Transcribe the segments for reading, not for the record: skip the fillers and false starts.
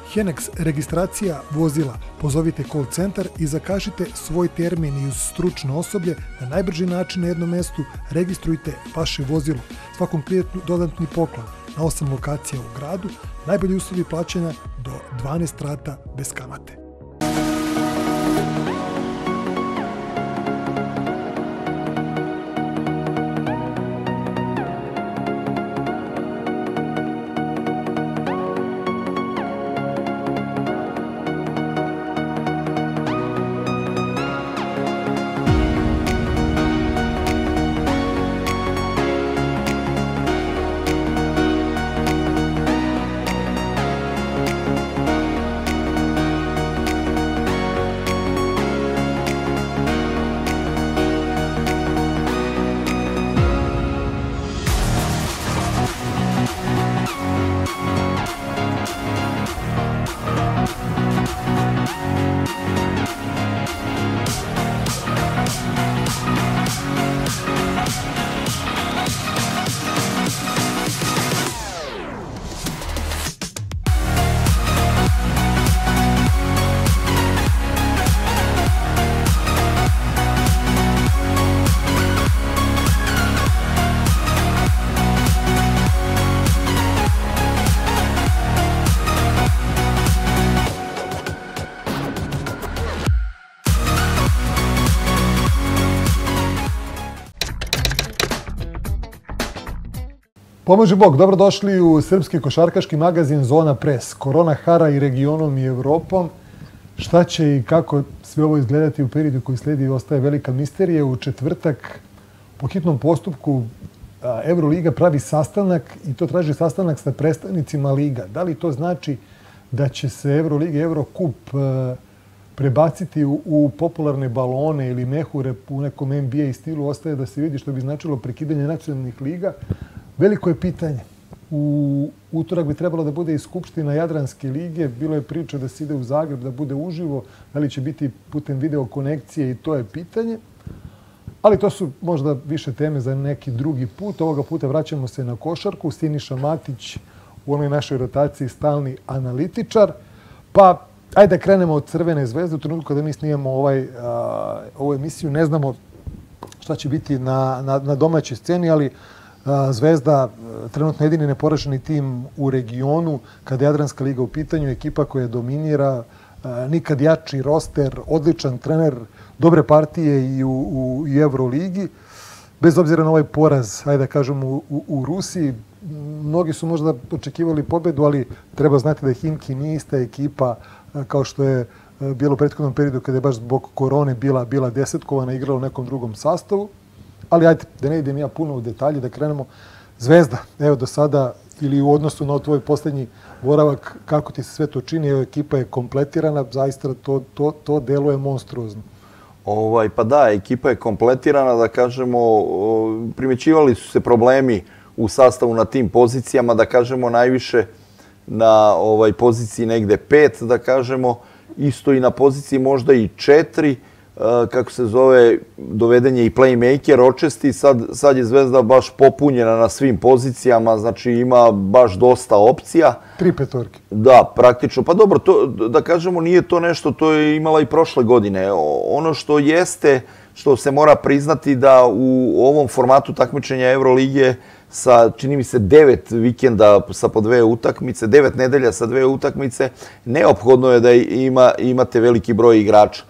Henex registracija vozila. Pozovite call centar i zakažite svoj termin i uz stručno osoblje na najbrži način na jednom mestu registrujte vaše vozilo. Svakom klijentu dodatni poklon na 8 lokacija u gradu, najbolji uslovi plaćanja do 12 rata bez kamate. Pomoži Bog, dobrodošli u srpski košarkaški magazin Zona Pres. Korona hara i regionom i Evropom. Šta će i kako sve ovo izgledati u periodu koji sledi ostaje velika misterija. U četvrtak po hitnom postupku Euroliga pravi sastanak i to traži sastanak sa predstavnicima liga. Da li to znači da će se Euroliga i Eurokup prebaciti u popularne balone ili mehure u nekom NBA stilu? Ostaje da se vidi, što bi značilo prekidanje nacionalnih liga. Veliko je pitanje. U utorak bi trebalo da bude i Skupština Jadranske lige. Bilo je priča da se ide u Zagreb, da bude uživo. Da li će biti putem video konekcije, i to je pitanje. Ali to su možda više teme za neki drugi put. Ovoga puta vraćamo se na košarku. Siniša Matić u onoj našoj rotaciji stalni analitičar. Pa ajde da krenemo od Crvene zvezde. U trenutku kada mi snijemo ovu emisiju ne znamo šta će biti na domaćoj sceni, ali Zvezda trenutno jedini neporaženi tim u regionu kada je Jadranska liga u pitanju, ekipa koja dominira, nikad jači roster, odličan trener, dobre partije i u Euroligi. Bez obzira na ovaj poraz, ajde da kažemo, u Rusiji, mnogi su možda očekivali pobedu, ali treba znati da Himki nije ista ekipa kao što je bilo u prethodnom periodu kada je baš zbog korone bila desetkovana, igrala u nekom drugom sastavu. Ali ajde, da ne idem ja puno u detalje, da krenemo. Zvezda, evo do sada, ili u odnosu na tvoj posljednji boravak, kako ti se sve to čini? Evo, ekipa je kompletirana, zaista to deluje monstruozno. Pa da, ekipa je kompletirana, da kažemo, primećivali su se problemi u sastavu na tim pozicijama, da kažemo najviše na poziciji negde 5, da kažemo, isto i na poziciji možda i 4, kako se zove, doveden je i playmaker očesti. Sad je Zvezda baš popunjena na svim pozicijama, znači ima baš dosta opcija. 3 petorke. Da, praktično. Pa dobro, da kažemo, nije to nešto, to je imala i prošle godine. Ono što jeste, što se mora priznati da u ovom formatu takmičenja Eurolige sa, čini mi se, 9 vikenda sa po 2 utakmice, 9 nedelja sa 2 utakmice, neophodno je da imate veliki broj igrača.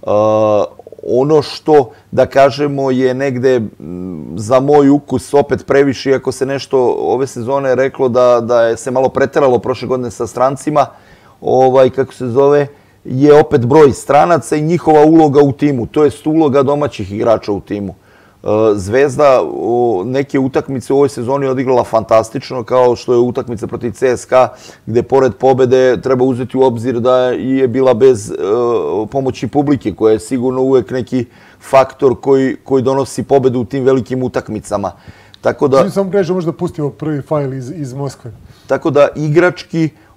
Ono što, da kažemo, je negde za moj ukus opet previše, iako se nešto ove sezone reklo da je se malo preteralo prošle godine sa strancima, kako se zove, je opet broj stranaca i njihova uloga u timu, to jest uloga domaćih igrača u timu. Zvezda neke utakmice u ovoj sezoni odigrala fantastično, kao što je utakmica protiv CSKA, gde pored pobede treba uzeti u obzir da je bila bez pomoći publike, koja je sigurno uvek neki faktor koji donosi pobedu u tim velikim utakmicama. Samo pređe, možda pustimo prvi fajl iz Moskve. Tako da igrački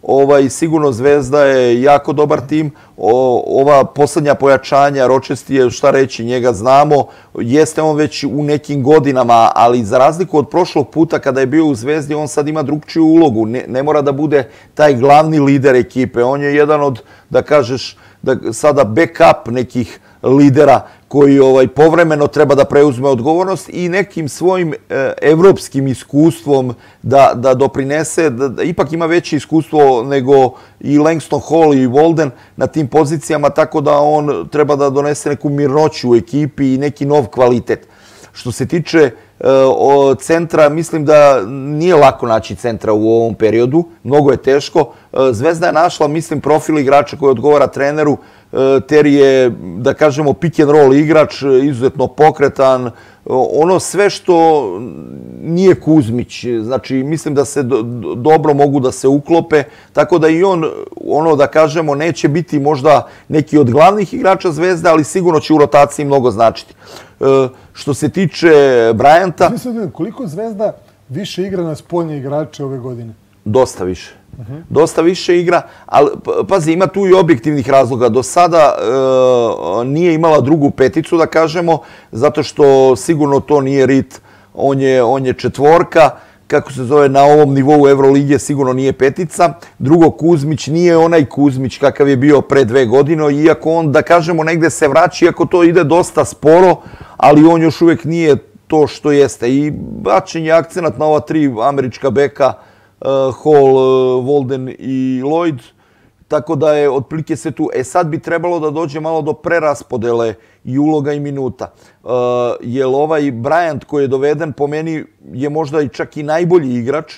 Sigurno Zvezda je jako dobar tim. Ova poslednja pojačanja, Rochester, šta reći, njega znamo. Jeste on već u nekim godinama, ali za razliku od prošlog puta kada je bio u Zvezdi, on sad ima drugčiju ulogu. Ne mora da bude taj glavni lider ekipe. On je jedan od, da kažeš, sada backup nekih lidera koji povremeno treba da preuzme odgovornost i nekim svojim evropskim iskustvom da doprinese, da ipak ima veće iskustvo nego i Langston Hall i Walden na tim pozicijama, tako da on treba da donese neku mirnoću u ekipi i neki nov kvalitet. Što se tiče centra, mislim da nije lako naći centra u ovom periodu, mnogo je teško. Zvezda je našla, mislim, profil igrača koji odgovara treneru. Terry je, da kažemo, pick and roll igrač, izuzetno pokretan, ono sve što nije Kuzmić, znači mislim da se dobro mogu da se uklope, tako da i on, da kažemo, neće biti možda neki od glavnih igrača Zvezde, ali sigurno će u rotaciji mnogo značiti. Što se tiče Bryanta... Koliko Zvezda više igra na spoljne igrače ove godine? Dosta više. Dosta više igra, ali pazi, ima tu i objektivnih razloga. Do sada nije imala drugu peticu, da kažemo, zato što sigurno to nije Rit, on je četvorka, kako se zove, na ovom nivou Evrolige sigurno nije petica. Drugo, Kuzmić nije onaj Kuzmić kakav je bio pre 2 godine, iako on, da kažemo, negde se vraća, iako to ide dosta sporo, ali on još uvek nije to što jeste. I bačen je akcenat na ova 3 američka beka, Hall, Walden i Lloyd, tako da je otprilike sve tu. Sad bi trebalo da dođe malo do preraspodele i uloga i minuta. Jer ovaj Bryant koji je doveden, po meni je možda i čak i najbolji igrač.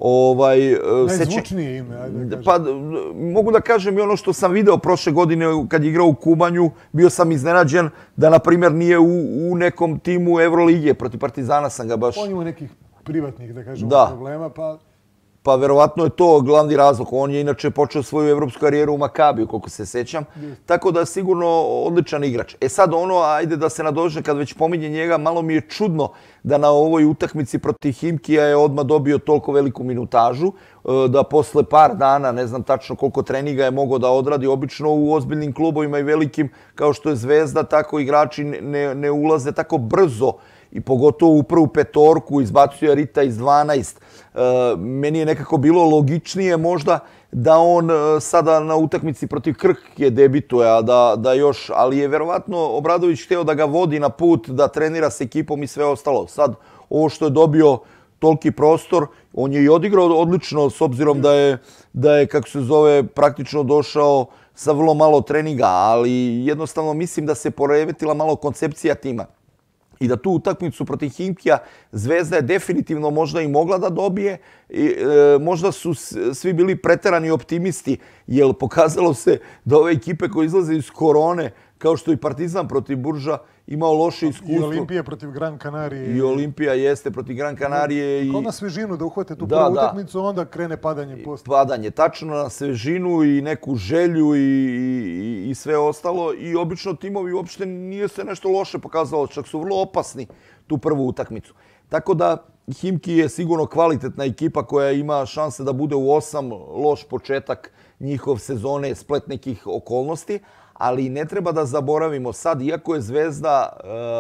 Najzvučnije ime, ajde da kažem. Pa mogu da kažem i ono što sam video prošle godine kad je igrao u Kubanju, bio sam iznenađen da, na primjer, nije u nekom timu Evrolige. Protiv Partizana sam ga baš... On ima nekih privatnih, da kažemo, problema, pa... Pa verovatno je to glavni razlog. On je inače počeo svoju evropsku karijeru u Makabiju, koliko se sećam. Tako da je sigurno odličan igrač. Sad ajde da se nadođe, kad već pominje njega, malo mi je čudno da na ovoj utakmici protiv Himkija je odmah dobio toliko veliku minutažu, da posle par dana, ne znam tačno koliko treninga je mogao da odradi. Obično u ozbiljnim klubovima i velikim, kao što je Zvezda, tako igrači ne ulaze tako brzo i pogotovo u prvu petorku, izbacuje Rita iz 12. Meni je nekako bilo logičnije možda da on sada na utakmici protiv Krke debituje, da još, ali je verovatno Obradović hteo da ga vodi na put, da trenira s ekipom i sve ostalo. Sad, ovo što je dobio toliki prostor, on je i odigrao odlično, s obzirom da je, kako se zove, praktično došao sa vrlo malo treninga, ali jednostavno mislim da se poremetila malo koncepcija tima. I da tu utakmicu protiv Himkija Zvezda je definitivno možda i mogla da dobije. Možda su svi bili preterani optimisti, jer pokazalo se da ove ekipe koje izlaze iz korone, kao što i Partizan protiv Burža, imao loše iskustvo. I Olimpija protiv Gran Canarije. I Olimpija jeste protiv Gran Canarije. Kao na svežinu da uhvate tu prvu utakmicu, onda krene padanje posle. Padanje, tačno na svežinu i neku želju i sve ostalo. I obično timovi uopšte nije se nešto loše pokazalo, čak su vrlo opasni tu prvu utakmicu. Tako da Himki je sigurno kvalitetna ekipa koja ima šanse da bude u 8, loš početak njihov sezone, splet nekih okolnosti. Ali ne treba da zaboravimo sad, iako je Zvezda,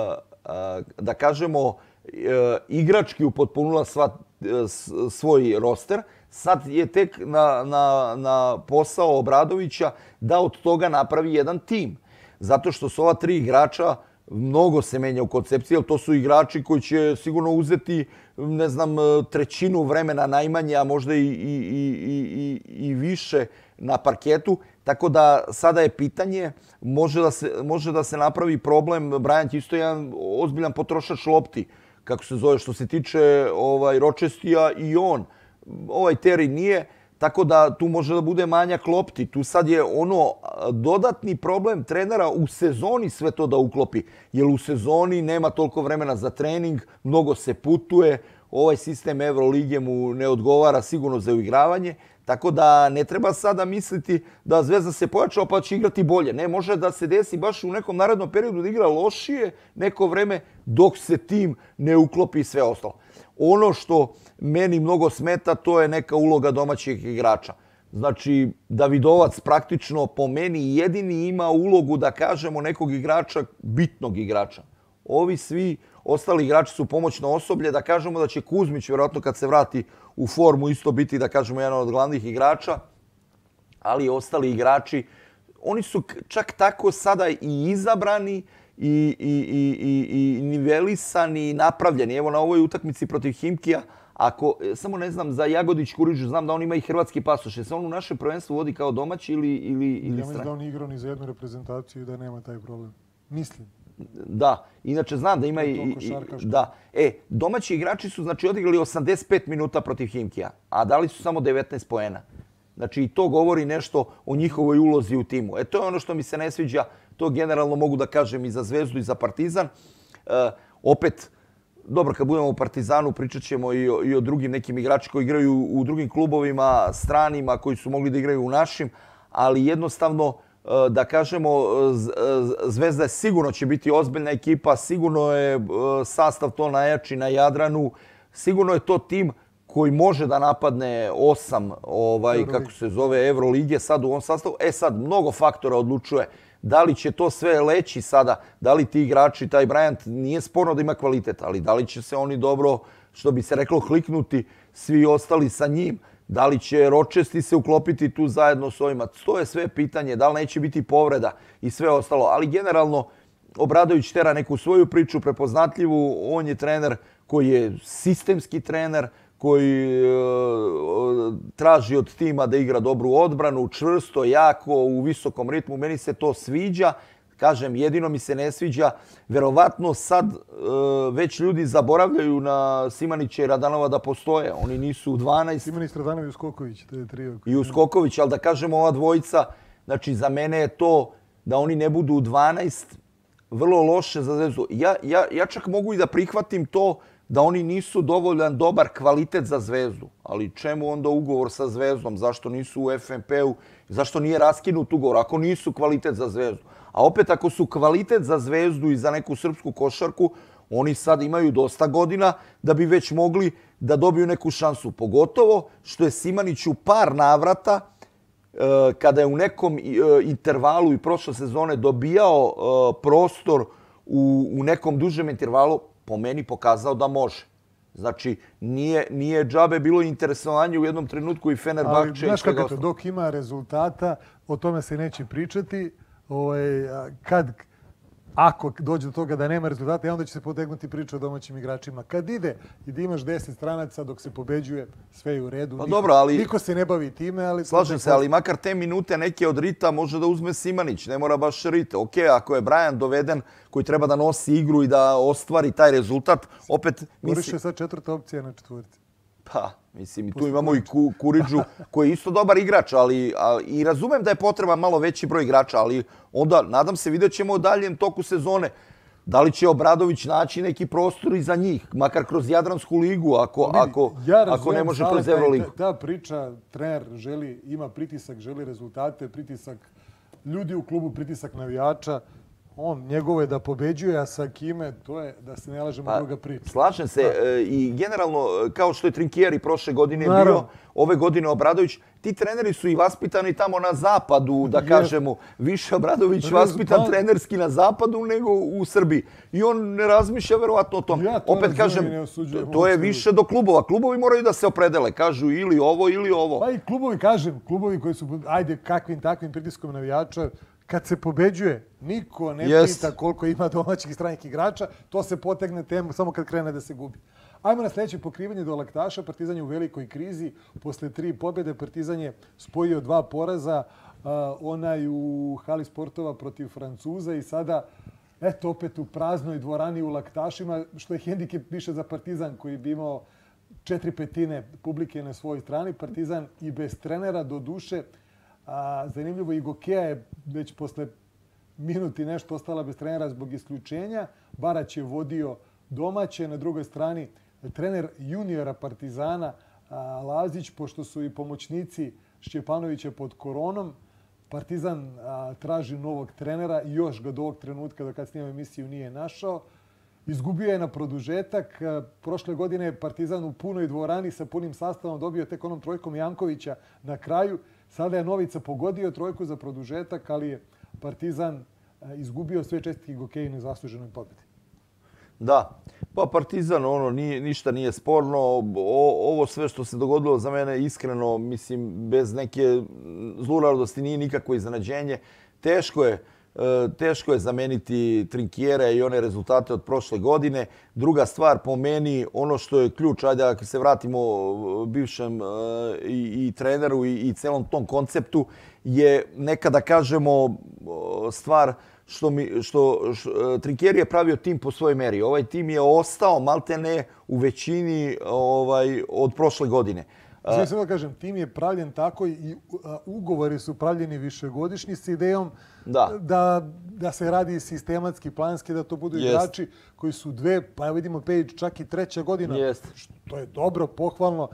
da kažemo, igrački upotpunila svoj roster, sad je tek na posao Obradovića da od toga napravi jedan tim. Zato što su ova 3 igrača, mnogo se menja u koncepciji, jer to su igrači koji će sigurno uzeti, ne znam, trećinu vremena najmanje, a možda i više na parketu. Tako da sada je pitanje, može da se napravi problem. Bryant isto je jedan ozbiljan potrošač lopti, kako se zove, što se tiče Rochestera i on. Ovaj Terry nije, tako da tu može da bude manjak lopti. Tu sad je dodatni problem trenera u sezoni sve to da uklopi. Jer u sezoni nema toliko vremena za trening, mnogo se putuje, ovaj sistem Evrolige mu ne odgovara sigurno za uigravanje. Tako da ne treba sada misliti da Zvezda se pojačao pa će igrati bolje. Ne, može da se desi baš u nekom narednom periodu da igra lošije neko vreme dok se tim ne uklopi i sve ostalo. Ono što meni mnogo smeta, to je neka uloga domaćih igrača. Znači, Davidovac praktično po meni jedini ima ulogu da kažemo nekog igrača, bitnog igrača. Ovi svi ostali igrači su pomoćno osoblje, da kažemo da će Kuzmić, vjerojatno kad se vrati u formu, isto biti, da kažemo, jedan od glavnih igrača, ali ostali igrači, oni su čak tako sada i izabrani i nivelisani i napravljeni. Evo na ovoj utakmici protiv Himkija, ako, samo ne znam, za Jagodić Kuriđu, znam da on ima i hrvatski pasoš. Je se on u našem prvenstvu vodi kao domaći ili ja mislim da on igrao ni za jednu reprezentaciju i da nema taj problem. Mislim. Da, inače znam da ima i... Da. Domaći igrači su znači odigrali 85 minuta protiv Himkija, a dali su samo 19 poena. Znači i to govori nešto o njihovoj ulozi u timu. To je ono što mi se ne sviđa, to generalno mogu da kažem i za Zvezdu i za Partizan. Opet, dobro, kad budemo u Partizanu pričat ćemo i o drugim nekim igračima koji igraju u drugim klubovima, stranima, koji su mogli da igraju u našim, ali jednostavno, da kažemo, Zvezda je sigurno će biti ozbiljna ekipa, sigurno je sastav to najjači na Jadranu, sigurno je to tim koji može da napadne 8, kako se zove, Evrolige sad u ovom sastavu. Sad, mnogo faktora odlučuje. Da li će to sve leći sada, da li ti igrači, taj Bryant, nije sporno da ima kvalitet, ali da li će se oni dobro, što bi se reklo, kliknuti svi ostali sa njim, da li će Ročesti se uklopiti tu zajedno s ovima. To je sve pitanje, da li neće biti povreda i sve ostalo. Ali generalno, Obradović tera neku svoju priču, prepoznatljivu. On je trener koji je sistemski trener, koji traži od tima da igra dobru odbranu, čvrsto, jako, u visokom ritmu. Meni se to sviđa. Kažem, jedino mi se ne sviđa. Verovatno sad već ljudi zaboravljaju na Simanića i Radanova da postoje. Oni nisu u 12. Simanić, Radanov i Uskoković, to je trio. I Uskoković, ali da kažemo ova dvojica, znači za mene je to da oni ne budu u 12 vrlo loše za Zvezdu. Ja čak mogu i da prihvatim to da oni nisu dovoljan dobar kvalitet za Zvezdu. Ali čemu onda ugovor sa Zvezdom? Zašto nisu u FNP-u? Zašto nije raskinut ugovor ako nisu kvalitet za Zvezdu? A opet ako su kvalitet za Zvezdu i za neku srpsku košarku, oni sad imaju dosta godina da bi već mogli da dobiju neku šansu. Pogotovo što je Simanić u par navrata, kada je u nekom intervalu i prošle sezone dobijao prostor u nekom dužem intervalu, po meni pokazao da može. Znači, nije džabe bilo interesovanje u jednom trenutku i Fenerbahče. Ali, znaš kako je to, dok ima rezultata, o tome se neće pričati. Ako dođe do toga da nema rezultata, onda će se potegnuti priča o domaćim igračima. Kad ide i da imaš 10 stranaca dok se pobeđuje, sve je u redu. Pa dobro, ali... Niko se ne bavi time, ali... Slažem se, ali makar te minute neke od Rita može da uzme Simanić, ne mora baš Rita. Okej, ako je Bryant doveden koji treba da nosi igru i da ostvari taj rezultat, opet... Boriš je sad 4. opcija na 4. Pa, mislim, i tu imamo i Kuriđu koji je isto dobar igrač, ali i razumem da je potreban malo veći broj igrača, ali onda, nadam se, vidjet ćemo u daljem toku sezone da li će Obradović naći neki prostor i za njih, makar kroz Jadransku ligu, ako ne može kroz Euroligu. Ta priča, trener ima pritisak, želi rezultate, pritisak ljudi u klubu, pritisak navijača. Njegovo je da pobeđuje, a sa kime, to je da se ne lažemo druga priča. Slažem se i generalno, kao što je Trinkieri prošle godine bio, ove godine Obradović, ti treneri su i vaspitani tamo na zapadu, da kažemo, više Obradović vaspitan trenerski na zapadu nego u Srbiji. I on ne razmišlja verovatno o tom. Opet kažem, to je više do klubova. Klubovi moraju da se opredele, kažu ili ovo ili ovo. Pa i klubovi koji su, ajde, kakvim takvim pritiskom navijača, kad se pobeđuje, niko ne pita koliko ima domaćih i stranih igrača, to se potegne temu samo kad krene da se gubi. Ajmo na sljedeće pokrivanje do laktaša. Partizan je u velikoj krizi. Posle 3 pobjede Partizan je spojio 2 poraza. Onaj u hali sportova protiv Francuza i sada, eto, opet u praznoj dvorani u laktašima, što je hendikep više za Partizan koji bi imao 4/5 publike na svojoj strani. Partizan i bez trenera, do duše. Zanimljivo, i Gokeja je već posle minuti nešto ostala bez trenera zbog isključenja. Barać je vodio domaće. Na drugoj strani trener juniora Partizana Lazić, pošto su i pomoćnici Šćepanovića pod koronom. Partizan traži novog trenera i još ga do ovog trenutka, do kad snimam emisiju, nije našao. Izgubio je na produžetak. Prošle godine je Partizan u punoj dvorani sa punim sastavom dobio tek onom trojkom Jankovića na kraju. Sada je Novica pogodio trojku za produžetak, ali je Partizan izgubio sve čestitke Gokeji na zasluženoj pobjedi. Da, pa Partizan, ništa nije sporno. Ovo sve što se dogodilo za mene, iskreno, mislim, bez neke zluradosti nije nikakvo iznenađenje. Teško je zameniti Trinkiere i one rezultate od prošle godine. Druga stvar, po meni, ono što je ključ, ajde ako se vratimo bivšem i treneru i celom tom konceptu, je nekada kažemo stvar što Trinkieri je pravio tim po svojoj meri. Ovaj tim je ostao maltene u većini od prošle godine. Znači, samo da kažem, tim je pravljen tako i ugovori su pravljeni višegodišnji s idejom da se radi sistematski, planski, da to budu igrači koji su dve, pa evo vidimo Pejić, čak i treća godina. To je dobro, pohvalno,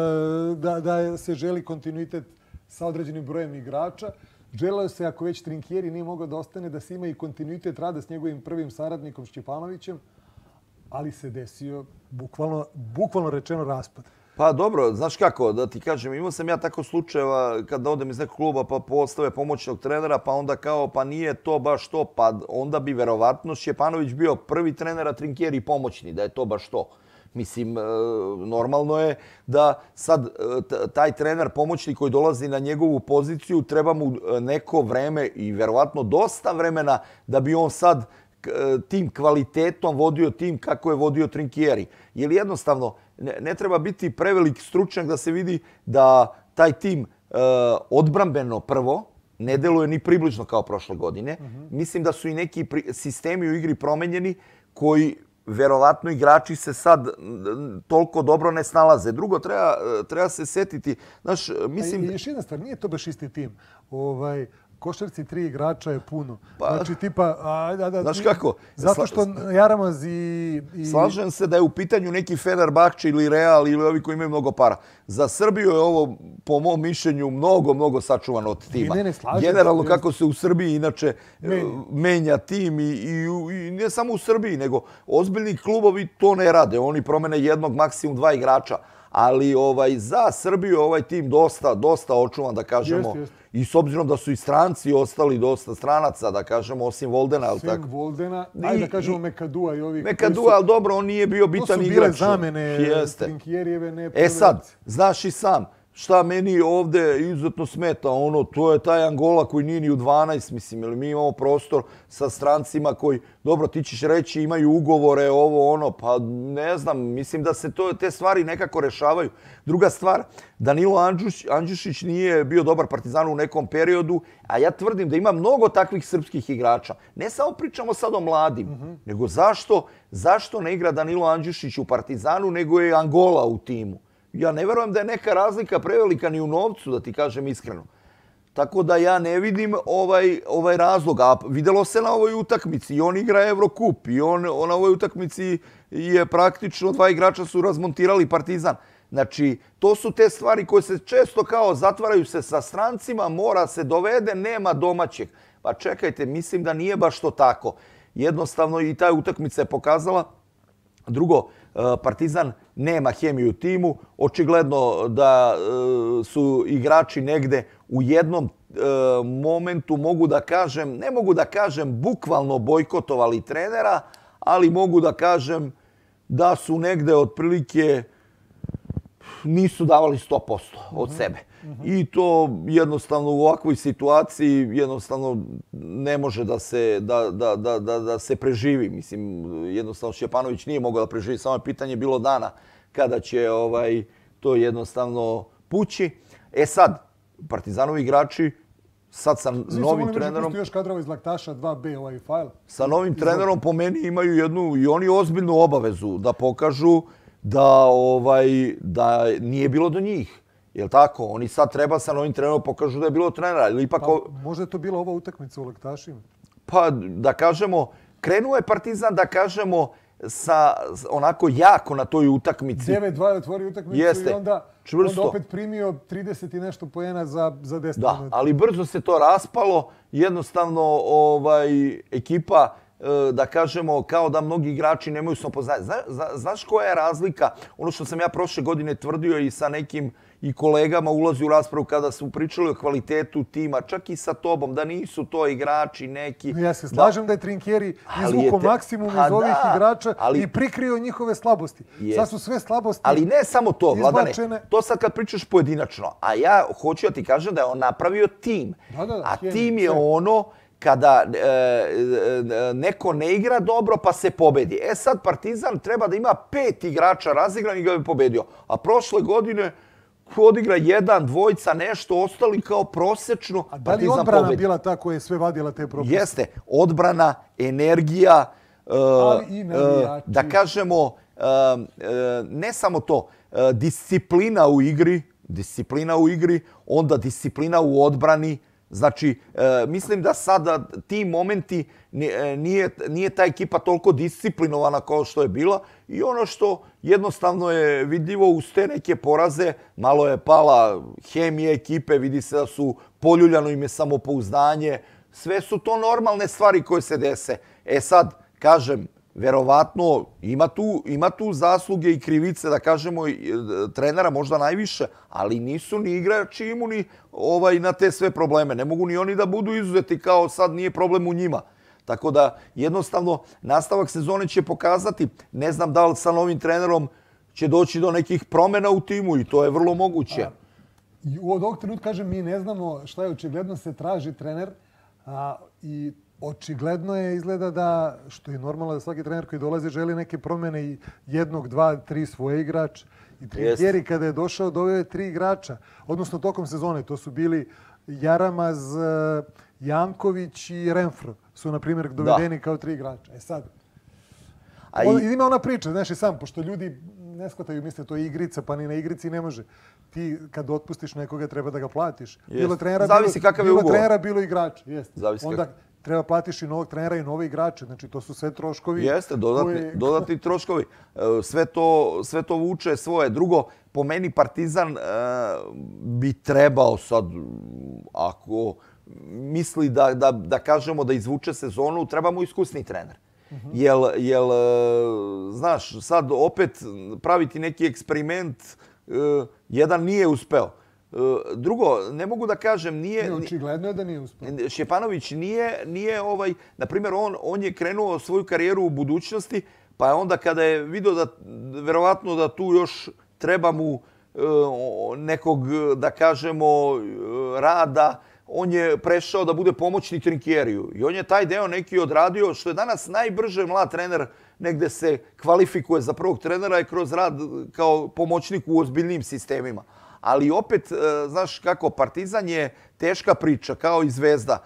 da se želi kontinuitet sa određenim brojem igrača. Želeo se, ako već Trinkieri nije mogao da ostane, da se ima i kontinuitet rada s njegovim prvim saradnikom Šćepanovićem, ali se desio, bukvalno rečeno, raspad. Pa dobro, znaš kako, da ti kažem, imao sam ja tako slučajeva kad odem iz nekog kluba pa postave pomoćnog trenera, pa onda kao, pa nije to baš to, pa onda bi verovatno Šćepanović bio prvi trener, a Trinkieri pomoćni, da je to baš to. Mislim, normalno je da sad taj trener pomoćnik koji dolazi na njegovu poziciju treba mu neko vreme i verovatno dosta vremena da bi on sad tim kvalitetom vodio tim kako je vodio Trinkieri. Jer jednostavno ne treba biti prevelik stručnjak da se vidi da taj tim odbrambeno prvo ne deluje ni približno kao prošle godine. Mislim da su i neki sistemi u igri promenjeni koji verovatno igrači se sad toliko dobro ne snalaze. Drugo, treba se setiti. Znaš, mislim... Još jedna stvar, nije to baš isti tim. Košarci 3 igrača je puno. Znači, tipa... Znaš kako? Zato što Jaramaz i... Slažem se da je u pitanju neki Fenerbahče ili Real ili ovi koji imaju mnogo para. Za Srbiju je ovo, po mom mišljenju, mnogo sačuvano od tima. Generalno, kako se u Srbiji inače menja tim i ne samo u Srbiji, nego ozbiljni klubovi to ne rade. Oni promene jednog, maksimum 2 igrača. Ali za Srbiju ovaj tim dosta očuvan, da kažemo. I s obzirom da su i stranci ostali dosta stranaca, da kažemo, osim Voldena. Osim Voldena, ajde da kažemo Mekadua i ovih... Mekadua, ali dobro, on nije bio bitan igrač. To su bile zamene Trinkierijeve, ne prve. E sad, znaš i sam, šta meni ovde izuzetno smeta, to je taj Angola koji nije ni u 12, mislim, ili mi imamo prostor sa strancima koji, dobro, ti ćeš reći, imaju ugovore, pa ne znam, mislim da se te stvari nekako rešavaju. Druga stvar, Danilo Andjušić nije bio dobar Partizanu u nekom periodu, a ja tvrdim da ima mnogo takvih srpskih igrača. Ne samo pričamo sad o mladim, nego zašto ne igra Danilo Andjušić u Partizanu, nego je Angola u timu. Ja ne verujem da je neka razlika prevelika ni u novcu, da ti kažem iskreno. Tako da ja ne vidim ovaj razlog. A videlo se na ovoj utakmici. I on igra Evrokup. I on na ovoj utakmici je praktično 2 igrača su razmontirali Partizan. Znači, to su te stvari koje se često kao zatvaraju se sa strancima, mora se dovede, nema domaćeg. Pa čekajte, mislim da nije baš to tako. Jednostavno i ta utakmica je pokazala. Drugo, Partizan nema hemiju u timu. Očigledno da su igrači negde u jednom momentu, ne mogu da kažem bukvalno bojkotovali trenera, ali mogu da kažem da su negde otprilike nisu davali 100% od sebe. I to jednostavno u ovakvoj situaciji jednostavno ne može da se preživi. Mislim, jednostavno Šćepanović nije mogao da preživi. Samo je pitanje bilo dana kada će to jednostavno pući. E sad, Partizanovi igrači sad sa novim trenerom... Znači, još kadrova iz Laktaša 2B ovaj fajl. Sa novim trenerom po meni imaju jednu i oni ozbiljnu obavezu da pokažu da nije bilo do njih. Jel' tako? Oni sad treba sa novim trenerom pokažu da je bilo trenera. Možda je to bila ova utakmica u Laktašima? Pa, da kažemo, krenuo je Partizan, da kažemo, onako jako na toj utakmici. 9-2 je otvorio utakmicu i onda opet primio 30 i nešto poena za 10 minuta. Da, ali brzo se to raspalo. Jednostavno, ekipa da kažemo, kao da mnogi igrači nemaju samopoznanje. Znaš koja je razlika? Ono što sam ja prošle godine tvrdio i sa nekim i kolegama ulazi u raspravu kada su pričali o kvalitetu tima, čak i sa tobom, da nisu to igrači neki. Ja se slažem da je Trinkieri izvukao maksimum iz ovih igrača i prikrio njihove slabosti. Sad su sve slabosti ali ne samo to, Vladane, izbačene. to sad kad pričaš pojedinačno, a ja hoću da ti kažem da je on napravio tim. A tim je ono kada neko ne igra dobro pa se pobedi. Sad Partizan treba da ima 5 igrača razigranih i ga bi pobedio. A prošle godine odigra 1, 2, nešto, ostali kao prosečno. A da li odbrana bila ta koja je sve vadila te propuste? Jeste. Odbrana, energija, da kažemo, ne samo to, disciplina u igri, onda disciplina u odbrani. Znači, mislim da sada ti momenti nije ta ekipa toliko disciplinovana kao što je bila i ono što jednostavno je vidljivo uz te neke poraze, malo je pala hemija ekipe, vidi se da su poljuljano im je samopouzdanje, sve su to normalne stvari koje se dese. Sad, kažem, verovatno ima tu zasluge i krivice, da kažemo, trenera možda najviše, ali nisu ni igrači imuni na te sve probleme. Ne mogu ni oni da budu izuzeti kao sad nije problem u njima. Tako da jednostavno nastavak sezone će pokazati, ne znam da li sa novim trenerom će doći do nekih promjena u timu i to je vrlo moguće. Od ovog trenutka, kažem, mi ne znamo šta je, očigledno se traži trener i očigledno je izgleda da, što je normalno da svaki trener koji dolazi želi neke promjene i 1, 2, 3 svoje igrače. I Trinkieri kada je došao doveo je 3 igrača, odnosno tokom sezone. To su bili Jaramaz, Janković i Renfro su, na primjer, dovedeni kao 3 igrača. Sad, ima ona priča, znaš i sam, pošto ljudi ne shvataju, misle to je igrica, pa ni na igrici ne može. Ti kad otpustiš nekoga treba da ga platiš. Bilo trenera, bilo igrača. Onda treba platiš i novog trenera i nove igrače. Znači, to su sve troškovi. Jeste, dodatni troškovi. Sve to vuče svoje. Drugo, po meni Partizan bi trebao sad, ako misli da kažemo da izvuče sezonu, treba mu iskusni trener. Jel, znaš, sad opet praviti neki eksperiment, jedan nije uspeo. Drugo, ne mogu da kažem, nije... Očigledno je da nije uspeo. Šćepanović nije, na primjer, on je krenuo svoju karijeru u budućnosti, pa je onda kada je vidio da, verovatno da tu još treba mu nekog, da kažemo, rada, on je prešao da bude pomoćnik Trinkieriju. I on je taj deo neki odradio, što je danas najbrže mlad trener negde se kvalifikuje za prvog trenera i kroz rad kao pomoćnik u ozbiljnim sistemima. Ali opet, znaš kako, Partizan je teška priča, kao i Zvezda.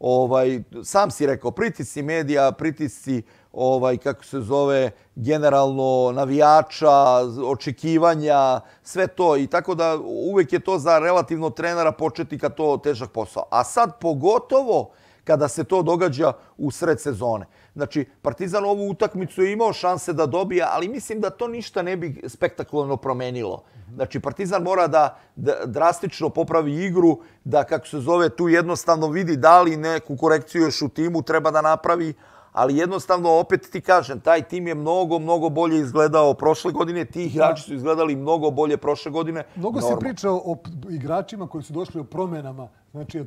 Sam si rekao, pritisci medija, pritisci, kako se zove, generalno navijača, očekivanja, sve to. I tako da uvek je to za relativno trenera početnika to težak posao. A sad pogotovo kada se to događa u sred sezone. Znači, Partizan ovu utakmicu je imao šanse da dobija, ali mislim da to ništa ne bi spektakularno promenilo. Znači, Partizan mora da drastično popravi igru, da, kako se zove, tu jednostavno vidi da li neku korekciju još u timu treba da napravi, ali jednostavno, opet ti kažem, taj tim je mnogo bolje izgledao prošle godine, ti igrači su izgledali mnogo bolje prošle godine. Mnogo se priča o igračima koji su došli o promjenama. Znači,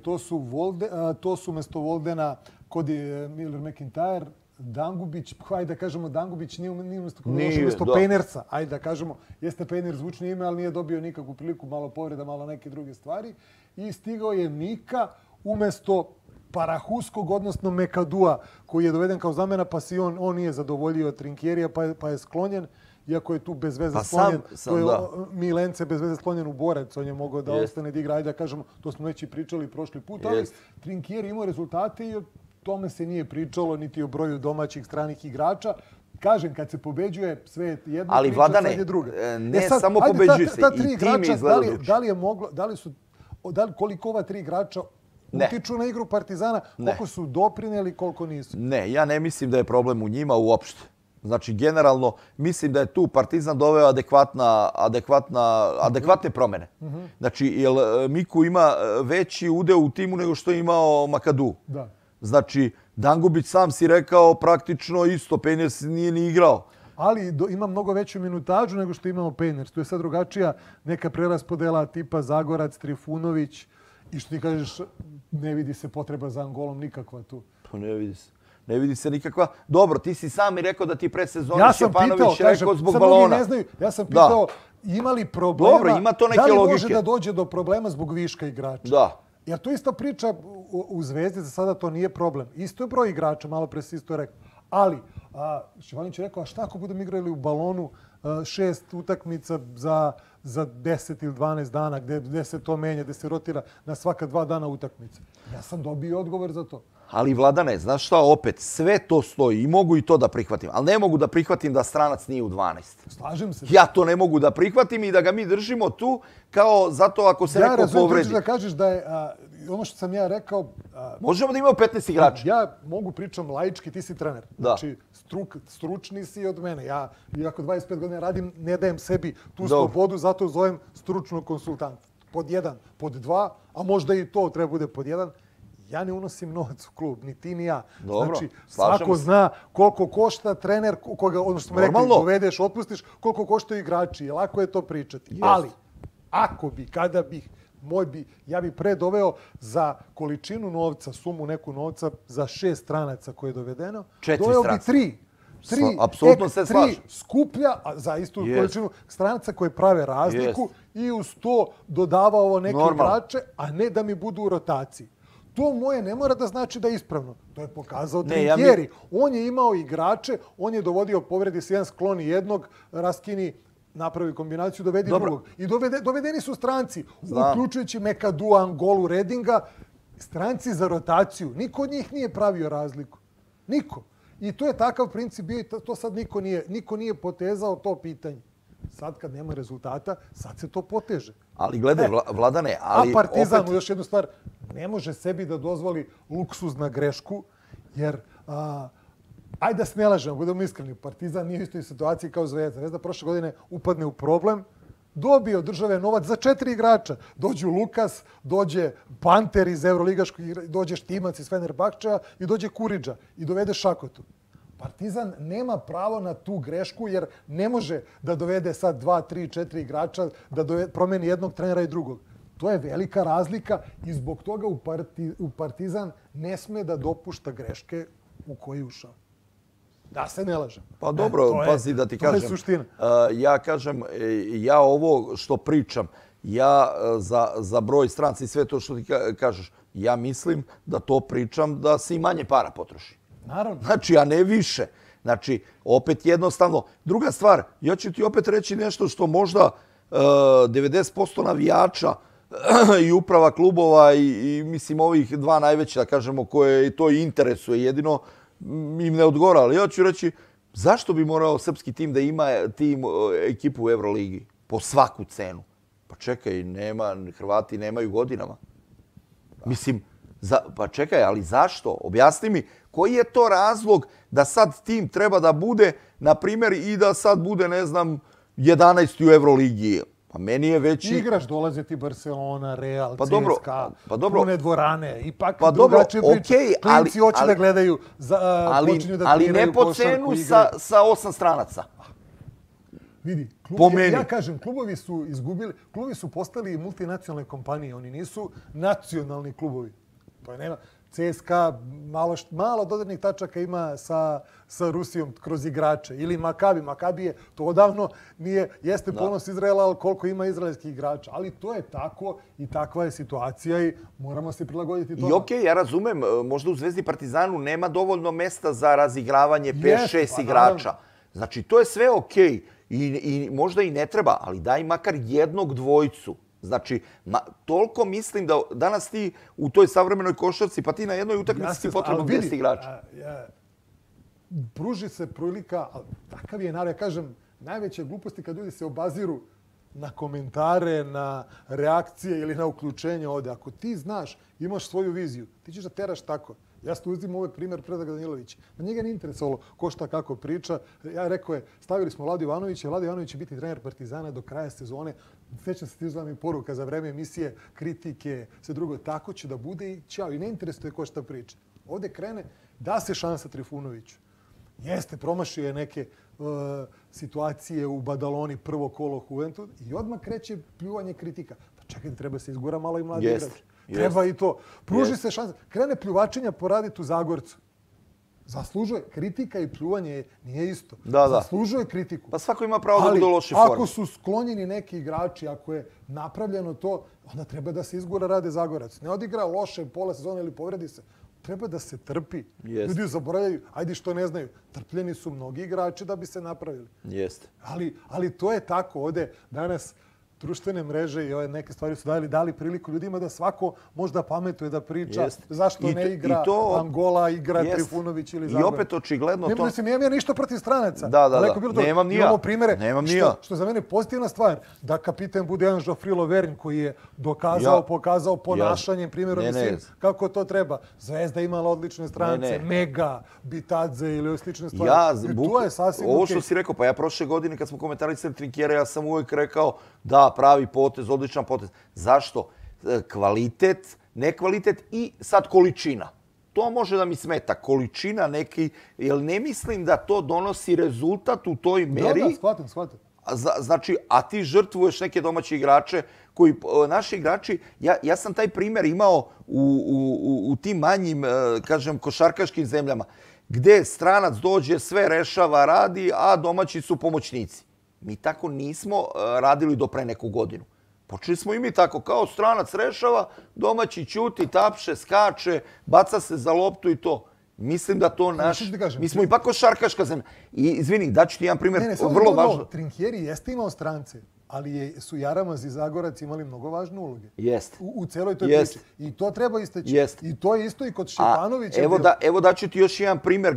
to su umjesto Voldena kod je Miller McIntyre, Dangubić, hajde da kažemo, Dangubić nije umjesto Pejnerca. Hajde da kažemo, jeste Pejner zvučni ime, ali nije dobio nikakvu priliku, malo povreda, malo neke druge stvari. I stigao je Mika umjesto Parahuskog, odnosno Mekadua, koji je doveden kao zamena, pa si on nije zadovoljio Trinkierija, pa je sklonjen. Iako je tu bez veze sklonjen, to je Milence bez veze sklonjen u Borac, on je mogao da ostane da igra, ajde da kažemo, to smo već i pričali prošli put, ali Trinkieri imao rezultate i o tome se nije pričalo, niti o broju domaćih stranih igrača. Kažem, kad se pobeđuje, sve je jedna priča, sad je druga. Ne samo pobeđuje se, i tim je izgledao druče. Koliko ova 3 igrača utiču na igru Partizana, koliko su doprineli, koliko nisu? Ne, ja ne mislim da je problem u njima uopšte. Znači, generalno, mislim da je tu Partizan doveo adekvatne promjene. Znači, jer Miku ima veći udeo u timu nego što je imao Makadu. Znači, Dangubić sam si rekao praktično isto, Penjes nije ni igrao. Ali ima mnogo veću minutažu nego što imamo Penjers. Tu je sad drugačija neka preraspodela tipa Zagorac, Trifunović i što ti kažeš, ne vidi se potreba za Angolom nikakva tu. Pa ne vidi se. Ne vidi se nikakva. Dobro, ti si sam i rekao da ti predsezoni Šćepanović rekao zbog balona. Ne znaju, ja sam pitao ima li problema, dobro, ima to neke da li logike. može da dođe do problema zbog viška igrača. Da. Jer to ista priča u Zvezdi, za sada to nije problem. Isto je broj igrača, malo pre si isto rekao. Ali, Šćepanović je rekao, a šta ako budemo igrali u balonu 6 utakmica za 10 ili 12 dana, gde se to menja, gde se rotira na svaka 2 dana utakmica. Ja sam dobio odgovor za to. Ali Vladane, znaš šta, opet, sve to stoji i mogu i to da prihvatim. Ali ne mogu da prihvatim da stranac nije u 12. Slažem se. Ja to ne mogu da prihvatim i da ga mi držimo tu kao zato ako se neko povredi. Ja razumim da kažeš da je ono što sam ja rekao... Možemo da imamo 15 igrača. Ja mogu pričam laički, ti si trener. Znači, stručni si od mene. Ja, iako 25 godina radim, ne dajem sebi tu slobodu, zato zovem stručnog konsultanta. Pod 1, pod 2, a možda i to treba bude pod 1. Ja ne unosim novac u klub, ni ti ni ja. Dobro, znači, svako zna koliko košta trener, koga, ono što smo rekli, dovedeš, otpustiš, koliko koštaju igrači. Lako je to pričati. Yes. Ali, ako bi, kada bih, ja bi pre doveo za količinu novca, sumu neku novca, za 6 stranaca koje je dovedeno, 4 doveo bi 3. Apsolutno se slažem. 3 skuplja, za istu količinu stranaca koje prave razliku i uz to dodavao ovo neke igrače, a ne da mi budu u rotaciji. To moje ne mora da znači da je ispravno. To je pokazao Trinkieri. On je imao igrače, on je dovodio povredi se jedan, skloni jednog, raskini, napravi kombinaciju, dovedi drugog. I dovedeni su stranci, uključujući Mekadu, Angolu, Redinga, stranci za rotaciju. Niko od njih nije pravio razliku. Niko. I to je takav princip bio i to sad niko nije potezao to pitanje. Sad kad nema rezultata, sad se to poteže. Ali gledaj, Vladane, ali... A Partizan, još jednu stvar, ne može sebi da dozvoli luksuz na grešku, jer, ajde da se ne lažemo, budemo iskreni, Partizan nije u istoj situaciji kao Zvezda. Zvezda prošle godine upadne u problem, dobio države novac za 4 igrača. Dođe Lukas, dođe Panter iz Euroligaškog, dođe Štimac iz Fenerbahčeja i dođe Kuriđa i dovede Šakotu. Partizan nema pravo na tu grešku jer ne može da dovede sad 2, 3, 4 igrača, da promeni jednog trenera i drugog. To je velika razlika i zbog toga u Partizan ne sme da dopušta greške u koje je ušao. Da se ne lažem. Pa dobro, pazi da ti kažem. To je suština. Ja kažem, ja ovo što pričam, ja za broj stranci i sve to što ti kažeš, ja mislim da to pričam da se i manje para potroši. Naravno. Znači, a ne više. Znači, opet jednostavno. Druga stvar, ja ću ti opet reći nešto što možda 90% navijača i uprava klubova i mislim ovih 2 najveća, da kažemo, koje to interesuje, jedino im ne odgovara. Ali ja ću reći, zašto bi morao srpski tim da ima ekipu u Euroligi? Po svaku cenu. Pa čekaj, Hrvati nemaju godinama. Mislim, pa čekaj, ali zašto? Objasni mi, koji je to razlog da sad tim treba da bude, na primjer, i da sad bude, ne znam, 11. u Euroligi? Pa meni je veći... Igraš, dolaze ti Barcelona, Real, CSKA, pune dvorane, ipak drugačije priče. Klinci hoće da gledaju, počinju da ali ne po cenu sa 8 stranaca. Vidi, ja kažem, klubovi su postali multinacionalne kompanije, oni nisu nacionalni klubovi. To je nema. CSKA malo dodirnih tačaka ima sa Rusijom kroz igrače. Ili Makabi. Makabi je to odavno nije, jeste ponos Izraela, ali koliko ima izraelskih igrača. Ali to je tako i takva je situacija i moramo se prilagoditi tome. I okej, ja razumem, možda u Zvezdi Partizanu nema dovoljno mesta za razigravanje 5-6 igrača. Znači, to je sve okej. I možda i ne treba, ali daj makar jednog dvojcu. Znači, toliko mislim da danas ti u toj savremenoj košarci, pa ti na jednoj utakmici ti potrebno 10 igrača. Pruži se prilika, ali takav je narod, ja kažem, najveće gluposti kad ljudi se obaziru na komentare, na reakcije ili na uključenje ovde. Ako ti znaš, imaš svoju viziju, ti ćeš da teraš tako. Ja ste uzim ovaj primjer Predraga Danilovića. Na njega nije interesovalo ko šta kako priča. Ja rekao je, stavili smo Vladu Ivanovića. Vlada Ivanović će biti trener Partizana do kraja sezone. Sjećam se stizla mi poruka za vreme emisije, kritike, sve drugo. Tako će da bude i čao. I ne interesuje ko šta priča. Ovdje krene da se šansa Trifunoviću. Jeste, promašio je neke situacije u Badaloni, prvo kolo Juventus i odmah kreće pljuvanje kritika. Pa čekaj, treba se izgura malo i mladi igrač. Treba i to. Pruži se šansa. Krene pljuvačenja poraditi u Zagorcu. Zaslužuje. Kritika i pljuvanje nije isto. Zaslužuje kritiku. Pa svako ima pravo da bude u lošoj formi. Ako su sklonjeni neki igrači, ako je napravljeno to, onda treba da se izgura rade Zagorac. Ne odigra loše pola sezone ili povredi se. Treba da se trpi. Ljudi zaboravljaju, ajde što ne znaju, trpljeni su mnogi igrači da bi se napravili. Ali to je tako. Ovdje danas društvene mreže i ove neke stvari su dali priliku ljudima da svako možda pametuje da priča zašto ne igra Angola, igra Trifunović ili Zagorac. I opet očigledno to... Mislim, nemam ja ništa protiv stranaca. Nemam ni ja. Imamo primere, što za mene je pozitivna stvar, da kapiten bude jedan Joffrey Loverin koji je pokazao ponašanjem, primjerom kako to treba. Zvezda imala odlične strance, Mega, Bitadze ili slične stvari. Ovo što si rekao, pa ja prošle godine kad smo komentarisali Trinkjera, ja sam uvijek rekao da, pravi potez, odličan potez. Zašto? Kvalitet, nekvalitet i sad količina. To može da mi smeta. Količina neki, jer ne mislim da to donosi rezultat u toj meri. Da, shvatim. Znači, a ti žrtvuješ neke domaće igrače koji, naši igrači, ja sam taj primjer imao u tim manjim, kažem, košarkaškim zemljama, gde stranac dođe, sve rešava, radi, a domaći su pomoćnici. Mi tako nismo radili do pre neku godinu. Počeli smo i mi tako, kao stranac rešava, domaći ćuti, tapše, skače, baca se za loptu i to. Mislim da to naš... Mi smo ipak košarkaška zemlja. I izvini, daću ti jedan primjer, vrlo važno. Trinkjeri jeste imao strance, ali su Jaramaz i Zagorac imali mnogo važne uloge. Jeste. U celoj toj priči. I to treba isteći. I to je isto i kod Šepanovića. Evo daću ti još jedan primjer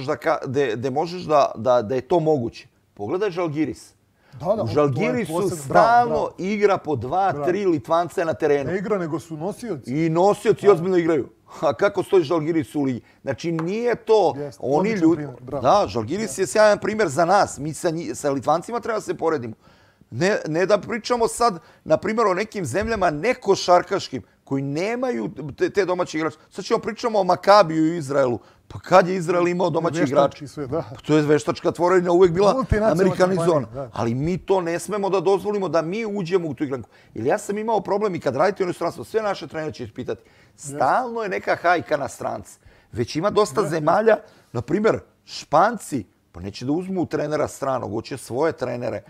gde možeš da je to moguće. Pogledaj Žalgiris. U Žalgirisu stalno igra po 2-3 Litvance na terenu. Ne igra, nego su nosioci. I nosioci ozbiljno igraju. A kako stoji Žalgiris u ligi? Znači, nije to... Oni ljudi... Da, Žalgiris je sjajan primjer za nas. Mi sa Litvancima treba se poredimo. Ne da pričamo sad, na primjer, o nekim zemljama nekošarkaškim koji nemaju te domaće igrače. Sad ćemo pričamo o Makabiju i Izraelu. Pa kad je Izrael imao domaći igrač? To je veštačka tvorevina, uvijek bila amerikanizovana. Ali mi to ne smemo da dozvolimo da mi uđemo u tu igranku. Jer ja sam imao problem i kad radite u inostranstvu, sve naše trenere će pitati, stalno je neka hajka na strance. Već ima dosta zemalja, na primjer, Španci, pa neće da uzmu trenera stranog, hoće svoje trenere.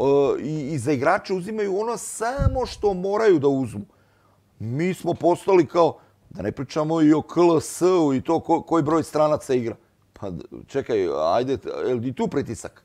I za igrače uzimaju ono samo što moraju da uzmu. Mi smo postali kao, da ne pričamo i o KLS-u i to koji broj stranaca igra. Pa čekaj, ajde, je li tu pritisak?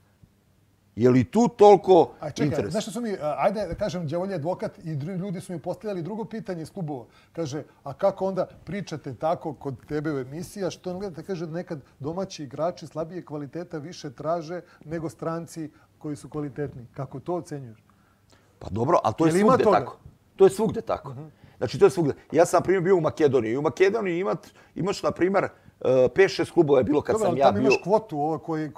Je li tu toliko interes? Znaš što su mi, ajde da kažem, đavolji advokat i ljudi su mi postavljali drugo pitanje iz klubova. Kaže, a kako onda pričate tako kod tebe u emisiji, a što ne gledate, kaže da nekad domaći igrači slabije kvaliteta više traže nego stranci koji su kvalitetni. Kako to ocenjuješ? Pa dobro, ali to je svugde tako. To je svugde tako. Znači, to je svugde. Ja sam, na primjer, bio u Makedoniji. U Makedoniji imaš, na primjer, 5-6 klubova je bilo kad sam ja bio... Dobro, ali tamo imaš kvotu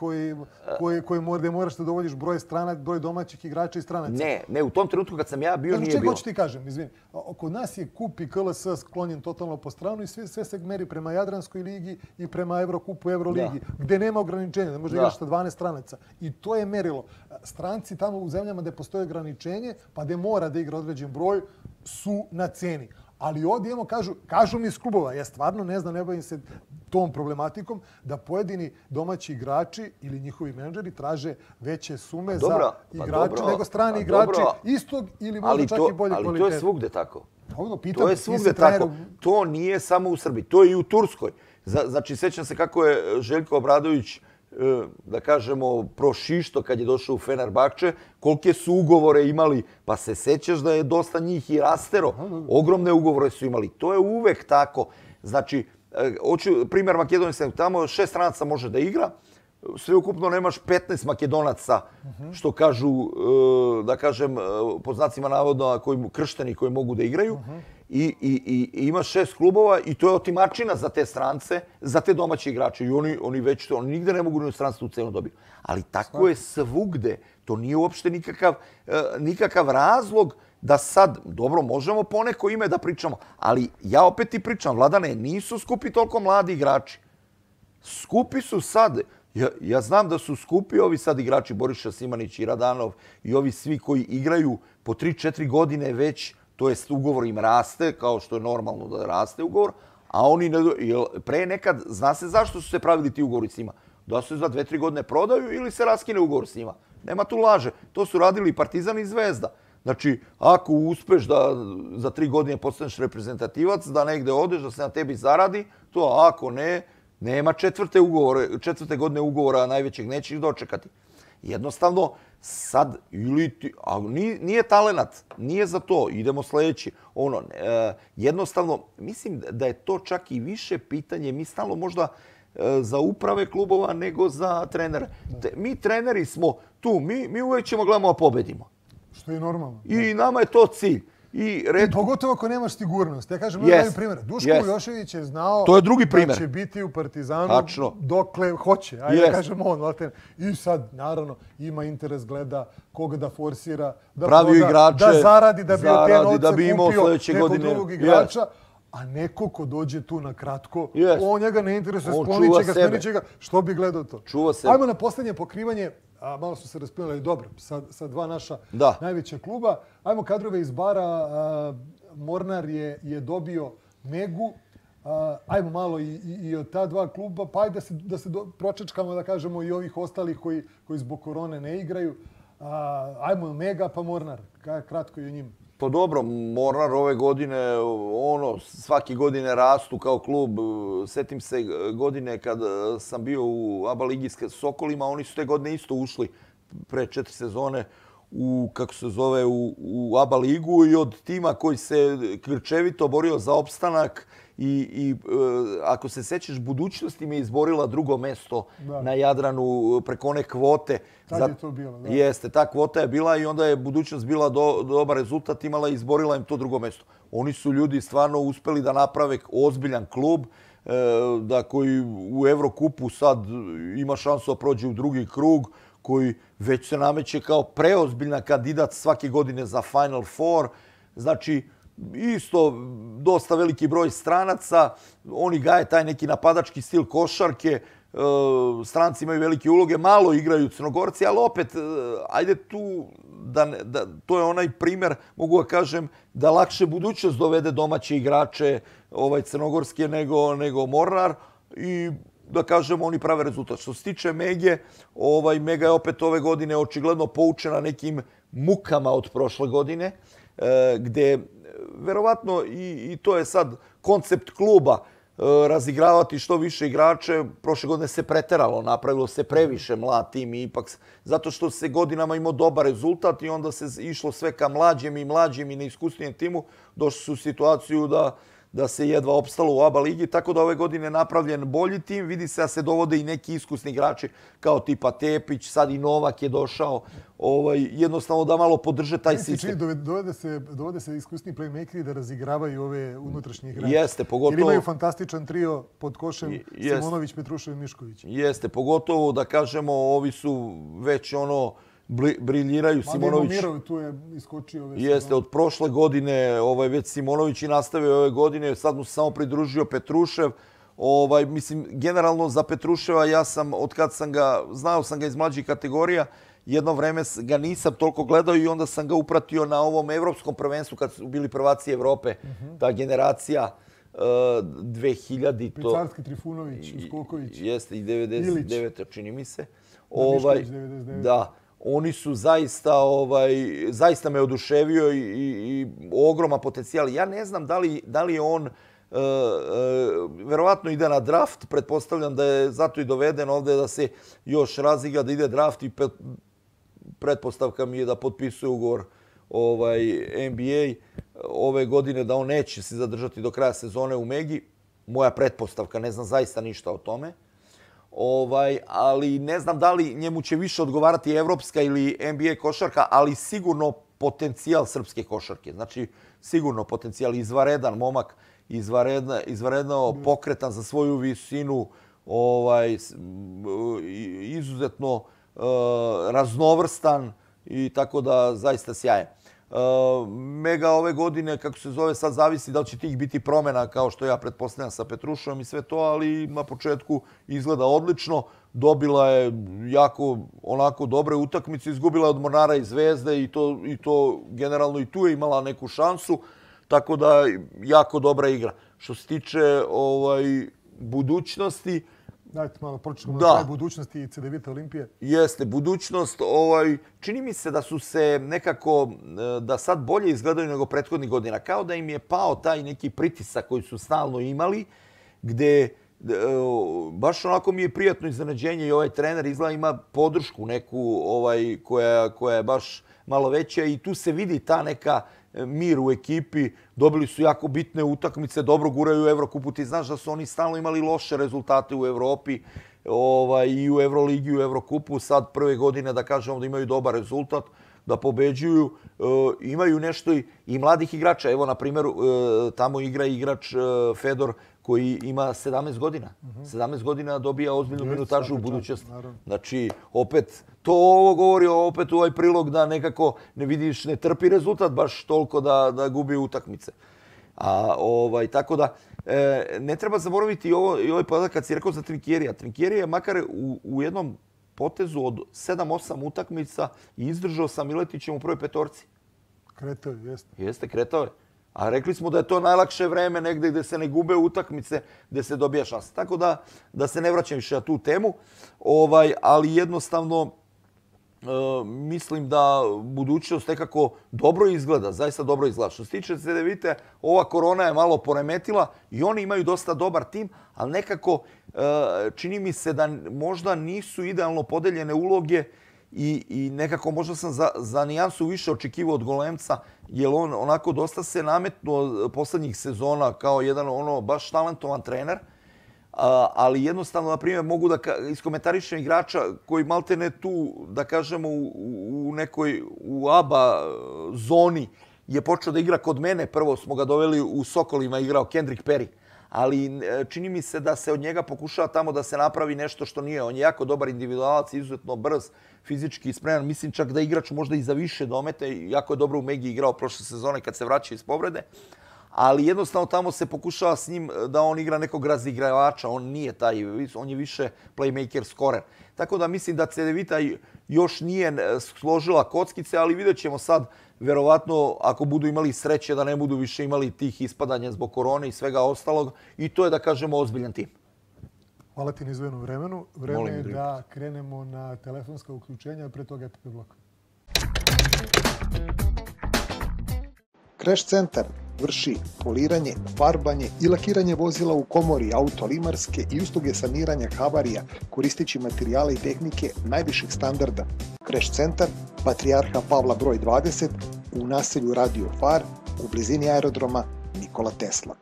gdje moraš da dovodiš broj domaćih igrača i stranaca. Ne, u tom trenutku kad sam ja bio nije bilo. Čekaj, hoću ti kažem, izvini. Kod nas je kup i KLS sklonjen totalno po stranu i sve se meri prema Jadranskoj ligi i prema Evrokupu, Evroligi, gdje nema ograničenja, ne može igraš sa 12 stranaca. I to je merilo. Stranci tamo u zemljama gdje postoje ograničenje, pa gdje mora da igra određen broj, su na ceni. Ali ovdje imamo, kažu mi iz klubova, ja stvarno ne znam, ne bavim se tom problematikom, da pojedini domaći igrači ili njihovi menadžeri traže veće sume za igrače nego strani igrači istog ili možda čak i bolje kvaliteta. Ali to je svugde tako. To je svugde tako. To nije samo u Srbiji, to je i u Turskoj. Znači, sjećam se kako je Željko Obradović, da kažemo, prošišto kad je došao u Fenerbahče, kolike su ugovore imali, pa se sećaš da je dosta njih i rastero. Ogromne ugovore su imali. To je uvek tako. Znači, primjer Makedonije, tamo 6 stranaca može da igra, sve ukupno nemaš 15 Makedonaca, što kažu, da kažem, po znacima navodno, kršteni koji mogu da igraju. I imaš 6 klubova i to je otimačina za te strance, za te domaće igrače. I oni već to, oni nigde ne mogu ni u stranstvu cenu dobiti. Ali tako je svugde. To nije uopšte nikakav razlog da sad, dobro, možemo poneko ime da pričamo, ali ja opet i pričam, Vladane, nisu skupi toliko mladi igrači. Skupi su sad, ja znam da su skupi ovi sad igrači, Boriša Simanić i Radanov i ovi svi koji igraju po 3-4 godine već, to jest ugovor im raste, kao što je normalno da raste ugovor, a oni pre nekad, zna se zašto su se pravili ti ugovori s njima? Da se za 2-3 godine prodaju ili se raskine ugovor s njima. Nema tu laže. To su radili i Partizan i Zvezda. Znači, ako uspeš da za 3 godine postaneš reprezentativac, da negde odeš, da se na tebi zaradi, to ako ne, nema četvrte godine ugovora najvećeg nećeš dočekati. Jednostavno, sad, nije talenat, nije za to, idemo sljedeći. Jednostavno, mislim da je to čak i više pitanje, mi stalno možda za uprave klubova nego za trenere. Mi treneri smo tu, mi uvijek ćemo gledamo da pobedimo. Što je normalno. I nama je to cilj. I pogotovo ako nemaš sigurnost. Ja kažem, daju primjer. Duško Milošević je znao da će biti u Partizanu dokle hoće. Ajde da kažem on. I sad, naravno, ima interes, gleda koga da forsira, da zaradi, da bi od te novce kupio nekog drugog igrača. A neko ko dođe tu na kratko, on njega ne interesuje, sklonit će ga, smenit će ga. Što bi gledao to? Ajmo na poslednje pokrivanje. Malo su se raspinali dobro sa dva naša najveća kluba. Ajmo kadrove iz Bara. Mornar je dobio Megu. Ajmo malo i od ta dva kluba. Pa ajde da se pročečkamo, da kažemo, i ovih ostalih koji zbog korone ne igraju. Ajmo Mega pa Mornar. Kratko i o njima. Pa dobro, Mornar ove godine, svake godine rastu kao klub. Setim se godine kad sam bio u ABA ligi s Sokolima, oni su te godine isto ušli pre 4 sezone u ABA ligu i od tima koji se krčevito borio za opstanak i ako se sećaš, Budućnost im je izborila drugo mesto na Jadranu preko one kvote. Tad je to bilo, da. Jeste, ta kvota je bila i onda je Budućnost bila dobar rezultat, imala i izborila im to drugo mesto. Oni su ljudi stvarno uspeli da naprave ozbiljan klub, da koji u Evrokupu sad ima šansu da prođe u drugi krug, koji već se nameće kao preozbiljna kandidat svake godine za Final Four. Znači, isto dosta veliki broj stranaca, oni gaje taj neki napadački stil košarke, stranci imaju velike uloge, malo igraju Crnogorci, ali opet, ajde tu, to je onaj primer, mogu da kažem, da lakše Budućnost dovede domaće igrače crnogorske nego Mornar i da kažemo, oni prave rezultat. Što se tiče Mege, Mega je opet ove godine očigledno poučena nekim mukama od prošle godine, gde verovatno i to je sad koncept kluba, razigravati što više igrače. Prošle godine se preteralo, napravilo se previše mlad tim i ipak zato što se godinama imao dobar rezultat i onda se išlo sve ka mlađem i neiskusnijem timu, došli su u situaciju da se jedva opstalo u ABA ligi, tako da ove godine je napravljen bolji tim. Vidi se da se dovode i neki iskusni igrači kao tipa Tepić, sad i Novak je došao, jednostavno da malo podrže taj sistem. Dovode se iskusni playmakeri da razigravaju ove unutrašnje igrače. Jeste, pogotovo... Jer imaju fantastičan trio pod košem Simonović, Petrušev i Mišković. Jeste, pogotovo da kažemo, ovi su već briljiraju. Simonović Mirov tu je iskočio ove sezone. Jeste, od prošle godine već Simonović i nastavio ove godine, sad mu se samo pridružio Petrušev. Mislim, generalno za Petruševa ja sam, od kad sam ga, znao sam ga iz mlađih kategorija, jedno vreme ga nisam toliko gledao i onda sam ga upratio na ovom evropskom prvenstvu kad su bili prvaci Evrope, ta generacija 2000. Pecarski, Trifunović, Uskoković. Jeste, i 99. čini mi se. Mišković, 99. Da. Oni su zaista me oduševio i ogroman potencijal. Ja ne znam da li je on, verovatno ide na draft, pretpostavljam da je zato i doveden ovde da se još razigra, da ide draft i pretpostavka mi je da potpisuje ugovor NBA ove godine, da on neće se zadržati do kraja sezone u Megi. Moja pretpostavka, ne znam zaista ništa o tome. Ali ne znam da li njemu će više odgovarati evropska ili NBA košarka, ali sigurno potencijal srpske košarke. Znači, sigurno potencijal, izvaredan momak, izvaredno pokretan za svoju visinu, izuzetno raznovrstan i tako da zaista sjaje. Mega ove godine, kako se zove, sad zavisi da li će tih biti promjena, kao što ja pretpostavljam sa Petrušom i sve to, ali na početku izgleda odlično. Dobila je jako onako dobre utakmice, izgubila je od Mornara i Zvezde i to generalno i tu je imala neku šansu, tako da jako dobra igra. Što se tiče budućnosti, dajte malo pročitamo na kraju budućnosti CDVita Olimpije. Jeste, budućnost. Čini mi se da su se nekako, da sad bolje izgledaju nego prethodnih godina. Kao da im je pao taj neki pritisak koji su stalno imali, gde baš onako mi je prijatno iznenađenje i ovaj trener izgleda ima podršku neku koja je baš malo veća i tu se vidi ta neka mir u ekipi. Dobili su jako bitne utakmice, dobro guraju u Evrokupu. Ti znaš da su oni stalno imali loše rezultate u Evropi i u Evroligi i u Evrokupu. Sad prve godine da kažemo da imaju dobar rezultat, da pobeđuju. Imaju nešto i mladih igrača. Evo, na primjer, tamo igra igrač Fedor koji ima 17 godina. 17 godina dobija ozbiljnu minutažu u budućnosti. Znači, opet, ovo govori opet u ovaj prilog da nekako ne vidiš, ne trpi rezultat baš toliko da gubi utakmice. Tako da, ne treba zaboraviti i ovaj podatak kad si rekao za Trinkjerija. Trinkjeri je makar u jednom potezu od 7-8 utakmica i izdržao sa Miletićem u prvoj petorci. Kretao je, jeste. Jeste, kretao je. A rekli smo da je to najlakše vreme negde gde se ne gube utakmice, gde se dobija šansa. Tako da se ne vraćam više na tu temu, ali jednostavno mislim da budućnost nekako dobro izgleda, zaista dobro izgleda. Što se tiče CDVite, ova korona je malo poremetila i oni imaju dosta dobar tim, ali nekako čini mi se da možda nisu idealno podeljene uloge i nekako možda sam za nijansu više očekivao od Golemca, jer on onako dosta se nametnuo poslednjih sezona kao jedan baš talentovan trener, ali jednostavno, na primjer, mogu da iskomentarišem igrača koji malte ne tu, da kažemo, u ABA zoni je počeo da igra kod mene. Prvo smo ga doveli u Sokolima, igrao Kendrick Perry. Ali čini mi se da se od njega pokušava tamo da se napravi nešto što nije. On je jako dobar individualac, izuzetno brz, fizički spreman. Mislim čak da igrač možda i za više domete. Jako je dobro u Megi igrao prošle sezone kad se vraća iz povrede. Ali jednostavno tamo se pokušava s njim da on igra nekog razigravača. On nije taj, on je više playmaker, scorer. Tako da mislim da CDVita još nije složila kockice, ali vidjet ćemo sad, verovatno, ako budu imali sreće da ne budu više imali tih ispadanja zbog korone i svega ostalog. I to je, da kažemo, ozbiljan tim. Hvala ti na izvojenom vremenu. Vreme je da krenemo na telefonska uključenja, pre toga EPP blok. Crash Centar vrši poliranje, farbanje i lakiranje vozila u komori auto-limarske i usluge saniranja havarija koristeći materijale i tehnike najviših standarda. Crash Centar, Patrijarha Pavla broj 20, u naselju Radio Far, u blizini aerodroma Nikola Tesla.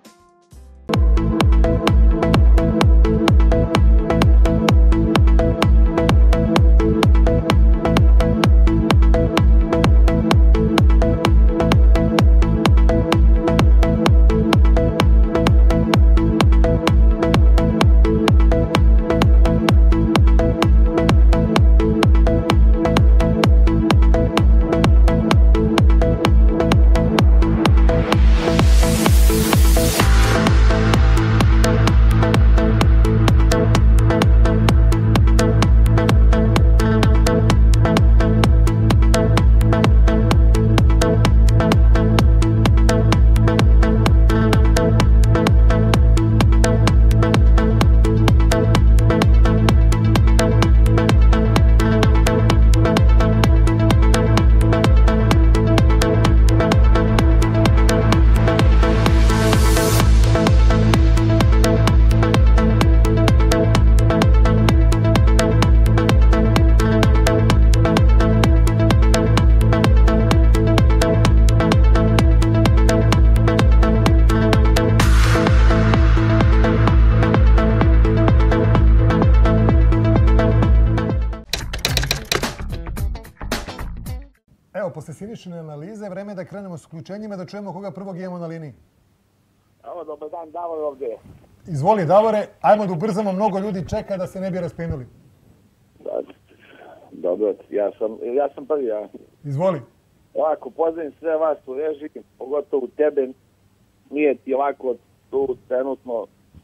Posle Sinišine analize, vreme je da krenemo s uključenjima, da čujemo koga prvog imamo na liniji. Evo, dobar dan, Davor ovdje. Izvoli, Davore, ajmo da ubrzamo, mnogo ljudi čeka da se ne bi raspinuli. Dobro, ja sam prvi, ja. Izvoli. Ovako, pozdravim sve vas u režiji, pogotovo tebe. Nije ti lako tu trenutno.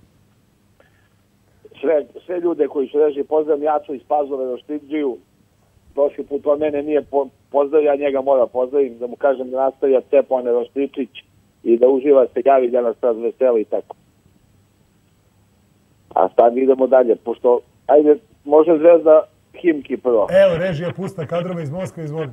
Sve ljude koji su režiji, pozdravim Jacu iz Pazove Roštiđiju. Prošli put on mene nije pozdravio, ja njega mora pozdravim, da mu kažem da nastavlja Stepane Roštičić i da uživa se javi da nas sad veseli i tako. A sad idemo dalje, pošto, ajde, može Zvezda Himki prvo. Evo, režija pusta kadrova iz Moskve, izvoli.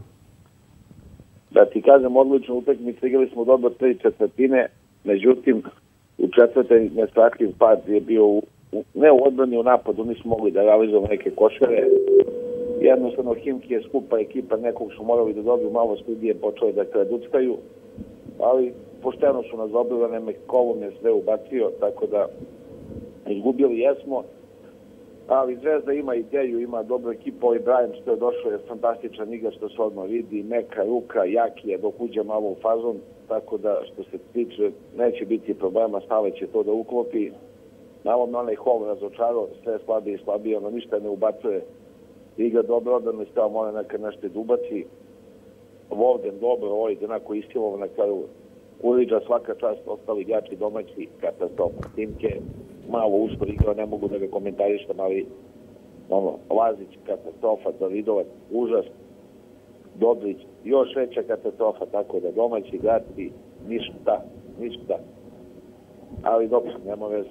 Da ti kažem, odličnu utakmicu, igrali smo dobro 3/4, međutim, u četvrtoj nespratljiv pad je bio ne u odbrani, u napadu, nismo mogli da realizujemo neke košare. Jednostavno, Himki je skupa ekipa, nekog su morali da dobiju, malo studije počeli da kraduckaju, ali pošteno su nas dobili, Nemekovom je sve ubacio, tako da izgubili jesmo, ali Zvezda ima ideju, ima dobru ekipu, ovaj Brian što je došao je fantastičan igrač, što se odmah vidi, meka ruka, jaki je dok uđe malo u fazon, tako da što se tiče neće biti problema, Stave će to da uklopi. Navodno onaj Hall razočarao, sve slabije i slabije, ono ništa ne ubacuje, igra dobro, odano je stao, mora nekad nešto da ubaci. Vovden dobro, ovaj onako istilovo na kraju, Kuriđa svaka čast, ostali igrači domaći, katastrofa. Timke malo uspor igrao, ne mogu da ga komentarištam, ali Lazić katastrofa, Davidovac užas, Dobrić još veća katastrofa, tako da domaći igrači ništa. Ali dobro, nema veze.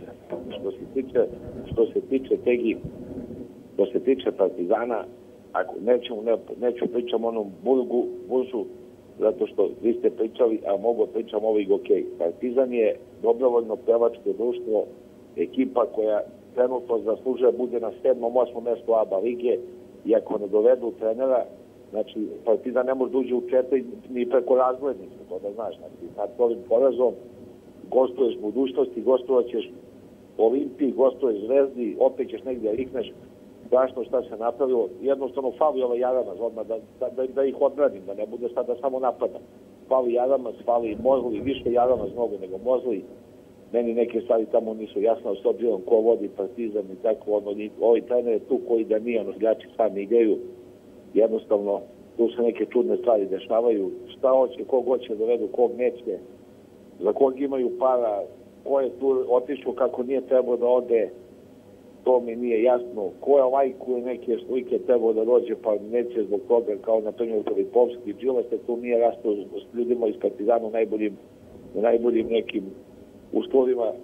Što se tiče Tegi, što se tiče Partizana, ako neću pričam onom Burzu, zato što vi ste pričali, a mogu pričam ovih okej. Partizan je dobrovoljno pevačko društvo, ekipa koja trenutno zaslužuje bude na 7. 8. mjestu ABA lige i ako ne dovedu trenera, znači Partizan ne može da uđe u 4 ni preko razglednice, to da znaš. Znači, sad ovim porazom gostuješ budućnosti, gostovaćeš Olimpiji, gostuješ Zvezdi, opet ćeš negdje rikneš, strašno šta se napravilo, jednostavno fali ovaj Jaramaz odmah da ih odbranim, da ne bude sad da samo napadam. Fali Jaramaz, fali Mozli, više Jaramaz mnogo nego Mozli. Meni neke stvari tamo nisu jasno, s obzirom ko vodi Partizan i tako, ovaj trener je tu koji da nije, igrači sami igraju. Jednostavno, tu se neke čudne stvari dešavaju. Šta hoće, kog hoće dovedu, kog neće, za kog imaju para, ko je tu otišao kako nije trebao da ode, to mi nije jasno. Ko je lajkuje neke slike trebao da dođe, pa neće zbog toga, kao na primjer Filipovski, Đilas se tu nije rastao s ljudima iz Partizana u najboljim nekim uslovima.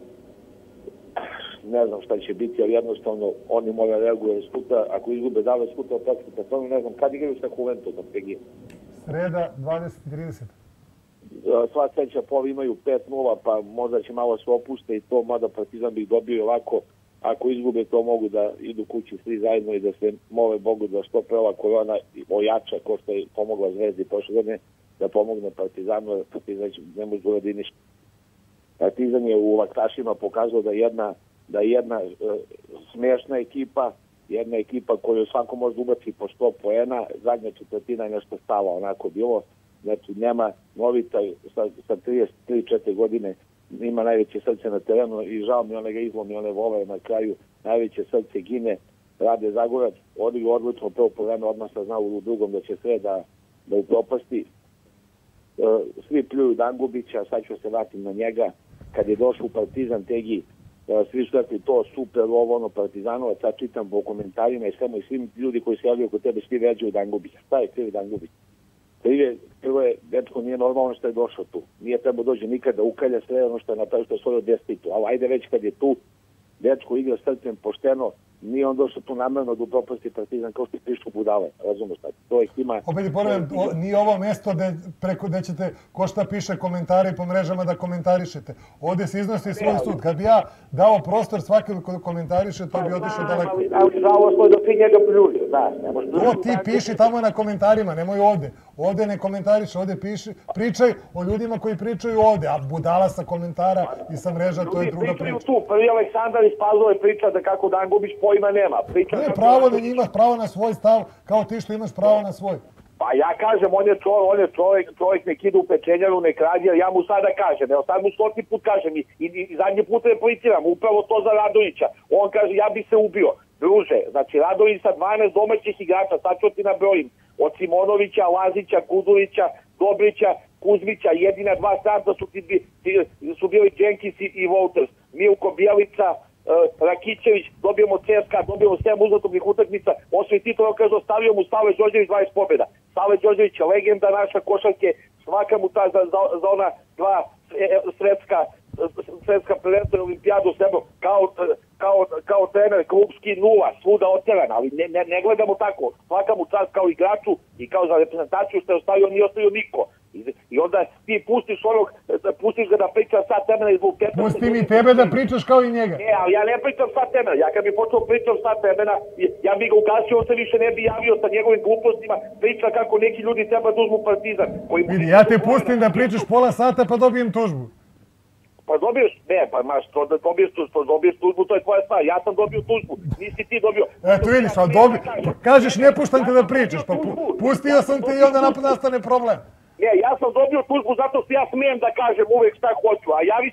Ne znam šta će biti, ali jednostavno oni mora reaguje skuta, ako izgube dave skuta o praktiku Petonu, ne znam, kad igraju sa Juventusom od PG? Sreda, 20:30. Sva treća pola imaju 5-0, pa možda će malo se opuste i to, mada Partizan bi ih dobio ovako, ako izgube to mogu da idu kući svi zajedno i da se mole Bogu da što pre ova korona ojača, ko što je pomogla Zvezdi prošle godine, da pomogne Partizanu, jer Partizan ne može da uradi ništa. Partizan je u Laktašima pokazao da je jedna smiješna ekipa, jedna ekipa koju svako može ubaci po 100 poena, zadnja četvrtina je nešto stala onako bilo, znači nema Novitaj sa 33-4 godine, ima najveće srce na terenu i žao mi one ga izlomi, one vole na kraju, najveće srce gine, Rade Zagorac, odigrao odlično prvo po vreme, odmah sam znao u drugom da će sve da upropasti. Svi pljuju Dangubića, sad ću se vratiti na njega, kad je došao u Partizan Tegi, svi su rekli to super, ovo Partizanovac, sad čitam po komentarima i svim ljudi koji se javljaju kod tebe, svi veđaju Dangubića. Šta je krivi Dangubić? Prvo je, dečko nije normalno što je došao tu. Nije trebao dođe nikada, ukalja sve ono što je napravio, što je svojio destitu. Ali ajde već kad je tu, dečko igra srcem pošteno, nije on došao tu namjerno da upropasti Partizan kao što je prišao budale. Razumeš šta? To je ima... Opet je ponavljam, nije ovo mjesto gdje ćete, ko šta piše komentari po mrežama da komentarišete. Ovdje se iznosi svoj sud. Kad bi ja dao prostor svaki ko komentariše, to bi otišao daleko. Ali žalost je da ti njega pljuju, znaš. To ti piši tamo na komentarima, nemoj ovdje. Ovdje ne komentariše, ovdje pričaj o ljudima koji pričaju ovdje, a budala sa komentara i sa mreža, to je druga priča. Tu, prvi Aleksandar iz Pazove priča da kako Dangubić pojma nema. Ne, pravo da imaš pravo na svoj stav, kao ti što imaš pravo na svoj. Pa ja kažem, on je čovjek nek ide u pečenjaru, nek radi, ja mu sada kažem, evo sad mu 100 put kažem i zadnji put repliciram, upravo to za Radovića. On kaže, ja bi se ubio. Druže, znači Radović sa 12 domaćih igrača, sad ću ti nabrojim, od Simonovića, Lazića, Kudulića, Dobrića, Kuzmića, jedina dva starta su bili Jenkins i Wolters. Milko Bjelica, Rakićević, dobijemo CSKA, dobijemo 7 uzastopnih utakmica, osvoji titula, kaže, ostavio mu Save Đorđević 20 pobjeda. Save Đorđević je legenda naša košarke, svaka mu ta za ona dva svetska prvenstva olimpijadu srebro, kao trener klubski nula, svuda oteran, ali ne gledamo tako. Svaka mu čast kao igraču i kao za reprezentaciju što je ostavio, nije ostavio niko. I onda ti pustiš ga da priča sat temena izbog teta. Pusti mi tebe da pričaš kao i njega. Ne, ali ja ne pričam sat temena. Ja kad bi počeo pričam sat temena, ja bi ga ugasio, on se više ne bi javio sa njegovim glupostima, priča kako neki ljudi treba da uzmu Partizan. Vidi, ja te pustim da pričaš pola sata pa dobijem tužbu. Pa dobiješ, ne, pa maš, dobiješ tužbu, to je tvoja stvar. Ja sam dobio tužbu, nisi ti dobio. Eto vidiš, ali kažeš ne puštam te da pričaš, pa pustio sam te i onda nastane problem. Ne, ja sam dobio tužbu zato što ja smijem da kažem uvek šta hoću, a javi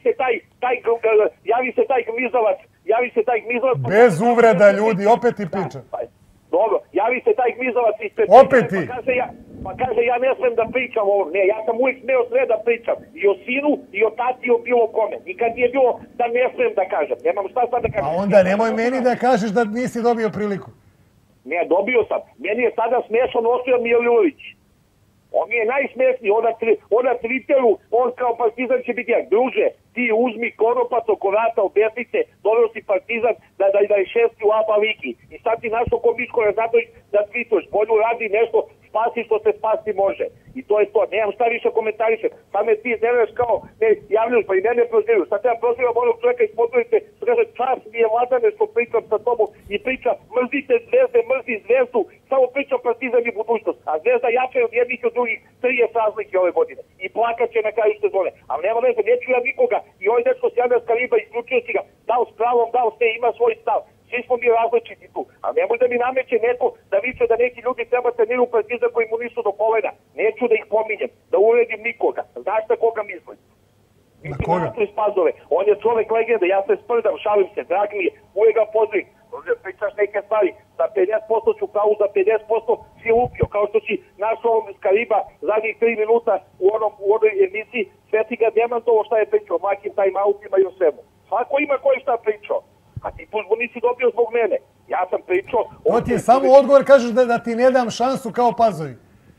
se taj gmizavac... Bez uvreda ljudi, opet ti pričam. Dobro, javi se taj gmizavac ispred... Opet ti! Pa kaže, ja ne smem da pričam ovo. Ne, ja sam uvijek smeo sve da pričam. I o sinu, i o tati, i o bilo kome. Nikad nije bilo da ne smem da kažem. Nemam šta sad da kažem. A onda nemoj meni da kažeš da nisi dobio priliku. Ne, dobio sam. Meni je sada smešan Osvija Milivojević. On mi je najsmesniji, ona Twitteru, on kao Partizan će biti jak. Druže, ti uzmi Koropac oko vrata od desnice, doveo si Partizan da je šesti u ABA ligi. I sad ti našo ko Miško Razatović da tweetuješ, bolju radi nešto, spasi što se spasti može. I to je to, nemam šta više komentarišem. Sad me ti nerveš kao, ne, javljaš, pa i mene proziraju. Sad treba prozivam onog čovjeka iz Podgorice, što kaže, čas mi je Vladane što pričam sa tobom i priča, mrzite Zvezde, mrzi Zvezdu, samo pričam Partizan i budućnost. A Zvezda jače od jednih i od drugih 30 razlike ove godine. I plakat će na kraju sezone. Ali nema veze, neću ja nikoga. I ovaj dečko s Jandarska riba, isključio si ga, dao s pravom, dao sve, ima svoj stav. Svi smo mi različiti tu. A nemoj da mi nameće neko da viče da neki ljudi treba trenirati Partizan koji mu nisu do kolena. Neću da ih pominjem, da uredim nikoga. Znaš na koga mislim? Na koga? On je čovek legenda, ja se sprdam, šalim se, drag mi je, uvijek ga pozdravim. Pričaš neke stvari, za 50% ću kao za 50% si lupio, kao što si našao s Kariba zadnjih 3 minuta u onoj emisiji, sve ti ga demantovo šta je pričao, makim time-outima i o svemu. Svako ima koji šta pričao. A ti tužbu nisi dobio zbog mene. Ja sam pričao... To ti je samo odgovor, kažeš da ti ne dam šansu kao Pazovi.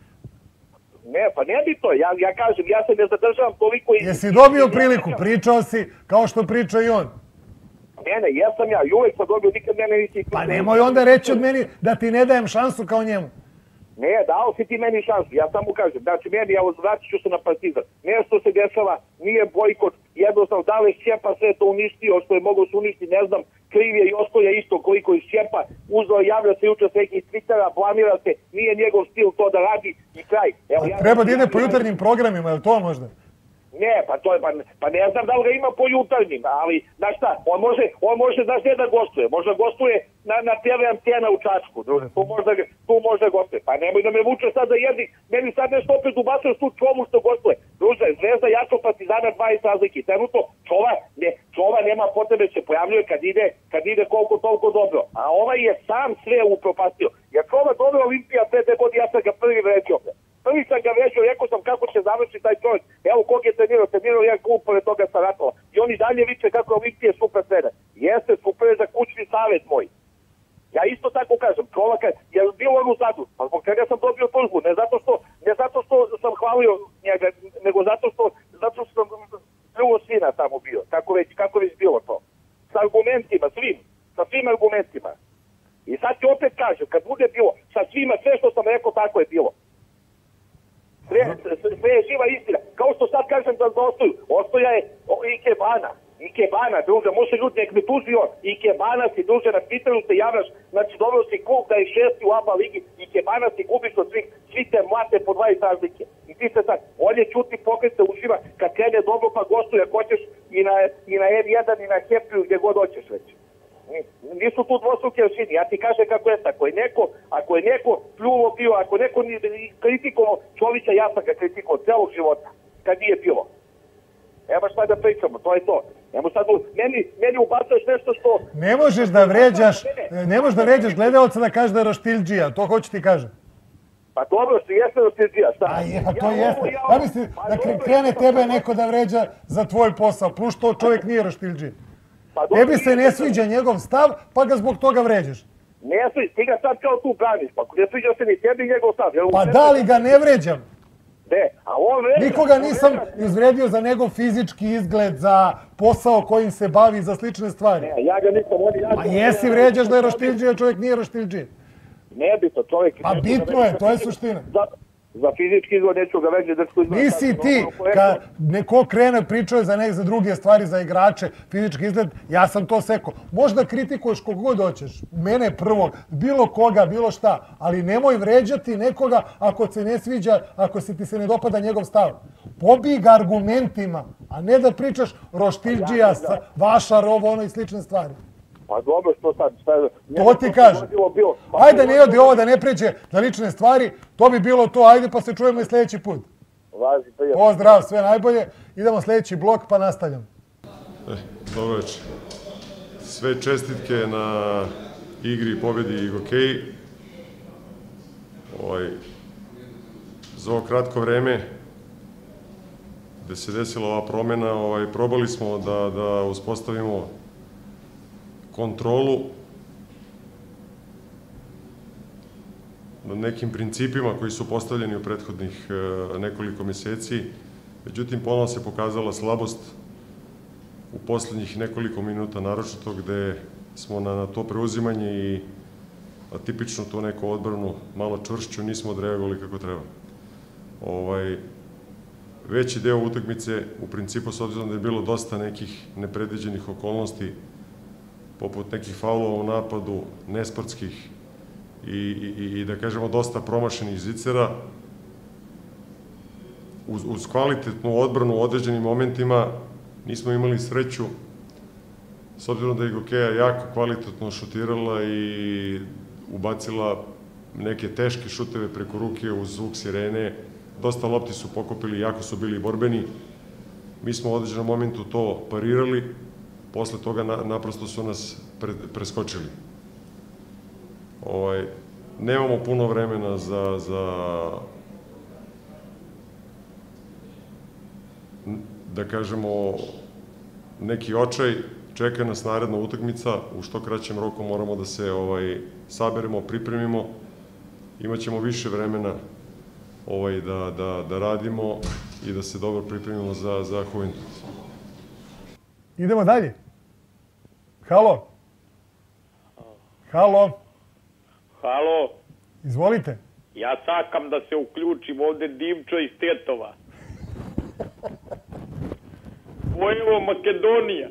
Ne, pa ne bi to. Ja kažem, ja se ne zadržavam toliko... Jesi dobio priliku? Pričao si kao što priča i on. Ne, jesam ja. I uvek sam dobio, nikad mene nisi... Pa nemoj onda reći od meni da ti ne dajem šansu kao njemu. Ne, dao si ti meni šansu. Ja samo kažem. Znači, meni, ja vratit ću se na Partizan. Nešto se dešava, nije bojkot. Jednostavno, da li Šćepa sve to uništio, što je mogao se uništiti, ne znam. Kriv je i Ostoja isto koliko iz Šćepa. Uzeo, javlja se juče s nekih Twittera, blamira se. Nije njegov stil to da radi i kraj. Treba da ide po jutarnjim programima, je li to možda? Ne, pa ne znam da li ga ima po jutarnjim, ali, znaš šta, on može, znaš gdje da gostuje, možda gostuje na TV Antena u Čačku, tu možda gostuje, pa nemoj da me vuče sad za jednik, meni sad nešto opet ubacuješ tu čovu što gostuje, druže, Zvezda jača od Partizana 20 razlike, trenutno čova nema potrebe, se pojavljuje kad ide koliko toliko dobro, a ovaj je sam sve upropastio, jer čova dobro Olimpija sve te godine, ja sam ga prvi vrećio. Prvi sam ga vrećio, rekao sam kako će završiti taj čovjek. Evo kog je trenirao jedan klub pored toga Saratova. I oni dalje viče kako je Olimpije super trener. Jeste, super je za kućni savjet moj. Ja isto tako kažem, čovjek je bio on u Zadu, pa zbog čega sam dobio tužbu, ne zato što sam hvalio njega, nego zato što sam pljuo svina tamo bio, kako već bilo to. Sa argumentima, sa svim argumentima. I sad ti opet kažem, kad bude bilo, sa svima, sve što sam rekao, tako je bilo. Sve je živa istina. Kao što sad kažem da za Ostoju. Ostoja je Ikebana, druže, može ljudi nek me tuži on. Ikebana si, druže, na Twitteru se javljaš, znači dobro si klub da je šesti u ABA ligi, Ikebana si gubiš od svi te mlate po 20 razlike. I ti se sad, on je čuti pokret se uživa, kad krene dobro pa gostuje, ako hoćeš i na R1 i na Happy gdje god hoćeš već. Nisu tu dvostruke aršini, ja ti kažem kako je, ako je neko pljuvo bio, ako neko kritikovao Čovića, ja sam ga kritikovao celog života, kad nije bilo. Evo šta da pričamo, to je to. Meni ubacuješ nešto što... Ne možeš da vređaš gledalca da kažeš da je roštiljđija, to hoću ti kažem. Pa dobro, što jeste Roštiljđija, šta? A to jeste. Ja mislim da krene tebe neko da vređa za tvoj posao, plus što čovjek nije Roštiljđija. Tebi se ne sviđa njegov stav, pa ga zbog toga vređaš. Ne sviđa, ti ga sad kao tu braniš, pa ne sviđa se ni tebi njegov stav. Pa da li ga ne vređam? Ne, a on vređa. Nikoga nisam izvredio za njegov fizički izgled, za posao kojim se bavi, za slične stvari. Ne, ja ga nisam. A jesi vređaš da je Roštiljđija, čovjek nije Roštiljđija. Nebitno, čovjek... A bitno je, to je suština. Za fizički izgled neću ga veći dečko izgled. Nisi ti, kad neko krene pričao za druge stvari, za igrače, fizički izgled, ja sam to sekao. Možda kritikuješ kog god hoćeš, mene prvog, bilo koga, bilo šta, ali nemoj vređati nekoga ako se ne sviđa, ako se ti se ne dopada njegov stav. Pobij ga argumentima, a ne da pričaš Roštiljđija, Vašar, ovo, ono i slične stvari. Pa dobro, što sad? To ti kažem. Ajde, ne odi ovo da ne pređe na lične stvari, to bi bilo to, ajde pa se čujemo i sljedeći put. Pozdrav, sve najbolje. Idemo sljedeći blok pa nastavljamo. Dobro večer. Sve čestitke na igri i pobjedi i hokeji. Za ovo kratko vreme gde se desila ova promjena, probali smo da uspostavimo kontrolu nad nekim principima koji su postavljeni u prethodnih nekoliko mjeseci. Međutim, ponovno se pokazala slabost u posljednjih nekoliko minuta, naročito gde smo na to preuzimanje i tipično tu neku odbranu malo čvršću nismo odreagovali kako treba. Veći deo utakmice, u principu, s obzirom da je bilo dosta nekih nepredviđenih okolnosti, poput nekih faulova u napadu, nesportskih i da kažemo dosta promašenih zicera, uz kvalitetnu odbranu u određenim momentima nismo imali sreću, s obzirom da je Gokeja jako kvalitetno šutirala i ubacila neke teške šuteve preko ruke uz zvuk sirene. Dosta lopti su pokopili, jako su bili borbeni. Mi smo u određenom momentu to parirali, posle toga naprosto su nas preskočili. Nemamo puno vremena za da kažemo neki očaj. Čeka nas naredna utakmica, u što kraćem roku moramo da se saberemo, pripremimo. Imaćemo više vremena da radimo i da se dobro pripremimo za Juventus. Idemo dalje. Halo. Halo. Halo. Izvolite. Ja sakam da se uključim ovde Dimčo iz Tetova. Vojevo Makedonija.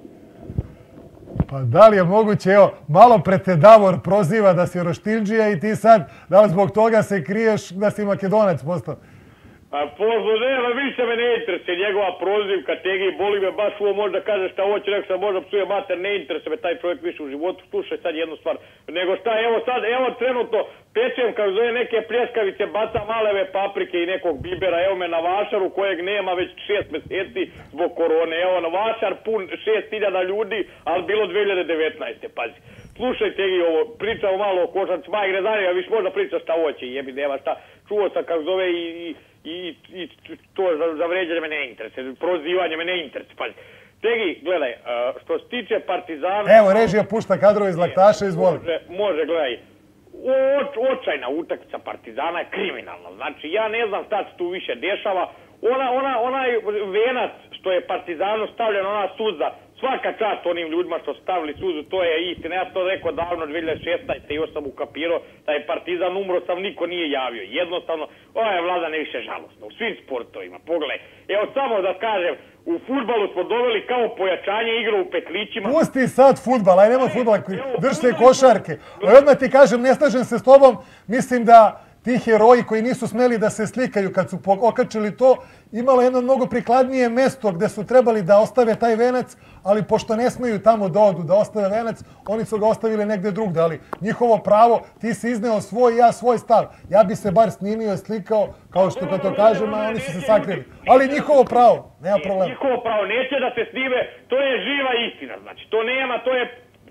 Pa da li je moguće, evo, malo pre te Davor proziva da si Roštiljđija i ti sad, da li zbog toga se kriješ da si Makedonac postao? A pozvodeva, više me ne interesuje njegova prozivka, tegi, boli me baš ovo, možda kaže šta hoće, neko sam možda psuje mater, ne interesuje me taj čovjek više u životu, slušaj sad jednu stvar, nego šta, evo sad, evo trenutno pečem kao zove neke pljeskavice, baca maleve paprike i nekog bibera, evo me na Vašaru kojeg nema već 6 mjeseci zbog korone, evo na Vašar pun 6.000 ljudi, ali bilo 2019. Pazi. Slušaj, tegi, ovo, pričamo malo o košarci, majk ne zanima, viš možda priča šta hoće, jebi, nema šta, čuo sam kako zove i to za vređanje me ne interesuje, prozivanje me ne interesuje, pazi. Tegi, gledaj, što se tiče Partizana... Evo, režija pušta kadrove iz Laktaša, izvoli. Može, gledaj, očajna utakmica Partizana je kriminalna, znači ja ne znam šta se tu više dešava, onaj venac što je Partizanu stavljen, ona suza, svaka čast onim ljudima što su stavili suzu, to je istina. Ja to rekao davno 2016. i još sam ukapirao da je Partizan umro, sam niko nije javio. Jednostavno, ova je vlada ne više žalostna u svim sportovima. Pogledaj, evo samo da kažem, u fudbalu smo doveli kao pojačanje igra u petlićima. Pusti sad fudbal, aj nemoj fudbala, drž se košarke. Odmah ti kažem, ne slažem se s tobom, mislim da ti heroji koji nisu smeli da se slikaju kad su okačili to, imalo jedno mnogo prikladnije mesto gde su trebali da ostave taj venac, ali pošto ne smeju tamo da odu, da ostave venac, oni su ga ostavili negde drugde, ali njihovo pravo, ti si izneo svoj i ja svoj stav. Ja bi se bar snimio i slikao, kao što kad to kažem, a oni su se sakrili. Ali njihovo pravo, nema problema. Njihovo pravo, neće da se snime, to je živa istina, znači, to nema, to je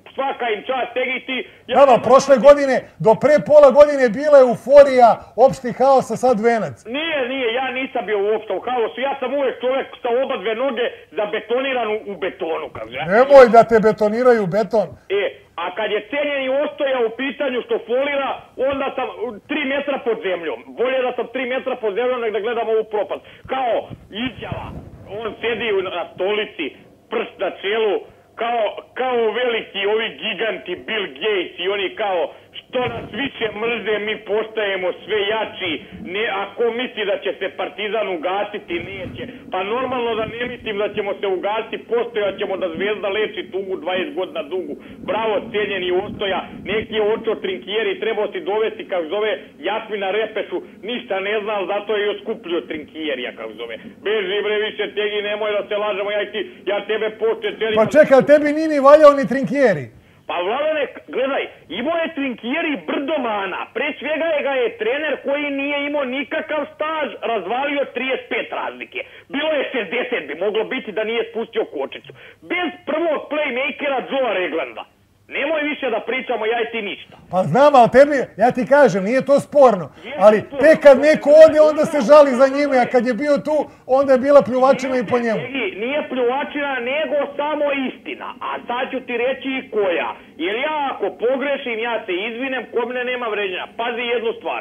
svaka im čast, tegi ti... Dava, prošle godine, do pre pola godine bila je euforija, opšti haos, a sad venac. Nije, ja nisam bio u opštom haosu, ja sam uvek čovjek sa oba dve noge zabetoniran u betonu, kaže. Nemoj da te betoniraju beton. A kad je cenjeni Ostoja u pitanju što folira, onda sam 3 metra pod zemljom. Bolje da sam 3 metra pod zemljom nek da gledam ovu propast. Kao izjava, on sedi na stolici, prst na čelu, kao veliki ovi giganti Bill Gates i oni kao što nas više mrze mi postajemo sve jači. Ako misli da će se Partizan ugasiti, neće. Pa normalno da ne mislim da ćemo se ugasiti, postojat ćemo da Zvezda leči tugu 20 godina dugu. Bravo, cijenjeni Ostoja, neki je očo Trinkieri, trebao si dovesti, kako zove, Jasmina Repešu, ništa ne znam, zato je još skuplio Trinkierija, kako zove. Beži bre više tegi, nemoj da se lažemo, ja tebe poštujem. Pa čekaj, tebi nije ni valjao ni Trinkieri. Pa Vladane, gledaj, imao je Trinkieri brdo mana. Pre svega ga je trener koji nije imao nikakav staž razvalio 35 razlike. Bilo je 60 bi moglo biti da nije spustio kočicu. Bez prvog playmakera Joea Reglanda. Nemoj više da pričamo ja i ti ništa. Pa znam, ali tebi, ja ti kažem, nije to sporno. Ali tek kad neko ode, onda se žali za njime, a kad je bio tu, onda je bila pljuvačina i po njemu. Nije pljuvačina, nego samo istina. A sad ću ti reći i koja. Jer ja ako pogrešim, ja se izvinem, ko mene nema vređenja. Pazi jednu stvar.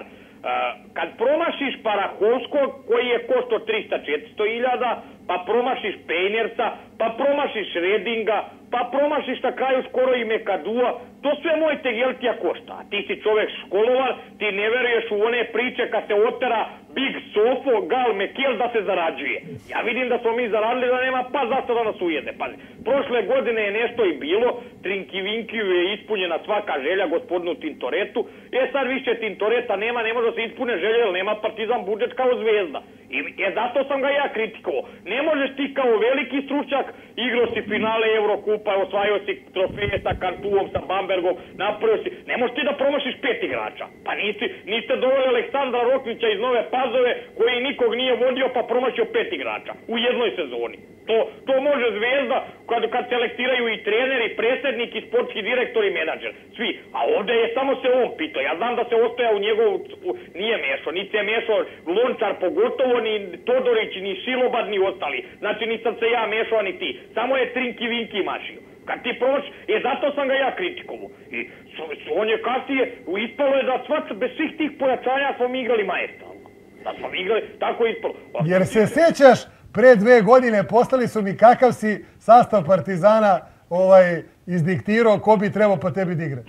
Kad promašiš Parahovskog, koji je koštao 300-400 hiljada, pa promašiš Pejnersa, pa promašiš Redinga, pa promašiš na kraju skoro i Mekadua, to sve moj tegeltija košta. A ti si čovjek školovan, ti ne veruješ u one priče kad se otera Big Sofo, Gal Mekel da se zarađuje. Ja vidim da smo mi zaradili da nema pa zašto da nas ujede. Pazi, prošle godine je nešto i bilo, Trinki Vinkiju je ispunjena svaka želja gospodinu Tintoretu, sad više Tintoreta nema, ne može da se ispune želje jer nema Partizan budžet kao Zvezda. Zato sam ga ja kritikovao. Ne možeš ti kao veliki stručnjak, igrao si finale Evrokupa, osvajao si trofeje sa Kantuom, sa Bambergom, napravio si. Ne možeš ti da promašiš 5 igrača. Pa niste doveli Aleksandra Roknića iz Nove Pazove, koji nikog nije vodio pa promašio 5 igrača u jednoj sezoni. To može Zvezda kad selektiraju i trener, i predsjednik, i sportski direktor, i menadžer. Svi. A ovdje je samo se on pitao. Ja znam da se Ostoja u njegovu nije mešao. Niti se mešao Lončar pogotovo, ni Todorić, ni Šilobad, ni ostali. Znači nisam se ja mešao ni ti. Samo je Trinki Vinki mašio. Kad ti promaš, zato sam ga ja kritikovao. I on je kasnije, ispalo je da bez svih tih pojačanja smo mi igrali maestralno. Da smo igrali, tako ispalo. Jer se sjećaš, pre 2 godine poslali su mi kakav si sastav Partizana izdiktirao ko bi trebao po tebi da igra.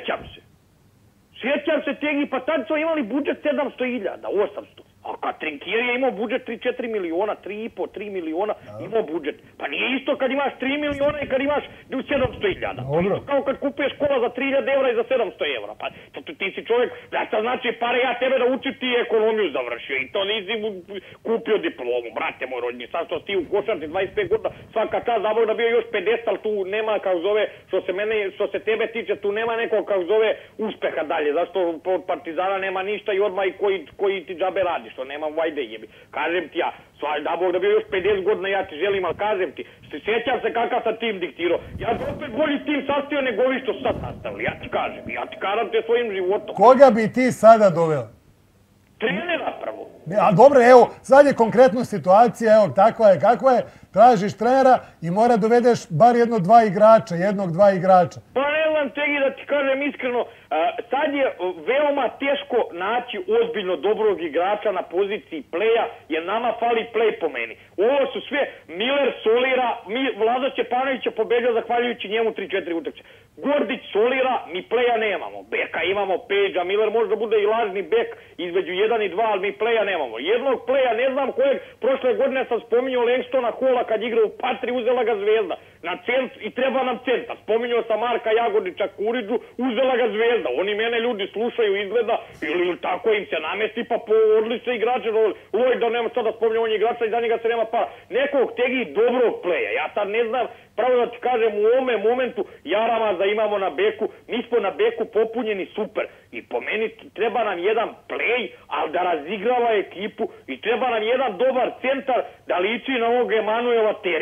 Sjećam se tegi, pa tad su imali budžet 700.000, 800. A kad Trinkier je imao budžet 3-4 miliona, 3,5-3 miliona, imao budžet. Pa nije isto kad imaš 3 miliona i kad imaš 700.000. Kao kad kupuješ kola za 3.000 evra i za 700 evra. Pa ti si čovjek, da šta znači pare ja tebe da učim, ti ekonomiju završio i to nisi kupio diplomu, brate moj rodni. Sad što ti u košarci 25 godina, svaka čast zabog da bio još 50, ali tu nema, kao zove, što se tebe tiče, tu nema nekog, kao zove, uspeha dalje. Zašto od Partizana nema ništa i odmah i koji ti džabe radiš. Što nemam vajde jebi. Kažem ti ja, da Bog da bio još 50 godina, ja ti želim, ali kažem ti, sjećam se kakav sam tim diktirao. Ja bi opet bolji tim sastavio nego ovi što sad sastavili, ja ti kažem. Ja ti kažem te svojim životom. Koga bi ti sada doveo? Trenera prvo. A dobro, evo, sad je konkretna situacija, evo, takva je kakva je, tražiš trenera i mora dovedeš bar 1-2 igrača, 1-2 igrača. Pa ne znam, tegi da ti kažem iskreno, sad je veoma teško naći ozbiljno dobrog igrača na poziciji pleja, jer nama fali play po meni. Ovo su sve Miller, Solira, Vlado Čepanović je pobeđao zahvaljujući njemu 3-4 utakmice. Gordić, Solira, mi pleja nemamo. Beka imamo Pejđa, Miller možda bude i lažni bek između 1 i 2, ali mi pleja nemamo. Jednog pleja, ne znam kojeg, prošle godine sam spominjao Langstona Hola kad igra u Patri, uzela ga Zvezda. I treba nam centar. Spominjao sam Marka Jagodića Kuriđu, uzela ga Zvezda. Oni mene ljudi slušaju, izgleda, ili tako im se namesti, pa odlične igrače. Lloyd, da nema šta da spominjao, on je igrača i za njega se nema para. Nekog tegi dobrog pleja. Ja sad ne znam, pravo da ti kažem, u ovome momentu Jaramaza imamo na beku, mi smo na beku popunjeni super. I po meni treba nam jedan play, ali da razigrava ekipu, i treba nam jedan dobar centar da liči na ovog Emanuela Terija.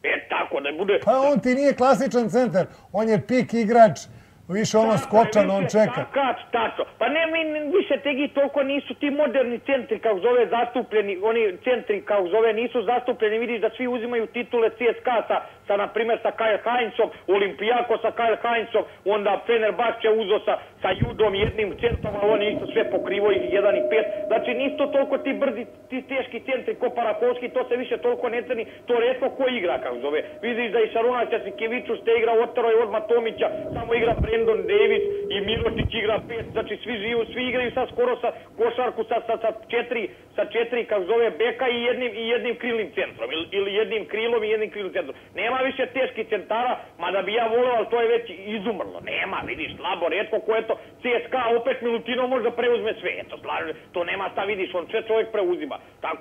Tako da bude... Pa on ti nije klasičan centar, on je pik igrač, više ono skočan, on čeka. Tačno. Pa ne, više tegi toliko nisu ti moderni centri, kao zove, zastupljeni, oni centri, kao zove, nisu zastupljeni, vidiš da svi uzimaju titule CSKA sa na primjer, sa Kyle Heinzom, Olimpijako sa Kyle Heinzom, onda Fenerbahče uzo sa Judom, jednim centrom, ali oni isto sve pokrivo i 1 i 5. Znači, nisu to toliko ti brzi, ti teški centri ko Parakovski, to se više toliko ne ceni, to retko ko igra, kao zove. Vidiš da i Šaruna Ćasikeviću ste igra, otero je odmah Tomića, samo igra Brandon Davis i Mirotić igra 5, znači svi igraju sad skoro sa košarku sa 4, kako zove, beka i jednim krilnim centrom, ili jednim krilom i jednim krilnim centrom. Nema više teških centara, mada bi ja volio, ali to je već izumrlo. Nema, vidiš, slabo, retko ko je to, CSKA opet Milutinov možda preuzme sve, eto, slaže, to nema šta, vidiš, on sve čovjek preuzima.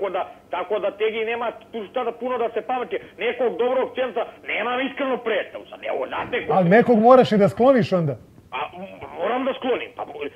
Tako da tegi nema šta puno da se pameti. Nekog dobrog centra nemam iskreno predstavu sad, evo, znate ko... Ali nekog moraš i da skloniš onda. Moram da sklonim.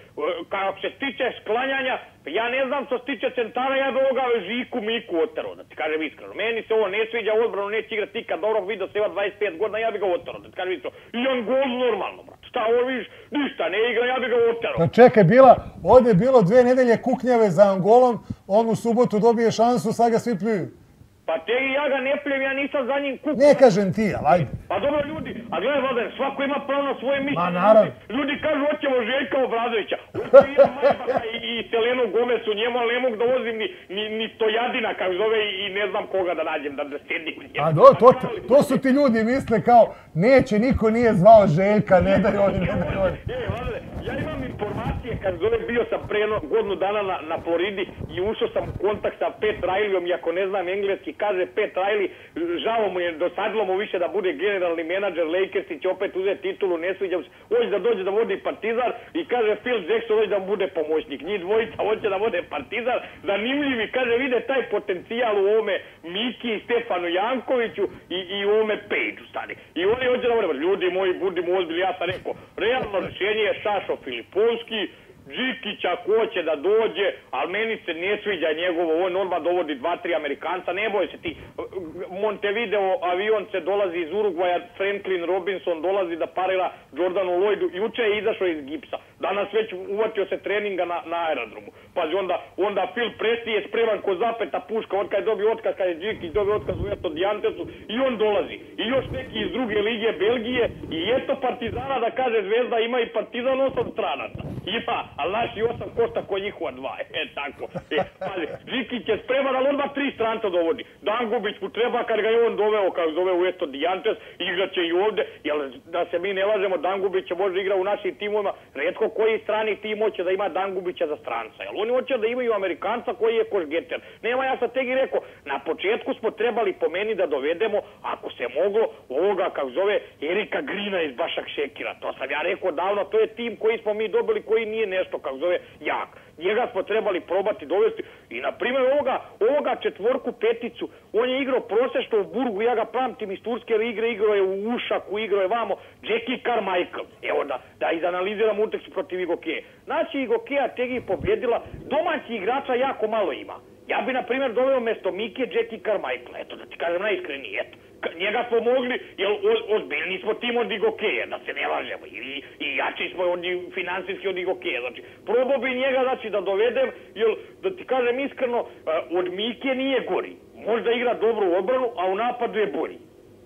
Kako se tiče sklanjanja, ja ne znam što se tiče centara, ja bi ovoga Žiku Miku otero, da ti kažem iskreno. Meni se ovo ne sviđa, odbranu neće igrati nikad dobro, vidio se 25 godina, ja bi ga otero, da ti kažem iskreno. I on gol normalno, brat. Šta ovo vidiš, ništa ne igra, ja bi ga otero. Pa čekaj, ovdje je bilo 2 nedelje kuknjave za Angolom, on u subotu dobije šansu, sad ga svi pljuju. Pa tegi ja ga ne pljujem, ja nisam za njim kukao. Ne kažem ti, ali ajde. Pa dobro ljudi, a gledaj Vladan, svako ima pravo na svoje mišljenje. Ma naravno. Ljudi kažu hoćemo Željka Obradovića. Hoću idem Majbaka i Selenu Gomesu, njemu, ali ne mogu da vozim ni Stojadina, kako zove, i ne znam koga da nađem, da sedi u njemu. A to su ti ljudi misle kao, neće, niko nije zvao Željka, ne daj oni. Vladane, ja imam informacije, kad zove, bio sam pre godinu dana na Floridi i ušao sam u kontakt sa Pat Rileyom, iako ne znam engleski, kaže Pat Riley, žao mu je, dosadilo mu više da bude generalni menadžer, Lakersi će opet uzeti titulu, ne sviđa se, hoće da dođe da vodi Partizan i kaže Phil Jackson hoće da mu bude pomoćnik, njih dvojica hoće da vode Partizan, zanimljivi, kaže vide taj potencijal u ovome Miki i Stefanu Jankoviću i u ovome Page-u stani. I oni hoće da vode, ljudi moji, budimo ozbiljni, ja sam rekao, realno rješenje je Šašo Filipovski, Džikić ako hoće da dođe, ali meni se ne sviđa njegovo, on odmah dovodi 2-3 Amerikanca, ne boj se ti, Montevideo avion se dolazi iz Urugvaja, Franklin Robinson dolazi da parira Jordanu Lloydu, juče je izašao iz gipsa, danas već uvatio se treninga na aerodromu, pazi onda Phil Presti je spreman ko zapeta puška, od kad je dobio otkaz, kad je Džikić dobio otkaz u Eto Dijantesu i on dolazi, i još neki iz druge lige Belgije i eto Partizana da kaže Zvezda ima i Partizan 8 stranaca, ima, ali naši 8 košta ko njihova 2, tako. Pazi, Džikić je spreman, ali odmah 3 stranca dovodi. Dangubić mu treba, kad ga je on doveo, kao zove u Eto Dijantes, igraće i ovde, jer da se mi ne lažemo, Dangubića može igra u našim timovima, retko koji strani tim hoće da ima Dangubića za stranca, jer oni hoće da imaju Amerikanca koji je košgeter. Nema, ja sam tegi rekao, na početku smo trebali po meni da dovedemo, ako se moglo, ovoga, kao zove, Erika Grina iz Bašak Šekira. To sam ja rekao davno, to je tim koji smo mi dobili, koji nije nešto, kako zove, jak. Njega smo trebali probati dovesti i, na primjer, ovoga 4, 5, on je igrao prosečno u Burgu, ja ga pamtim iz turske igre, igrao je u Ušaku, igrao je vamo, Jackie Carmichael. Evo da izanaliziramo utakmicu protiv Igokeje. Znači, Igokeja tegi pobjedila, domaći igrača jako malo ima. Ja bi, na primjer, doveo mesto Mike Jackie Carmichael, eto, da ti kažem najiskrenije, eto. Njega smo mogli, jer ozbiljni smo tim od Igokeje, da se ne lažemo, i jači smo finansijski od Igokeje, znači, probao bi njega, znači, da dovedem, jer, da ti kažem iskreno, od Mike nije gori, možda igra dobru odbranu, a u napadu je bolji,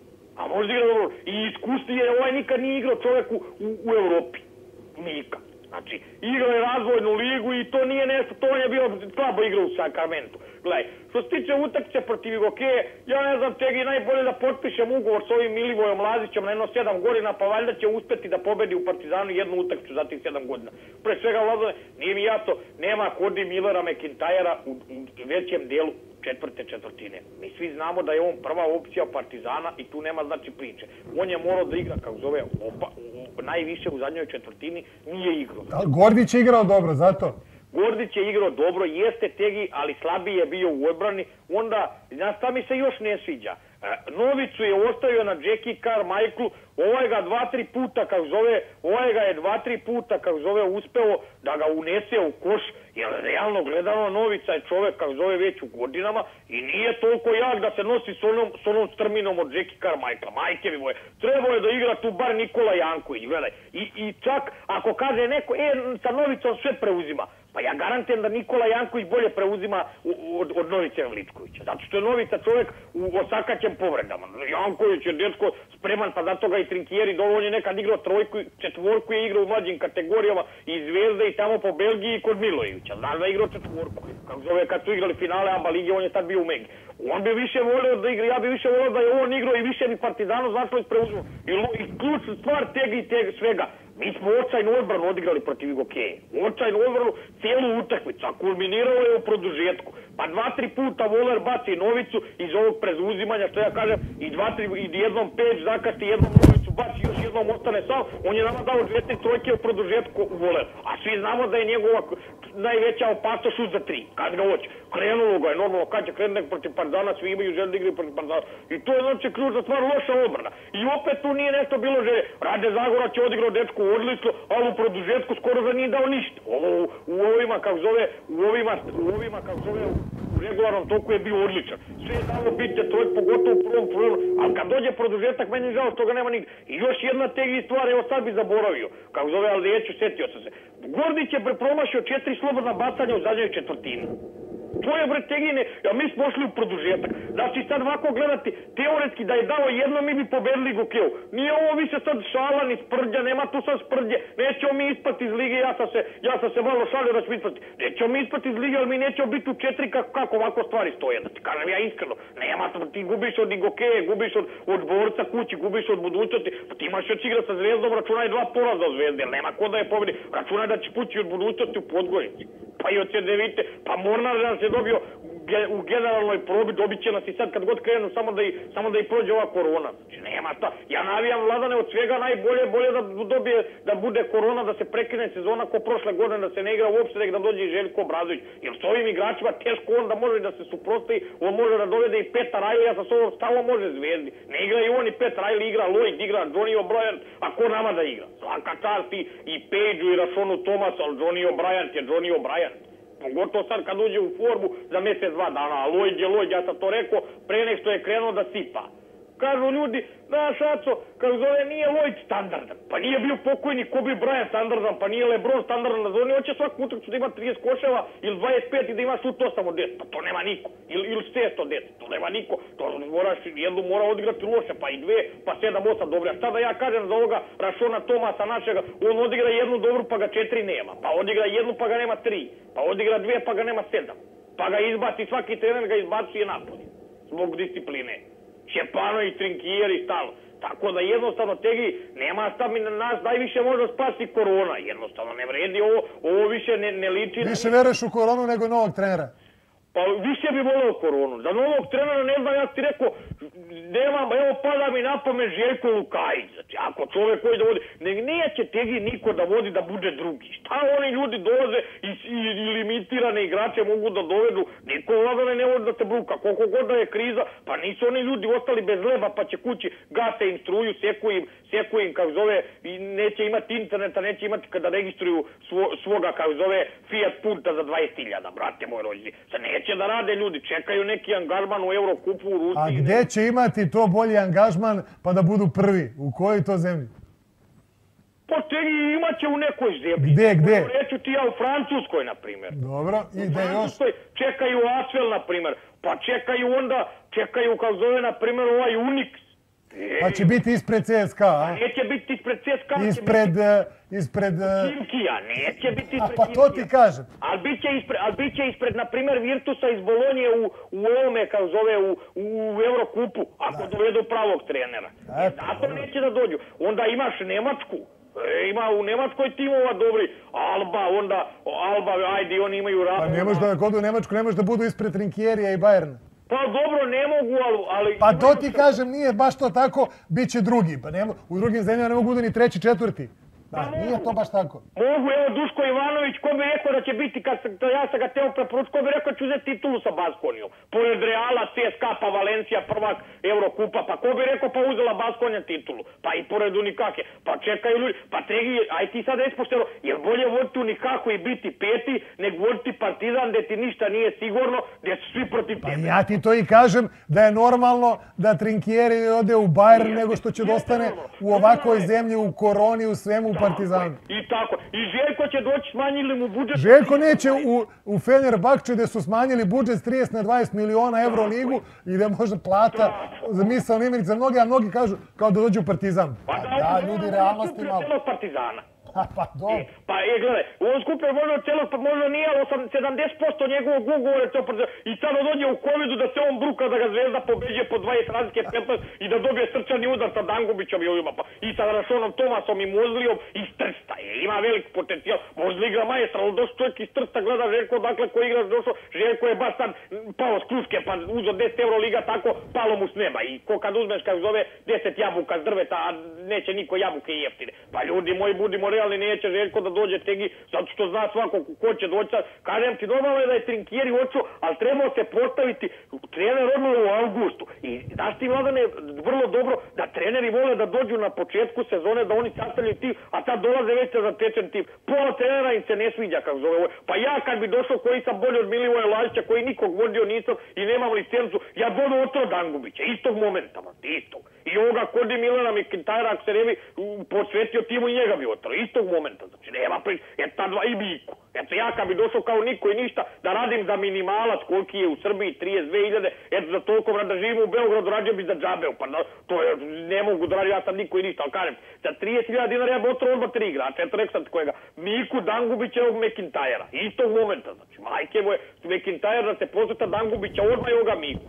a možda igra dobro, i iskusnije, ovaj nikad nije igrao čovjek u Evropi, Mika. Znači, igrao je razvojnu ligu i to nije nešto, to on je bio slabo igrao u Sakramentu. Gledaj, što se tiče utakmice protiv Igokeje, ja ne znam, tegi najbolje da potpišem ugovor s ovim Milivojom Lazićem na jedno 7 godina, pa valjda će uspeti da pobedi u Partizanu jednu utakmicu za tih 7 godina. Pre svega, Vladane, nije mi jasno, nema Cody Millera, McIntyra u većem delu četvrtine. Mi svi znamo da je on prva opcija Partizana i tu nema znači priče. On je morao da igra, kako zove, najviše u zadnjoj četvrtini, nije igrao. Gordić je igrao dobro, zato? Gordić je igrao dobro, jeste tegi, ali slabiji je bio u odbrani. Onda, znaš šta mi se još ne sviđa? Novicu je ostavio na Jackie Carmichaelu, ovaj ga 2-3 puta, kako zove, uspeo da ga unese u koš Jer realno gledano Novica je čovek kako zove već u godinama i nije toliko jak da se nosi s onom strminom od Jackie Carmichaela. Majke mi moje, trebao je da igra tu bar Nikola Janković, gledaj. I čak ako kaže neko, sa Novicom sve preuzima. Pa ja garantujem da Nikola Janković bolje preuzima od Novice Veličkovića. Zato što je Novica čovjek u osakaćem povredama. Janković je dečko spreman, pa zato ga i Trinkieri dovoljno je nekad igrao trojku, četvorku je igrao u mlađim kategorijama i Zvezde i tamo po Belgiji i kod Milojevića. Znaš da je igrao četvorku. Kako zove, kad su igrali finale ABA lige, on je tad bio u Megi. On bi više volio da igra, ja bi više volio da je on igrao i više bi Partizanu Zlatković preuzeo. I ključna stvar tega svega. Mi smo očajnu odbranu odigrali protiv Igokeje. Očajnu odbranu cijelu utakmicu, a kulminiralo je u produžetku. Pa 2-3 puta Voler baci Novicu iz ovog preuzimanja, što ja kažem, i jednom Peć zakasti, jednom Novicu baci, još jednom ostane sam. On je nama dao 2-3 trojke u produžetku u Voler. A svi znamo da je njegova najveća opasnost šut za 3. Kad ga hoće. Krenulo ga je normalno, kad će krenuti protiv Partizana, svi imaju želju da igraju protiv Partizana. I to je znači ključna stvar, loša obrana. I opet tu nije nešto bilo želje. Rade Zagorać je odigrao dečku odlično, ali u produžetku skoro da nije dao ništa. U ovima, kako zove, u regularnom toku je bio odličan. Sve je dalo biti trojk, pogotovo u prvom polovremenu, ali kad dođe produžetak, meni je žao što ga nema nigde. I još jedna tegli stvar, evo sad bi zaboravio, kako zove, ali neću, setio sam se. Gordić je promašio 4 slobodna bacanja u zadnjoj četvrtini. To je bre tegine, a mi smo ošli u produžetak. Znači sad ovako gledati, teoretski da je dao jedno, mi bi pobedili Gokeju. Nije ovo više sad šala ni sprdnja, nema tu sad sprdnje. Nećemo mi ispati iz lige, ja sam se malo šalio da ćemo ispati. Nećemo mi ispati iz lige, ali mi nećemo biti u 4 kako ovako stvari stoje. Da ti kažem ja iskreno, nema, ti gubiš od Gokeje, gubiš od Borca kući, gubiš od budućnosti. Pa ti imaš još igra sa Zvezdom, računaj 2 poraza od Zvezde, jer nema ko da je pobedi. Računaj da će pući od budućnosti u Podgorici. Pa i od Cedevite, pa Mornar nas je dobio u generalnoj probi, dobit će nas i sad kad god krenu, samo da i prođe ova korona. Znači nema ta. Ja navijam Vladane od svega bolje da dobije, da bude korona, da se prekine sezona ko prošle godine, da se ne igra uopšte, da dođe i Željko Obradović. Jer s ovim igračima teško on da može da se suprostavi, on može da dovede i Petar Rajlija, sa sobom stalo može Zvezdi. Ne igra i on i Petar Rajli, igra Lloyd, igra Johnny O'Brien, a ko nama da igra? Svaka čast i Pageu i Rashonu Thomas, ali Johnny O'Brien je Johnny O'Brien. Pogotovo sad kad uđe u formu za mjesec, 2 dana, a Lloyd je Lloyd, ja sam to rekao pre nek što je krenuo da sipa. Kažu ljudi, znaš Aco, kako zove, nije Lloyd standardan, pa nije bio pokojni Kobe Bryant standardan, pa nije LeBron standardan na zoni, hoće svaku utakmicu da ima 30 koševa ili 25 i da ima šut 8 od 10, pa to nema niko, ili 6 od 10, to nema niko, to jednu mora odigrati loše, pa i 2, pa 7-8 dobre, a šta da ja kažem za ovoga Rashona Thomasa našega, on odigra jednu dobru pa ga 4 nema, pa odigra jednu pa ga nema 3, pa odigra 2 pa ga nema 7, pa ga izbaci, svaki trener ga izbacuje napolje, zbog discipline. Šepano i Trinkieri i stalo. Tako da jednostavno tegi nema šta mi na nas najviše može spasti korona. Jednostavno ne vredi ovo više ne liči. Više veruješ u koronu nego novog trenera? Pa više bi voleo koronu. Za novog trenera ne znam, ja ti rekao, nemam, evo pada mi na pamet Željko Lukajić. Znači, ako čovjek koji da vodi, neće tegi niko da vodi da bude drugi. Šta oni ljudi dolaze i limitirane igrače mogu da dovedu? Niko Vladane ne vodi da te bruka. Koliko god da je kriza, pa nisu oni ljudi ostali bez leba, pa će kući gase im struju, seku im, kako zove, i neće imati interneta, neće imati kada registruju svoga, kako zove, Fiat Punta za 20.000, brate moj rođi. Sad neće da rade ljudi, čekaju neki angažman u Eurokupu u Rusiji. A gdje će imati to bolji angažman pa da budu prvi? U kojoj to zemlji? Pa tegi imat će u nekoj zemlji. Gdje? Reću ti ja u Francuskoj, na primjer. Dobro, i gdje još? Čekaju Asvel, na primjer. Pa čekaju, kao zove, na primjer, ovaj Unix. Pa će biti ispred CSKA, a? Neće biti ispred CSKA. Ispred... Kimkija, neće biti ispred Kimkija. Pa to ti kažem. Ali bit će ispred, na primjer, Virtusa iz Bolonije u ovome, kao zove, u Eurokupu, ako dovedu pravog trenera. Zato neće da dođu. Onda imaš Nemačku. Ima u Nemačkoj timova dobri. Alba, ajde, oni imaju rad. Pa ne može da kod u Nemačku, ne može da budu ispred Trinkierija i Bayerna. Pa dobro, ne mogu, ali... Pa to ti kažem, nije baš to tako, bit će drugi. Pa u drugim zemljama ne mogu da ni treći, četvrti. Da, nije to baš tako. Mogu, evo Duško Ivanović, ko bi rekao da će biti, ja sam ga teo preporučiti, ko bi rekao da će uzeti titulu sa Baskonijom. Pored Reala, CSKA, pa Valencija, prvak Eurokupa, pa ko bi rekao pa uzela Baskonija titulu? Pa i pored Unikake. Pa čekaju ljudi, pa Tregi, aj ti sad reći pošteno, jer bolje voditi Unikaku i biti peti, nego voditi Partizan gde ti ništa nije sigurno, gde su svi protiv tebe. Pa ja ti to i kažem da je normalno da Trinkieri ode u Bayern nego što će da ostane u ovakvoj zemlji, u koroni, u svemu, u Partizanu. I tako. I Željko će doći, smanjili mu budžet. Željko neće u Fenerbahče gde su smanjili budžet s 30 na 20 miliona euro ligu i da može plata za misaon imenik za mnogi, a mnogi kažu kao da dođu u Partizan. Pa da, ljudi, realnosti malo. Partizana. Pa dobro. Pa gledaj, on skupio možda celog, pa možda nije, ali 70% njegovog ugovora i sada dođe u covidu da se on bruka da ga Zvezda pobeđe po 20 razlike 15 i da dobije srčani udar sa Dangubićom i ovima, i sa Rašonom Tomasom i Mozlijom iz Trsta je, ima veliki potencijal, Mozli igra majestra, ali došao čovjek iz Trsta, gleda Željko, dakle ko igraš došao, Željko je baš sad pao s kruške, pa uzo 10 euro liga, tako palo mu s neba i ko kad uzmeš kako zove 10 jabuka s drveta, a neće niko jabuke jeftine, pa ljudi moji budimo realni, neće Željko da dođe Tegi, zato što zna svako ko će doći sad. Kažem ti, normalno je da je Trinkieri hoću, ali trebao se postaviti trener odmah u avgustu. I znaš ti, Vladane, vrlo dobro da treneri vole da dođu na početku sezone, da oni sastavljaju tim, a sad dolaze već za zatečen tim. Pola trenera im se ne sviđa, kako zove ovo. Pa ja kad bi došao koji sam bolji od Milivoja Lazića, koji nikog vodio nisam i nemam licencu, ja budu otro Dangubića, istog momenta, istog. I ovoga kodi Milana Mkhitarya, ako se ne bi posvetio timu i njega bi otro, istog momenta, znači nema prič, ta dva i Miku. Eto ja kad bi došao kao niko i ništa da radim za minimalac koliki je u Srbiji 32.000, eto za toliko da živim u Beogradu radio bi za džabeu, pa to je, ne mogu da radim, ja sam niko i ništa, ali kažem, za 30.000 dinara ja bi otro odmah 3 igrača, eto rekao sam kojega, Miku, Dangubića i ovog Mkhitarya, istog momenta, znači majke moje, Mkhitarya da se posveta Dangubića odmah i ovoga Miku,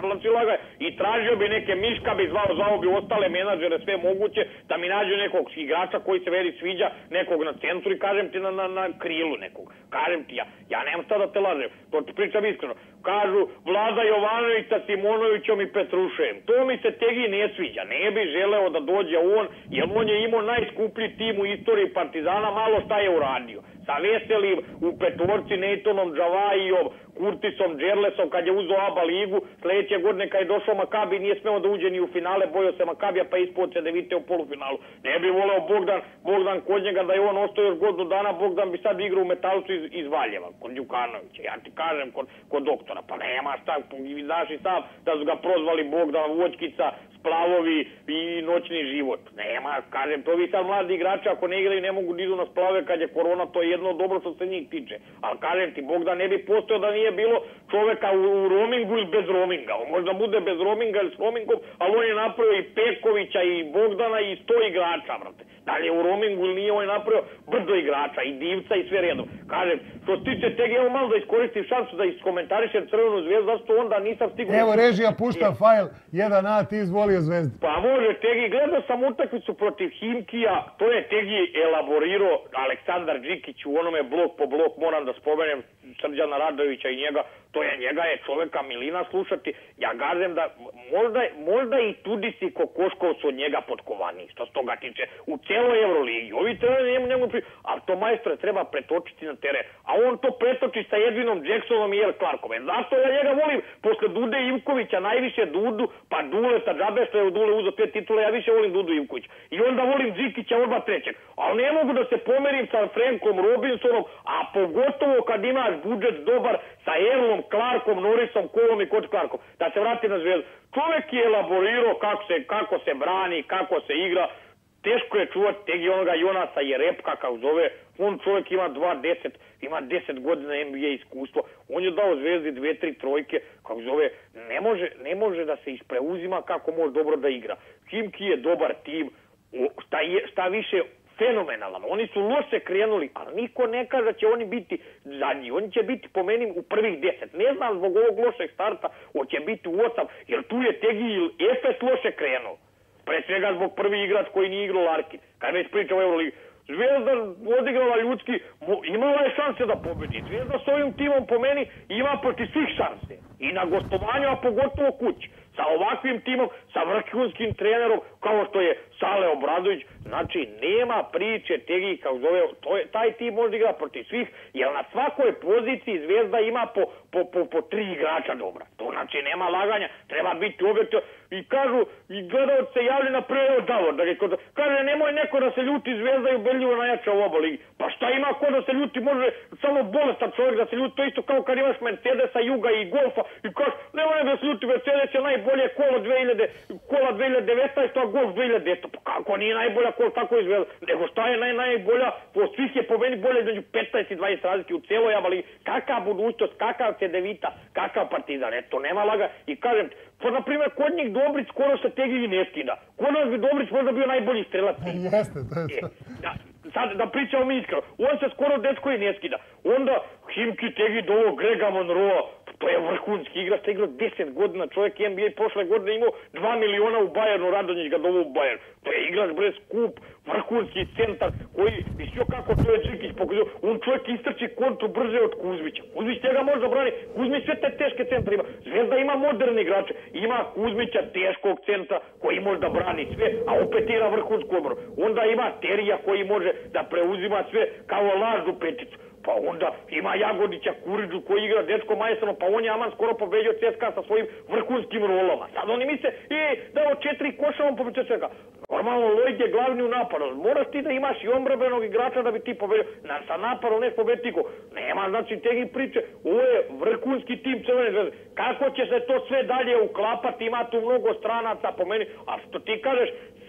i tražio bi neke Miška bi zvao bi ostale menadžere, sve moguće, da mi nađu nekog igrača koji se veri sviđa, nekog na centru i kažem ti na krilu nekog. Kažem ti ja nemam šta da te lažem, to ti pričam iskreno. Kažu Vlada Jovanović sa Simonovićom i Petrušejem. To mi se Tegi ne sviđa, ne bi želeo da dođe on, jer on je imao najskuplji tim u istoriji Partizana, malo šta je uradio. Sa Veselim u petorci, Nejtonom Džavajijom, Kurtisom, Džerlesom, kad je uzeo ABA ligu, sledeće godine kad je došao Makabi, nije smeo da uđe ni u finale, bojao se Makabija pa ispod se Devite u polufinalu. Ne bi voleo Bogdan kod njega da je on ostao još godinu dana, Bogdan bi sad igrao u Metalcu iz Valjeva, kod Đukanovića, ja ti kažem, kod doktora, pa nema šta, znaš i sam da su ga prozvali Bogdan Voćkica, Splavovi i noćni život. Nema, kažem, to vi sad mladi igrači ako ne igraju ne mogu da idu na Splave kad je korona, to je jedno dobro što se njih tiče. Ali kažem ti, Bogdan ne bi postojao da nije bilo čoveka u roamingu ili bez roaminga. On možda bude bez roaminga ili s roamingom, ali on je napravio i Pekovića i Bogdana i 100 igrača, brate. Da li je u roamingu ili nije, on je napravio brdo igrača i Divca i sve redom. Kažem, što se tiče tega, evo malo da iskoristim šansu da iskomentarišem Crvenu zvezdu, zašto onda nisam stigao... Evo, režija pušta fajl 1A, ti izvolio Zvezdu. Pa može, Tegi, gledao sam utakmicu protiv Himkija, to je Tegi elaborirao Aleksandar Đikić u onome blok po blok, moram da spomenem Srđana Radovića i njega, njega je čoveka milina slušati. Ja gazem da možda i Tudis i Kokoškov su od njega potkovaniji, što se toga tiče, u celoj Euroligi. Ovi treneri njemu ali to majstore treba pretočiti na teren. A on to pretoči sa Edvinom Jacksonom i Jer Clarkom. Zato ja njega volim, posle Dude Ivkovića, najviše Dudu, pa Duleta, džabe što je u Dule uzeo 5 titula, ja više volim Dudu Ivkovića. I onda volim Đikića odmah trećeg. Ali ne mogu da se pomerim sa Frankom Robinsonom, a pogotovo kad imaš budžet dobar sa Erlom, Clarkom, Norrisom, Kolom i Coach Clarkom. Da se vrati na Zvezdu. Čovek je elaborirao kako se brani, kako se igra. Teško je čuvati Tegi onoga Jonasa Jerepka, kako zove. On čovjek ima 10 godina NBA iskustvo. On je dao Zvezdi 2-3 trojke, kako zove. Ne može da se ispreuzima kako može dobro da igra. Himki je dobar tim. Šta više fenomenalan. Oni su loše krenuli, ali niko ne kaže da će oni biti zadnji. Oni će biti po meni u prvih 10. Ne znam zbog ovog lošeg starta, on će biti u 8, jer tu je Tegi ili Efes loše krenuo. Pre svega zbog prvi igrač koji nije igrao Larkin. Kad već pričao o Euroligi. Zvezda odigrala ljudski, imala je šanse da pobedi. Zvezda s ovim timom po meni ima protiv svih šanse. I na gostovanju, a pogotovo kući. Sa ovakvim timom, sa vrhunskim trenerom, kao što je Sale Mile Obradović, znači nema priče Tegi, kao zove, taj tim može igra protiv svih, jer na svakoj poziciji Zvezda ima po 3 igrača dobra. To znači nema laganja, treba biti objektivno. I kažu, i gledalci se javlja na prvo Davor, kaže nemoj neko da se ljuti, Zvezda je ubedljivo najjača u oba ligi. Pa šta ima ko da se ljuti, može samo bolestan čovjek da se ljuti, to isto kao kad imaš Mercedesa, Juga i Golfa i kažeš nemoj da se ljuti, Mercedes je najbolje kola 2019, a Golf 2010. Pa kako nije najbolja kola, tako je Zvezda, nego šta je najbolja, po svih je po meni bolje među 15 i 20 razlike u celoj oba ligi. Kakav budućnost, kakav Cedevita, kakav Partizan, eto nema laga i kažem, pa na primjer kod njih Dobrić skoro se Tegi ne skida. Kod nas bi Dobrić možda bio najbolji strelac. Jeste, to je to. Sad da pričamo mi iskreno, on se skoro dečko i ne skida. Onda Himki Tegi do ovog Grega Monroa, to je vrhunski igrač, igrao 10 godina, čovjek NBA prošle godine imao 2 miliona u Bayernu, Radonjić ga doveo u Bayern. To je igrač bre skup, vrhunski centar koji, mislio kako to je Džikić pokazio, on čovjek istrči kontru brže od Kuzmića. Kuzmić njega može da brani, Kuzmić sve te teške centra ima. Zvezda ima moderne igrače, ima Kuzmića teškog centra koji može da brani sve, a opet igra vrhunsku obranu. Onda ima Terija koji može da preuzima sve kao lažnu peticu. Pa onda ima Jagodića, Kuriđu koji igra dečko majestrano, pa on je aman skoro pobeđio CSKA sa svojim vrhunskim rolama. Sad oni misle, dao 4 koša, on pobeđio CSKA. Normalno, Lloyd je glavni u napadu. Moraš ti da imaš i ombrabenog igrača da bi ti pobeđio. Sa napadom ne pobedi niko. Nema, znači, Tegi priče. Ovo je vrhunski tim Crvene Zvezde. Kako će se to sve dalje uklapati, ima tu mnogo stranaca po meni. A što ti kažeš,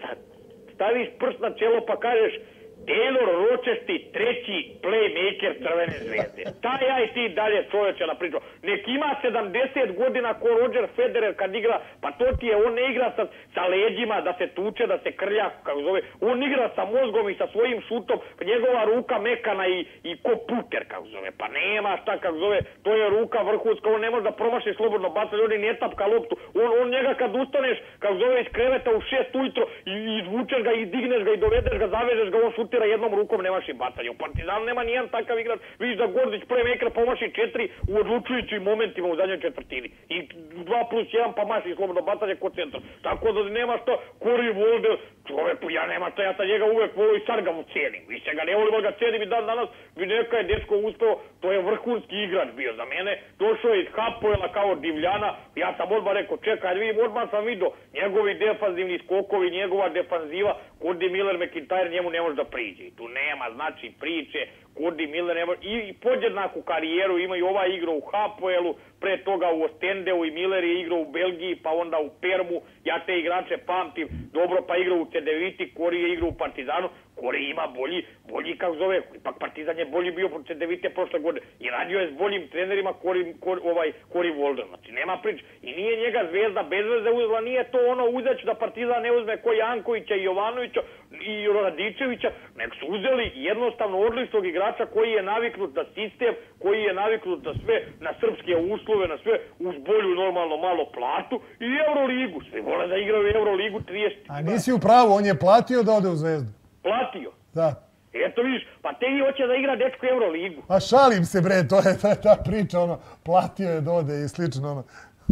staviš prst na čelo pa kažeš, Taylor Rochester, treći playmaker Crvene Zvezde. Taj ja i ti dalje čovječe na priču. Nek ima 70 godina ko Roger Federer kad igra, pa to ti je, on ne igra sa leđima da se tuče, da se krlja, kako zove. On igra sa mozgom i sa svojim šutom, njegova ruka mekana i ko puter, kako zove. Pa nema šta, kako zove, to je ruka vrhunska, on ne može da promaši slobodno bacanje, on ne tapka loptu. On njega kad ustaneš, kako zove, iz kreveta u 6 ujutro i izvučeš ga i digneš ga i dovedeš ga, zavežeš ga, on šutira jednom rukom, nemaš i bacanje. U Partizanu nema nijedan takav igrač. Vidiš da Gordić playmaker pomaši 4 u odlučujućim momentima u zadnjoj četvrtini. I 2+1 pa maši slobodno bacanje kod centra. Tako da nema što Corey Walder, čoveku, ja nema što, ja sam njega uvek volio i sad ga mu cijenim. Više ga ne volim, ali ga cijenim i dan danas bi neka je dečko uspeo, to je vrhunski igrač bio za mene. Došao je iz Hapoela kao divljana, ja sam odmah rekao, čekaj, vidim, odmah sam vidio njegovi defanzivni skokovi, njegova defanziva, Cody Miller, McIntyre, njemu ne može da priđe. Tu nema, znači, priče, Cody Miller ne može, i podjednaku karijeru imaju, ova igra u Hapoelu, pre toga u Ostendeu i Miller je igrao u Belgiji, pa onda u Permu, ja te igrače pamtim, dobro, pa igrao u Cedeviti, Kori je igrao u Partizanu, Kori ima bolji kako zove, ipak Partizan je bolji bio od Cedevite prošle godine i radio je s boljim trenerima Kori Walder, znači nema prič. I nije njega Zvezda bez veze uzela, nije to ono uzeć da Partizan ne uzme ko Jankovića i Jovanovića i Radičevića, nek su uzeli jednostavno odličnog igrača koji je naviknut na sistem, koji je naviknut na sve, na srpske uslove, na sve, uz bolju normalno malo platu i Euroligu. Svi vole da igraju Euroligu 30. A nisi u pravu, on je platio da ode u Zvezdu. Platio? Da. Eto vidiš, pa Tegi hoće da igra dečko Euroligu. A šalim se bre, to je ta priča, ono, platio je da ode i slično, ono.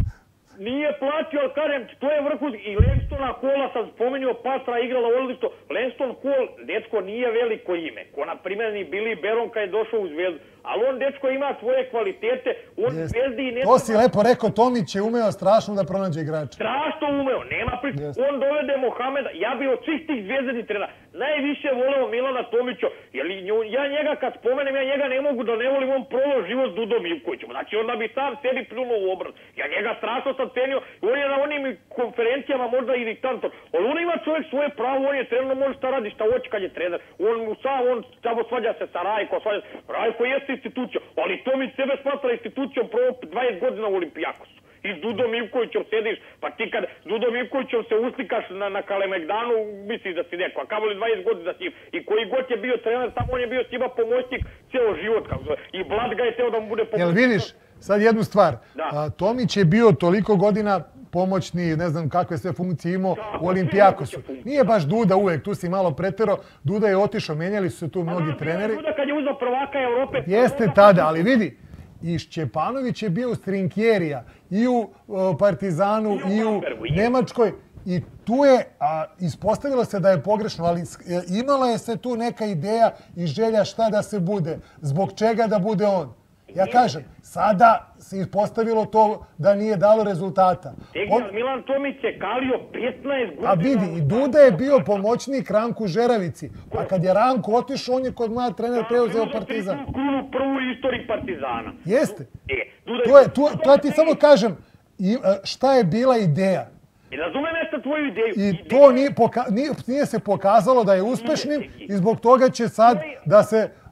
Nije platio, ali kažem, to je vrhunski. I Lenstona Kola sam spomenuo, Pastra igrala odlično. Lenston Kol, dečko, nije veliko ime. Ko, na primjer, ni Billy Baron kad je došao u Zvezdu. Ali on, dečko, ima svoje kvalitete. On Zvezdi i ne... To si lepo rekao, Tomić je umeo strašno da pronađe igrača. Strašno umeo, nema priča. On dovede Mohameda, ja bi od svih tih zvezdanih trenera najviše voleo Milana Tomića. Jer ja njega kad spomenem, ja njega ne mogu da ne volim, on proveo život s Dudom Ivkovićem. Znači onda bi sam sebi pljunuo u obraz. Ja njega strašno sam cenio, on je na onim konferencijama možda iritantan. Ali on ima čovjek svoje pravo, on je trener, može šta radi, šta hoće kad je trener. On samo svađa se sa Rajko, Rajko jeste institucija, ali Tomić sebe smatra institucijom prvo 20 godina u Olimpijakosu. I s Dudom Ivkovićem sediš, pa ti kad s Dudom Ivkovićem se uslikaš na Kalemegdanu, misliš da si neko, a kamoli 20 godina si i koji god je bio trener, samo on je bio s njima pomoćnik ceo život, kako zove. I Blad ga je teo da mu bude pomoćnik. Jel vidiš, sad jednu stvar, Tomić je bio toliko godina pomoćni, ne znam kakve sve funkcije imao u Olimpijakosu. Nije baš Duda uvek, tu si malo pretero, Duda je otišao, menjali su se tu mnogi treneri. Duda kad je uzao prvaka Evrope... Jeste tada, ali vidi, i Šćepanović je bio u Strinkjerija, i u Partizanu, i u Nemačkoj. I tu je, ispostavilo se da je pogrešno, ali imala je se tu neka ideja i želja šta da se bude, zbog čega da bude on. Ja kažem, sada se ispostavilo to da nije dalo rezultata. Milan Tomić je kalio 15 godina. A vidi, i Duda je bio pomoćnik Ranku Žeravici. Pa kad je Ranko otišao, on je kod mlad trener preuzeo Partizan. Prvu istoriju Partizana. Jeste. To ti samo kažem, šta je bila ideja. I razumem nešto tvoju ideju. I to nije se pokazalo da je uspešnim i zbog toga će sad da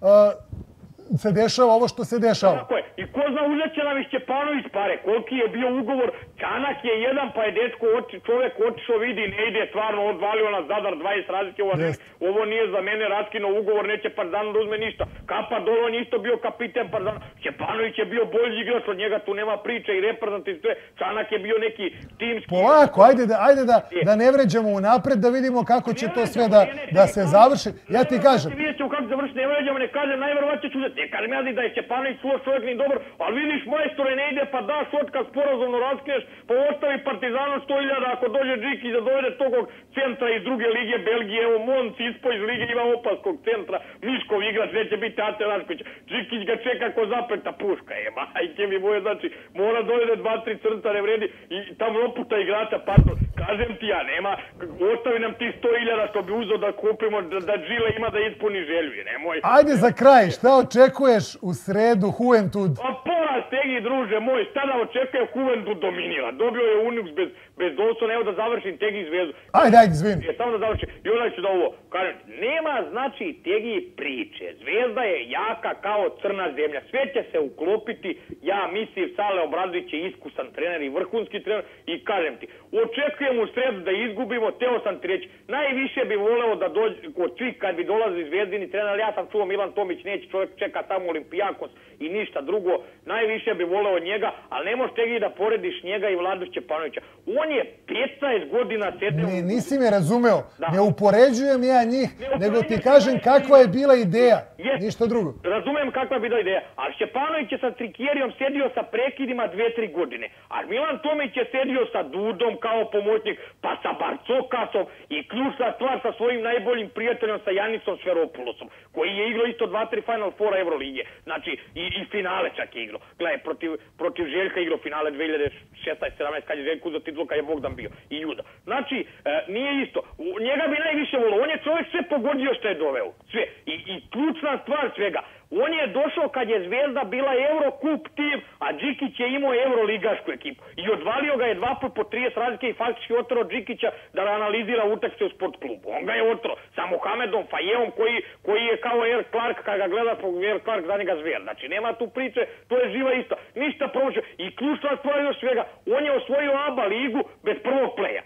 se dešava ovo što se dešava. Tako je. I ko zna, uzet će nam iz Šćepanović pare. Koliki je bio ugovor? Čanak je jedan, pa je dečko čovek otišao, vidi, ne ide, stvarno odvalio na Zadar 20 razlike. Ovo nije za mene raskinuo ugovor, neće Partizanu da uzme ništa. Kapa Dolo on isto bio kapiten Partizana. Šćepanović je bio bolji igrač od njega, tu nema priče i reprezentant i sve. Čanak je bio neki timski... Polako, ajde da ne vređamo unapred, da vidimo kako će to sve da se završi. Ja ti kažem... Vidjet ćemo kako završi, ne vređamo, ne kažem, najverovatnije ću uzeti. Ne kažem ja da je Šćepanović loš čovjek ni dobar, ali vidiš, majstore, ne ide, pa daš šotka sporazumno raskineš, pa ostavi Partizanu 100.000 ako dođe Džikić da dovede tog centra iz druge lige Belgije, evo Monc ispoj iz lige ima opalskog centra, Miškov igrač, neće biti Ate Rašković, Džikić ga čeka ko zapreta puška, majke mi moje, znači, mora dovede 2-3 crta, ne vredi, i tam loputa igrača, pardon, kažem ti ja, nema, ostavi nam ti 100.000 što bi uzeo da kupimo, da Žile ima da ispuni želju, nemoj. Ajde za kraj, šta očekuješ u sredu Juventud? Pa pola stegi, druže moj, šta da očekuje Juventud dominira. Dobio je Unix bez Dawsona, evo da završim Tegi Zvezdu. Ajde, izvini. Samo da završim. I onda ću da ovo kažem. Nema znači Tegi priče. Zvezda je jaka kao crna zemlja. Sve će se uklopiti. Ja mislim, Sale Obradović je iskusan trener i vrhunski trener. I kažem ti, očekujem u sredu da izgubimo, teo sam ti reći. Najviše bi voleo da dođe od svih kad bi dolazili Zvezdini trener, ali ja sam čuo Milan Tomić neće, čovjek čeka tamo Olimpijakos i ništa drugo. Najviše bi voleo njega, ali ne možeš Tegi da porediš njega i Vladu Šćepanovića. On je 15 godina sedeo... Nisi me razumeo. Ne upoređujem ja njih, nego ti kažem kakva je bila ideja. Ništa drugo. Razumem kakva je bila ideja. A Šćepanović je sa Trikijerijom sedio sa prekidima 2-3 godine. A Milan Tomić je sedio sa Dudom kao pomoćnik, pa sa Barcokasom i ključna stvar sa svojim najboljim prijateljom sa Janisom Sferopulosom, koji je igrao isto 2-3 Final Foura Evrolige. Znači, i finale čak je igrao. Gledaj, protiv Željka igrao finale 2016-17, kad je Željko uzeo titulu, kad je Bogdan bio. I Juda. Znači, nije isto. Njega bi najviše volio. On je čovjek sve pogodio što je doveo. Sve. I ključna stvar svega. On je došao kad je Zvezda bila Eurocup tim, a Džikić je imao Euroligašku ekipu. I odvalio ga je 2 po 30 razlike i faktički otrao Džikića da analizira utakmice u sport klubu. On ga je otrao sa Mohamedom Fajevom koji je kao Air Clark, kad ga gleda Air Clark za njega Zvezda. Znači nema tu priče, to je živa isto. Ništa prođe. I ključna stvar još svega, on je osvojio ABA ligu bez prvog pleja.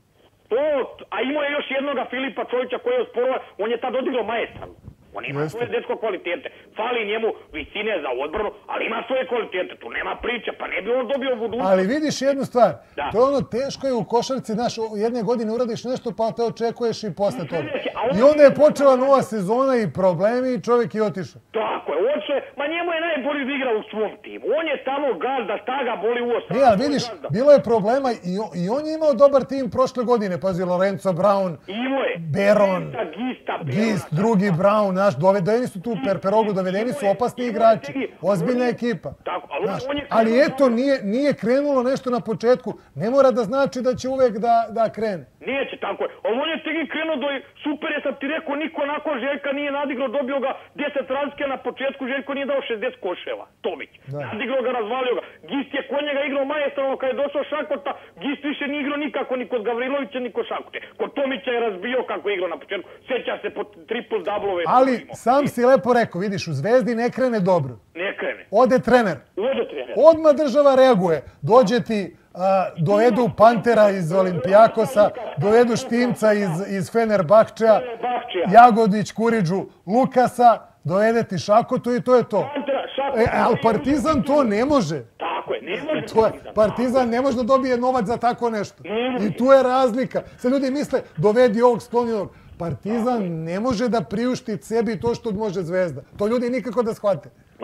A imao je još jednoga Filipa Čovića koji je osporova, on je tad odigrao maestralno. On ima svoje dečko kvalitete. Fali njemu visine za odbranu, ali ima svoje kvalitete. Tu nema priče, pa ne bi on dobio budućnost. Ali vidiš jednu stvar. To je ono teško je u košarci, znaš, jedne godine uradiš nešto pa te očekuješ i posle toga. I onda je počela nova sezona i problemi i čovjek je otišao. Tako je, otišao je. Ma njemu je najbolji da igra u svom timu. On je tamo gazda, šta ga boli u osam. Nije, ali vidiš, bilo je problema i on je imao dobar tim prošle godine. Pazi, Lorenzo Brown, Beron, Gist, drugi Brown. Dovedeni su tu Perperoglu, dovedeni su opasni igrači, ozbiljna ekipa. Ali eto, nije krenulo nešto na početku. Ne mora da znači da će uvek da krene. Neće, tako je. Ali on je tegi krenuo do super, je sam ti rekao, niko nakon Željka nije nadigrao, dobio ga 10 razlike na početku, Željko nije dao 60 koševa, Tomić. Nadigrao ga, razvalio ga. Gist je kod njega igrao majestralno, kad je došao Šakota, Gist više nije igrao nikako, ni kod Gavrilovića, ni kod Šakote. Kod Tomića je razbio kako je igrao na početku, sjeća se po triple double-ove. Ali sam si lepo rekao, vidiš, u Zvezdi ne krene dobro. Ne krene. Ode trener. Odmah država reaguje. Dođe ti, dovedu Pantera iz Olimpijakosa, dovedu Štimca iz Fenerbahčeja, Jagodić, Kuriđu, Lukasa, dovede ti Šakotu i to je to. Ali Partizan to ne može. Tako je, ne može. Partizan ne može da dobije novac za tako nešto. I tu je razlika. Sad ljudi misle, dovedi ovog, skloni ovog. Partizan ne može da priušti sebi to što može Zvezda. To ljudi nikako da shvate. Ma ne može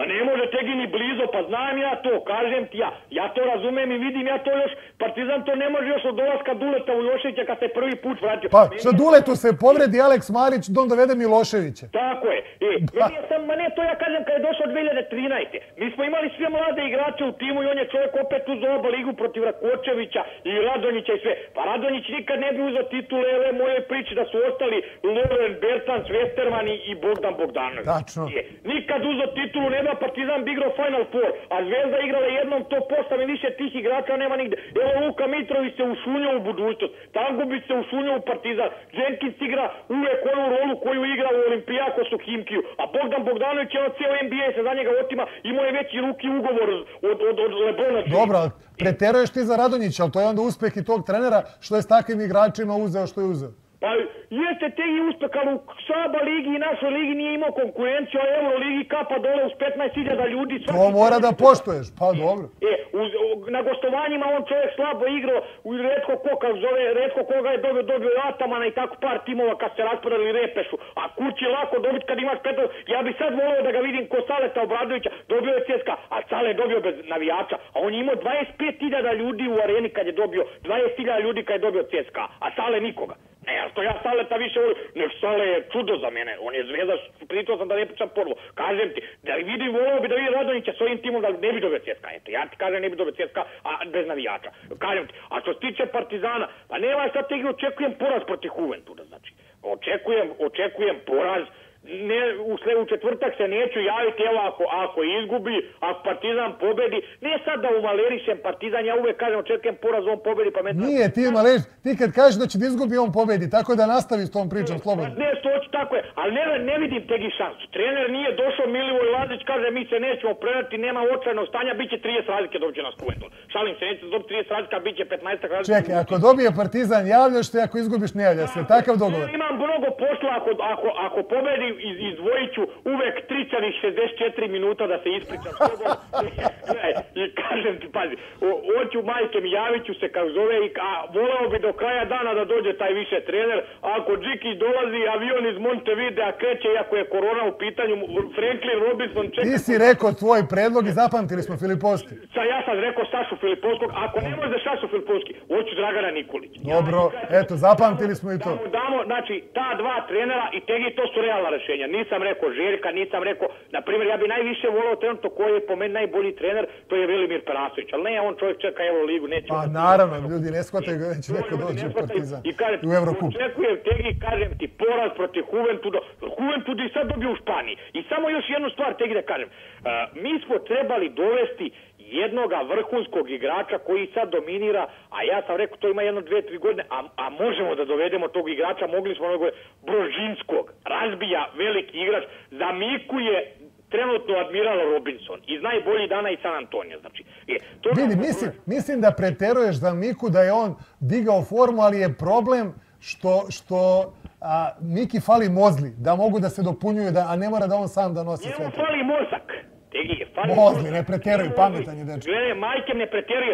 tegi ni blizu, pa znam ja to, kažem ti ja. Ja to razumem i vidim ja to još, Partizan to ne može još od dolaska Duleta Ujoševića kad se prvi put vratio. Pa što Duletu se povredi Aleks Marić, dom dovede Miloševića. Tako je. Ma ne, to ja kažem kad je došao 2013. Mi smo imali sve mlade igrače u timu i on je čovjek opet uzeo oba ligu protiv Rakočevića i Radonjića i sve. Pa Radonjić nikad ne bi uzeo titule, ove moje priče da su ostali Loren, Bertans, Westerman i Bogdan Bogdanović. Tačno. Nikad uzeo titulu, ne da Partizan bi igrao Final Four, a Zvezda igrala jednom to postave više tih igrača nema nigde. Evo Luka Mitrović se ušunio u budućnost, Tangubić se ušunio u Partizan, Jenkins igra uvek onu rolu koju igra u Olimpijakosu Himkiju, a Bogdan Bogdanović je cijelo NBA se za njega otima, imao je veći ruki ugovor od Lebrona. Dobro, ali preteruješ ti za Radonjića, ali to je onda uspeh i tog trenera što je s takvim igračima uzeo što je uzeo. Pa jeste te i uspeh, ali u Saba ligi i našoj ligi nije imao konkurenciju, a Euroligi kapa dole uz 15.000 ljudi. To mora da poštuješ, pa dobro. Na gostovanjima on čovjek slabo igrao, retko koga je dobio Atamana i tako par timova kad se raspadali Repešu, a kući je lako dobiti kad imaš petog. Ja bi sad volio da ga vidim ko Saleta Obradovića, dobio je CSKA, a Sale je dobio bez navijača, a on je imao 25.000 ljudi u areni kad je dobio, 20.000 ljudi kad je dobio CSKA, a Sale nikoga. Ne, što ja Saleta više volim, nek Sale je čudo za mene, on je zvezda, pričao sam da ne pričam ponovo. Kažem ti, da vidim, volio bi da vidim Radonjića s ovim timom da ne bi dobio CSKA, eto, ja ti kažem ne bi dobio CSKA, a bez navijača. Kažem ti, a što se tiče Partizana, pa nema šta te očekujem poraz protiv Juventuda, znači. Očekujem poraz. U četvrtak se neću javiti, evo ako izgubi, ako Partizan pobedi, ne sad da umalerišem Partizan, ja uvek kažem očekujem poraz, on pobedi, pa me... Nije, ti maleriš, ti kad kažeš da će da izgubi, on pobedi, tako da nastavi s tom pričom slobodno. Ne, tako je, ali ne vidim tegi šansu. Trener nije došao, Milivoj Lazić kaže mi se nećemo predati, nema očajnog stanja, bit će 30 razlike dobit će nas Juventus. Šalim se, neće dobiti 30 razlika, bit će 15 razlika. Čekaj, ako dobije Partizan, javljaš se, ako izgubiš, ne javlja se. Takav dogovor. Imam mnogo posla, ako pobedi izdvojit ću uvek 64 minuta da se ispričam s tobom. I kažem ti, pazi, hoću majke mi, javit ću se kao zove i voleo bi do kraja dana da dođe taj više trener. Ako Džikić dolazi, avion iz Montevidea kreće, iako je korona u pitanju, Franklin Robinson čeka... Ti si rekao tvoj predlog i zapamtili smo Filipovski. Ja sam rekao Sašu Filipovskog, ako ne može Sašu Filipovski, hoću Dragana Nikolić. Dobro, eto, zapamtili smo i to. Damo, znači, ta dva trenera i tegi, to su realna rešenja. Nisam rekao Željka, nisam rekao, na primjer, ja bi najviše volao trenutno koji je po meni najbolji trener, to je Velimir Perasović, ali ne, on čovjek čeka Euroligu, neće... Pa naravno, ljudi ne shvataju ga, neće neko dođe u Partizan, u Evrokup. Očekujem tegi, kažem ti, poraz protiv Juventuda, Juventud i sad dobio u Španiji. I samo još jednu stvar tegi da kažem, mi smo trebali dovesti jednoga vrhunskog igrača koji sad dominira, a ja sam rekao to ima 1-2-3 godine, a možemo da dovedemo tog igrača, mogli smo Brožinskog, razbija veliki igrač, za Miku je trenutno Admiral Robinson iz najboljih dana i San Antonija. Znači, vidi, mislim da preteruješ za Miku da je on digao formu, ali je problem što Miki fali mozli, da mogu da se dopunjuju, a ne mora da on sam da nosi sve. Njemu fali mozak. Mozli, ne preteruju, pametan je dečko. Gledaj, majke ne preteruju.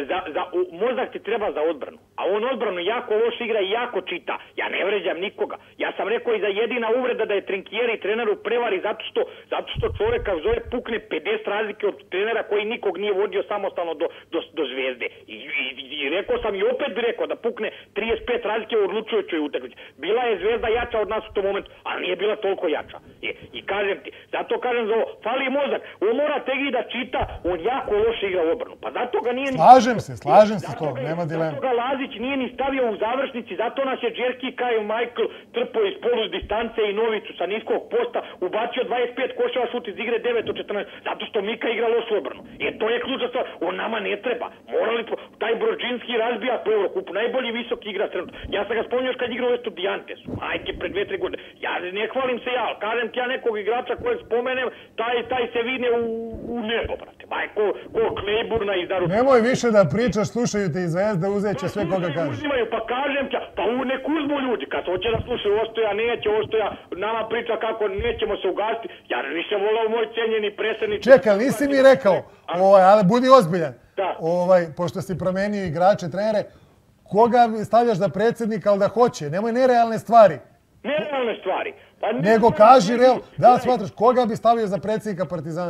Mozak ti treba za odbranu. A on odbranu jako loš igra i jako čita. Ja ne vređam nikoga. Ja sam rekao i za jedina uvreda da je Trinkieri treneru prevari zato što čovjeka zove pukne 50 razlike od trenera koji nikog nije vodio samostalno do Zvezde. I rekao sam i opet bi rekao da pukne 35 razlike u odlučujućoj utakmici. Bila je Zvezda jača od nas u tom momentu, ali nije bila toliko jača. I kažem ti, zato kažem za ovo, fali mozak. On mora tegi da čita, on jako loše igra u obranu. Pa zato ga nije ni... Slažem se s tobom, nema dilema. Zato ga Lazić nije ni stavio u završnici, zato nas je Džerki Kyle Michael trpao iz polu distance i Novicu sa niskog posta, ubacio 25 koševa, šut iz igre 9 od 14, zato što Mika igra lošu obranu. To je ključna stvar, on nama ne treba. Morali, taj Brožinski razbija po Eurokupu, najbolji visoki igra trenutno. Ja sam ga spomnio kad igrao u Estudiantesu, majke pred 2-3 godine. Ja ne hvalim se ja, ali kažem ti ja nekog igrača kojeg spomenem, taj se vine u nebo, brate. Ko Klejburna iz Daru... Nemoj više da pričaš, slušaju te iz Zvezde, uzet će sve koga kažeš. Uzimaju, pa kažem ti, pa nek uzmu ljudi, kad hoće da slušaju Ostoja, neće Ostoja, nama priča kako nećemo se ugasiti, ja nisam volao moj cenjeni predsjednik... Čekaj, nisi mi rekao, ali budi ozbiljan, pošto si promenio igrače, trenere, koga stavljaš za predsjednika, ali da hoće, nemoj nerealne stvari. Nerealne stvari? Nego kaži, da smatraš, koga bi stavio za predsjednika Partizana?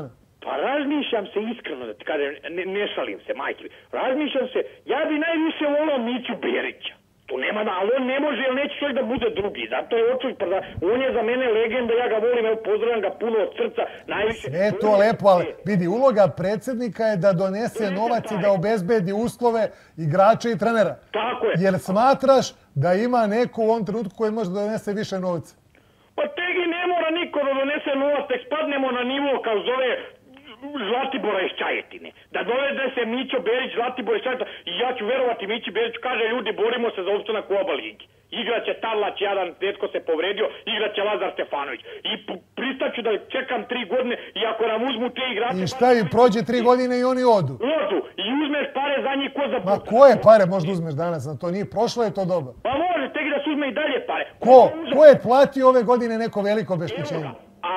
Pa razmišljam se iskreno, da ti kažem, ne šalim se, majke. Razmišljam se, ja bi najviše volao Miću Berića. Tu nema, ali on ne može, jer neće čovjek da bude drugi. Zato je očuj, on je za mene legenda, ja ga volim, evo pozdravljam ga puno od srca. Sve je to lepo, ali vidi, uloga predsjednika je da donese novac i da obezbedi uslove igrača i trenera. Tako je. Jer smatraš da ima neko u ovom trenutku koji može da donese više novca? Pa tegi ne mora niko da donese novac, tek spadnemo na nivo kao zove Zlatibora iz Čajetine. Da dovede se Mićo Berić, Zlatibora iz Čajetine, i ja ću verovati Mići Berić, kaže ljudi, borimo se za opstanak u oba ligi. Igraće Tarlać, jedan detko se povredio, igraće Lazar Stefanović. I pristaću da čekam 3 godine i ako nam uzmu te igrače... I šta, i prođe 3 godine i oni odu? Odu. I uzmeš pare za njih ko za... Ma koje pare možda uzmeš danas na to? Nije prošlo, je to dobro. Pa može, tegi da se uzme i dalje pare. Ko je platio ove godine neko veliko obeštećenje?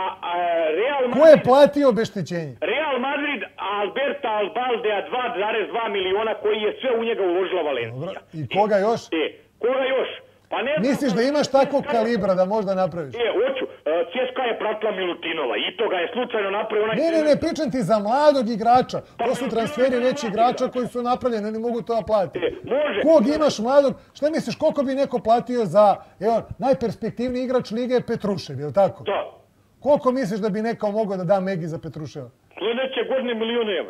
Real Madrid... Ko je platio obeštećenje? Real Madrid, Alberta Albaldea 2,2 miliona koji je sve u njega uložila Valencija. I koga još? Koga još? Pa ne znam, misliš da imaš takvog kalibra da možda napraviš? Hoću. CSKA je pratila Milutinova i to ga je slučajno napravio. Ne, pričam ti za mladog igrača. To su transferi već igrača koji su napravljeni, oni mogu to platiti. Može. Kog imaš mladog? Šta misliš, koliko bi neko platio za, evo, najperspektivniji igrač lige je Petrušev, je li tako? Da. Koliko misliš da bi neko mogao da da Megi za Petruševa? Sljedeće godine $1.000.000.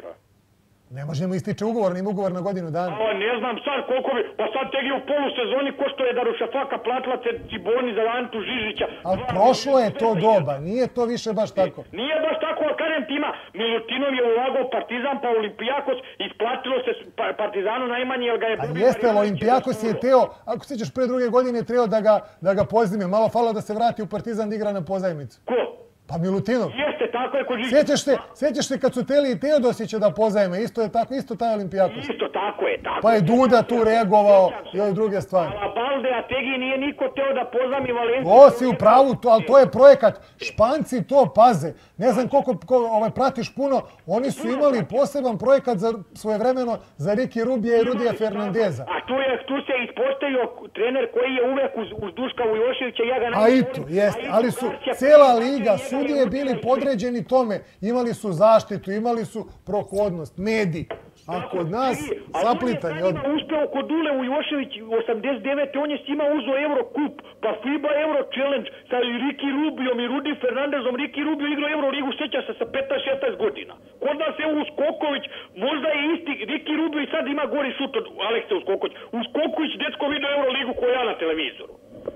Ne možemo ističe ugovor, nima ugovor na godinu dana. Ne znam sad koliko bi, pa sad tegi u polusezoni ko što je Darušafaka platila Ciboni za Antu Žižića. Ali prošlo je to doba, nije to više baš tako. Nije baš tako, a kažem ti ima, Milutinov je ulagao Partizan pa Olimpijakos, isplatilo se Partizanu najmanje, jer ga je... A jeste, Olimpijakos je teo, ako sećaš pre 2 godine, teo da ga pozajme. Malo falilo da se vrati u Partizan da igra na pozajmicu. Ko? Pa Milutinov. Jeste, tako je kod Žižića. Sjećaš se kad su teli i Teodosića da pozajme, isto je tako, isto taj Olimpijakos. Isto tako je, tako. Pa je Duda tu reagovao i ove druge stvari. A Baldea tegi nije niko teo da pozajmi Valenciju. To si u pravu, ali to je projekat. Španci to paze. Ne znam koliko pratiš puno, oni su imali poseban projekat za svojevremeno za Riki Rubija i Rudija Fernandeza. A tu se ispostavio trener koji je uvek uz Duška Vujoševića. A i to, jeste. Ali su cijela liga, sudije bili podređeni tome. Imali su zaštitu, imali su prohodnost, mediji. A kod nas saplitanje od... Uspeo kod Dule Vujošević 89. On je s njima uzeo Eurocup, pa FIBA Euro Challenge sa Riki Rubijom i Rudi Fernandezom. Riki Rubio igrao Euroligu, sjeća se sa 15-16 godina. Kod nas je Uskoković, možda je isti, Riki Rubio i sad ima gori šut od Aleksa Uskoković. Uskoković, dečko vidio Euroligu koja ja na televizoru.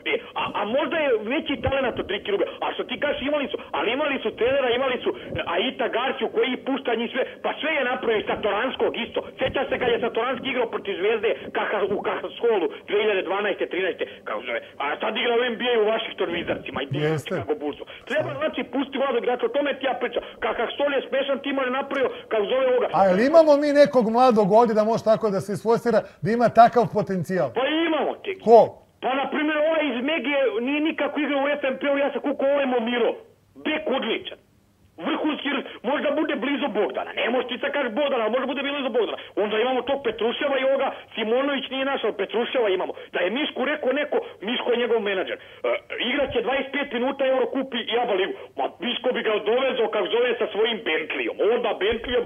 A možda je veći talent od Riki Rubio. A što ti kažeš, imali su trenera, imali su Aita Garciju koji pušta njih sve, pa sve je napravio sa Toranskog isto. Sjeća se kad je sa Toranski igrao protiv Zvezde u Kahasholu 2012-13. A sad igra u NBA u Washington Wizardsima i Chicago Bullsu. Treba znači pustiti mladog igrača, o tome ti ja pričam. Kahashol je smešan tim, on je napravio kako zove ovoga. A jel imamo mi nekog mladog ovdje da može tako da se isfosira, da ima takav potencijal? Pa imamo ti. Ko? Pa, na primjer, ovaj iz Megije nije nikako igrao u FNP-u, ja sam kuko ovaj Momiro. Bek odličan. Vrhunski, možda bude blizu Bogdana. Ne možeš ti sad kažeš Bogdana, ali možda bude blizu Bogdana. Onda imamo tog Petruševa i ovoga, Simonović nije našao, Petruševa imamo. Da je Mišku rekao neko, Miško je njegov menadžer. Igraće 25 minuta Eurocup i ABA ligu. Ma Miško bi ga dovezao, kako zove, sa svojim Bentleyom. Onda Bentleyom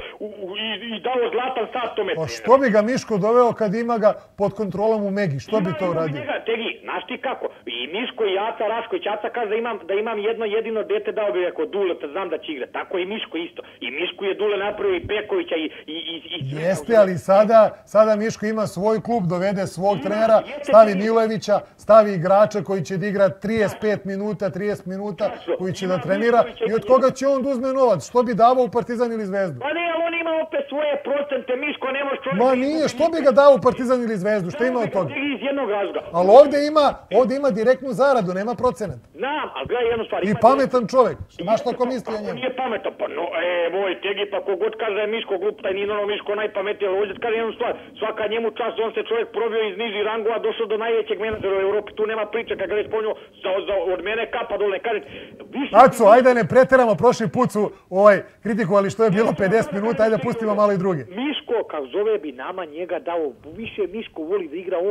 i dao zlatan sat tome. Pa što bi ga Miško doveo kad ima ga pod kontrolom u Megi? Što bi to uradio? Tegi, znaš ti kako? I Miško i Aca Rašković, Aca kaže da imam jedno jedino dete, dao bi rekao Dule, znam da će igrati. Tako i Miško isto. I Miško je Dule napravio i Pekovića i... Jeste, ali sada Miško ima svoj klub, dovede svog trenera, stavi Milojevića, stavi igrača koji će da igra 35 minuta, 30 minuta, koji će da trenira i od koga će on da uzme novac? Što bi davao u Partizan ili Zvezdu? Pa ne, ali on ima opet svoje procente, Miško ne može čovjek... Ma nije, što bi ga dao u Partizan ili Zvezdu? Što ima od toga? Iz jednog razloga. Ali ovdje ima direktnu zaradu, nema procenat. Znam, ali gledaj jednu stvar. I pametan čovjek. Znaš tako misli o njemu? Nije pametan, pa no, moj tegi, pa kogod kaže da je Miško glup, taj nije Miško najpametniji, ali ovdje kaže jednu stvar. Svaka njemu čast, on se čovjek probio iz nižih rangova, došao do najvećeg menadžera u Evropi, tu nema priče, kad ga je spomenuo, od mene kapa dole, ne kaže... Aco, ajde ne preteramo, prošli put su kritikovali što je bilo 50 minuta, ajde pustimo malo i druge. Miško, kao zove, bi nama njega dao, više Miško voli da igra on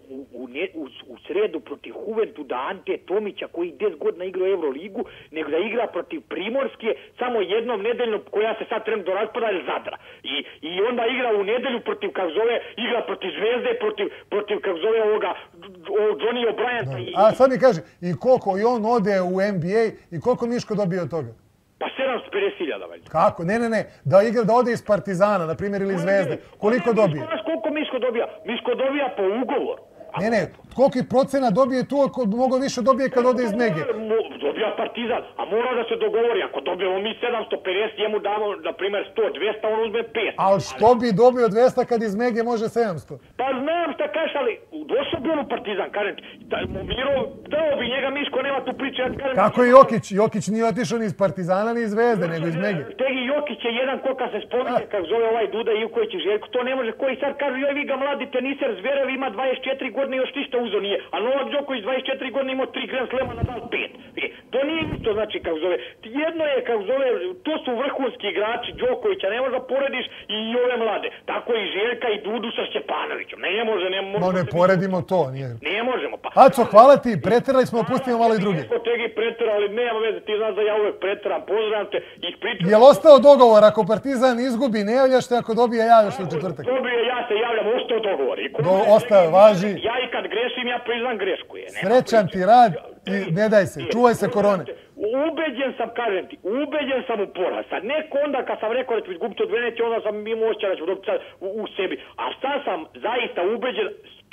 u sredu protiv Juventuda Ante Tomića koji 10 godina igra Euroligu, nego da igra protiv Primorske samo jednom nedeljno koja se sad trenutno raspada ili Zadra. I onda igra u nedelju protiv, kako zove, igra protiv Zvezde, protiv kako zove ovoga Johnny O'Brienta. A sad mi kaže, i koliko i on ode u NBA i koliko Miško dobije od toga? Pa 750.000 valjda. Kako? Ne. Da ode iz Partizana, na primjer, ili iz Zvezde. Koliko dobije? Koliko Miško dobija? Miško dobija po ugovoru. Ne, koliki procena dobije tu ako mnogo više dobije kad ode iz Mege? Dobija Partizan, a mora da se dogovori. Ako dobijemo mi 750, njemu damo, na primjer, 100, 200, on uzme 500. Ali što bi dobio 200 kad iz Mege može 700? Pa znam šta kažeš, ali došao bi on u Partizan, kažem ti. Mirov, dao bi njega, Miško, nema tu priče. Kako je Jokić? Jokić nije otišao ni iz Partizana, ni iz Zvezde, nego iz Mege. Tegi Jokić je jedan ko kad se spominje, kako zove ovaj Duda Ivković i Željko, to ne može. Koji sad kažu, joj vi ga mladi teniser Zverev ima 24 godine, još ništa uzo nije. A Novak Đoković 24 godine imao 3 Grand Slema, Nadal 5. To nije isto, znači, kako zove. Jedno je, kako zove, to su vrhunski igrači Đokovića, ne možda porediš i ove mlade. Tako i Željka i Dudu sa Šćepanovićem. Ne može. No ne poredimo to, nije. Ne možemo, pa. Aco, hvala ti, preterali smo, pustimo malo i druge. Tegi preterali, nema veze, ti znaš da ja uvek preteram, pozdravim te i pričam. Jel ostao dogovor, ako Partizan izgubi, ne javljaš te, ako dobije, javljaš u četvrtak? Dobije, ja se javljam, ostao dogovor. Ostao, važi. Ja i kad grešim, ja priznam grešku je. Srećan ti rad i ne daj se, čuvaj se korone. Ubeđen sam, kažem ti, ubeđen sam u poraz. Sad neko onda kad sam rekao da ću izgubiti od Venecije, onda sam imao osjećaj da ću dobiti sad u sebi. A sad sam zaista ubeđen,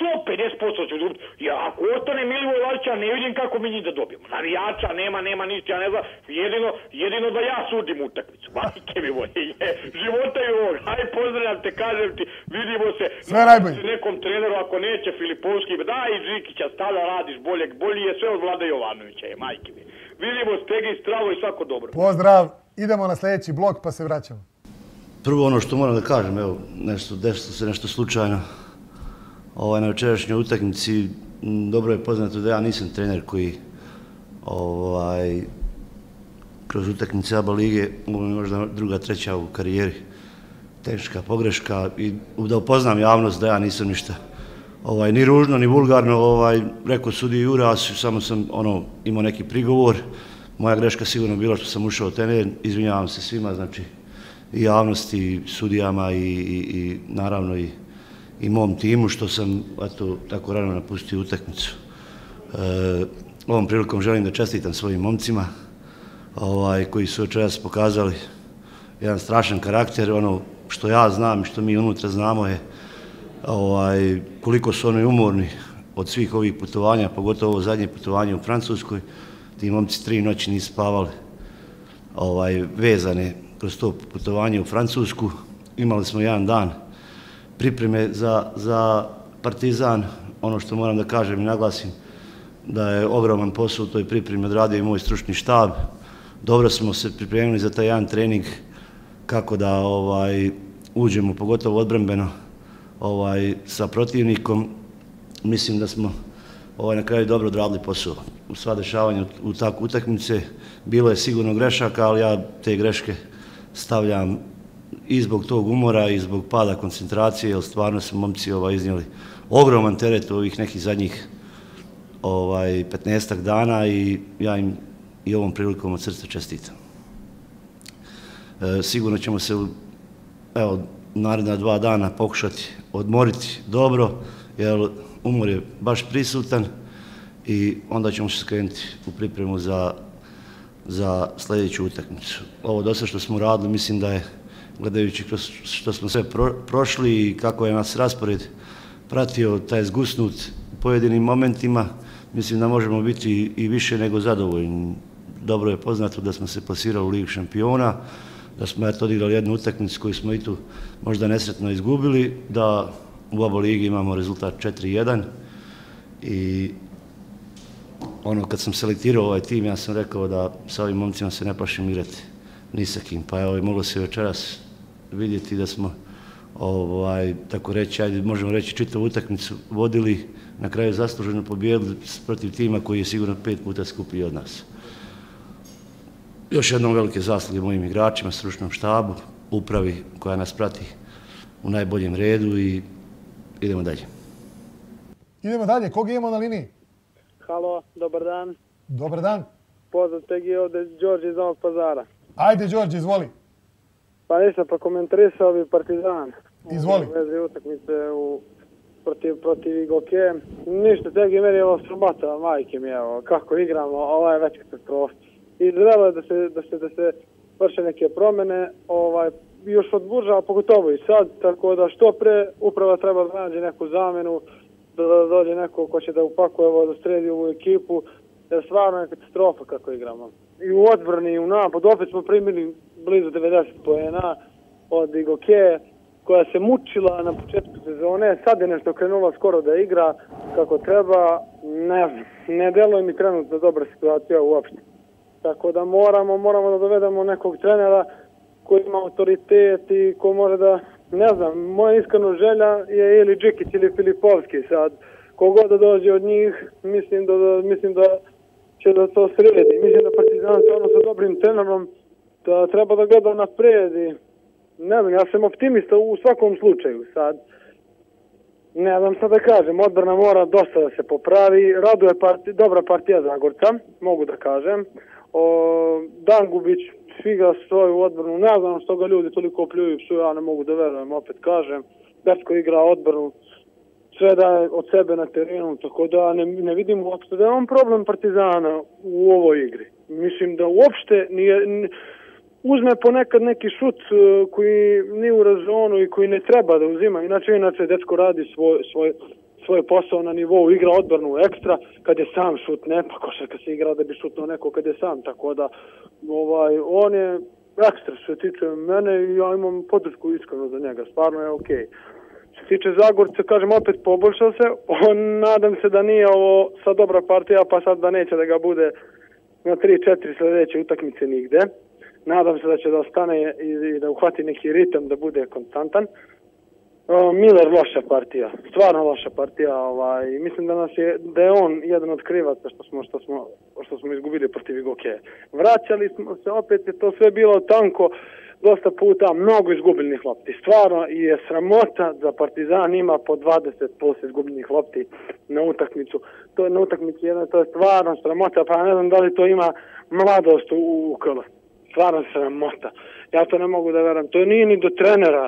150% ću dobiti. Ja, ako ostane Milivoj Lazića, ne vidim kako mi njih da dobijemo. Navijača nema ništa, ja ne znam. Jedino da ja sudim utakmicu. Majke mi moje, života je ovog. Hajde, pozdravljam te, kažem ti, vidimo se. Sve najbolje. Nekom treneru, ako neće Filipovski, daj Žikića, stavlja radiš bolji je sve od Vlada Jovanovića, je, majke mi. Vidimo se, Tegi, stravo i svako dobro. Pozdrav, idemo na sljedeći blok pa se vraćamo. Prvo ono što moram da kažem, evo, desilo se nešto slučajno. Na večerašnjoj utakmici dobro je poznato da ja nisam trener koji kroz utakmice ABA lige, možda druga, treća u karijeri, teška pogreška i da upoznam javnost da ja nisam ništa ni ružno, ni vulgarno, rekao sudi Juras, samo sam imao neki prigovor. Moja greška sigurno bila što sam ušao trener, izvinjavam se svima, znači i javnosti, i sudijama i naravno i mom timu što sam tako rano napustio utakmicu. Ovom prilikom želim da čestitam svojim momcima koji su večeras pokazali jedan strašan karakter. Ono što ja znam i što mi unutra znamo je koliko su oni umorni od svih ovih putovanja, pogotovo ovo zadnje putovanje u Francuskoj. Ti momci 3 noći nisu spavali vezane kroz to putovanje u Francusku. Imali smo jedan dan pripreme za Partizan. Ono što moram da kažem i naglasim da je ogroman posao u toj pripremi odradio i moj stručni štab. Dobro smo se pripremili za taj jedan trening kako da uđemo, pogotovo odbrambeno, sa protivnikom. Mislim da smo na kraju dobro odradili posao. U sva dešavanja u takvu utakmice bilo je sigurno grešaka, ali ja te greške stavljam i zbog tog umora i zbog pada koncentracije, jer stvarno su momci iznijeli ogroman teret u ovih nekih zadnjih 15 dana i ja im i ovom prilikom od srca čestitam. Sigurno ćemo se naredna 2 dana pokušati odmoriti dobro, jer umor je baš prisutan i onda ćemo se skrenuti u pripremu za sljedeću utakmicu. Ovo dosta što smo radili, mislim da je, gledajući što smo sve prošli i kako je nas raspored pratio, taj zgusnut u pojedinim momentima, mislim da možemo biti i više nego zadovoljni. Dobro je poznato da smo se plasirali u Ligu šampiona, da smo odigrali jednu utakmicu koju smo i tu možda nesretno izgubili, da u ABA ligi imamo rezultat 4-1 i kad sam selektirao ovaj tim, ja sam rekao da sa ovim momcima se ne plašim igrati ni sa kim. Pa moglo se večeras vidjeti da smo, tako reći, možemo reći, čitavu utakmicu vodili, na kraju zasluženo pobijedili protiv tima koji je sigurno 5 puta skupiji od nas. Još jednom velike zasluge mojim igračima, stručnom štabu, upravi koja nas prati u najboljem redu i idemo dalje. Idemo dalje, koga imamo na liniji? Halo, dobar dan. Dobar dan. Pozdrav tegi ovde Đorđe iz Novog Pazara. Ajde, Đorđe, izvoli. Pa nisam pa komentarisao bi Partizan. Izvoli. U vezi utakmice protiv Igoke. Ništa, tegi meni je ovo sramota, majke mi evo, kako igramo, ovo je već katastrofa. I trebalo je da se vrše neke promene, još od Burža, pogotovo i sad, tako da što pre uprava treba da nađe neku zamenu, da dođe neko ko će da upakuje ovo, da sredi ovu ekipu, jer stvarno je katastrofa kako igramo. I u odbrani i u napadu, opet smo primili blizu 90 poena od Igoke, koja se mučila na početku sezone, sad je nešto krenula skoro da igra kako treba, ne znam, ne deluje mi trenutno dobra situacija uopšte. Tako da moramo da dovedemo nekog trenera koji ima autoritet i ko može da, ne znam, moja iskreno želja je ili Džikić ili Filipovski sad. Kogod da dođe od njih, mislim da će da to sredi. Mislim da Partizan stvarno sa dobrim trenerom da treba da gleda napred i ne znam, ja sam optimista u svakom slučaju sad. Ne znam šta da kažem, odbrana mora dosta da se popravi, raduje dobra partija Zagorca, mogu da kažem. Dangubić sviga svoju odbranu, ne znam što ga ljudi toliko pljuju, ja ne mogu da verujem, opet kažem. Dečko igra odbranu, sve daje od sebe na terenu, tako da ne vidim uopšte da je on problem Partizana u ovoj igri. Mislim da uopšte uzme ponekad neki šut koji nije u razonu i koji ne treba da uzima, inače dečko radi svoj posao na nivou, igra odbranu ekstra, kad je sam šutne, pa košarka se igra da bi šutnuo neko kad je sam, tako da on je ekstra što se tiče mene i ja imam podršku iskreno za njega, stvarno je okej. Što se tiče Zagorca, kažem, opet poboljšao se, nadam se da nije ovo sad dobra partija, pa sad da neće da ga bude na 3-4 sledeće utakmice nigde. Nadam se da će da ostane i da uhvati neki ritam, da bude konstantan. Miller loša partija, stvarno loša partija, mislim da je on jedan od krivaca što smo izgubili protiv Igoke. Vraćali smo se, opet je to sve bilo tanko, dosta puta, mnogo izgubljenih lopti. Stvarno je sramota da Partizan ima po 20% izgubljenih lopti na utakmicu. To je na utakmici jedna, to je stvarno sramota, pa ne znam da li to ima mladost u krlu. Stvarno sramota. Ja to ne mogu da verujem. To nije ni do trenera.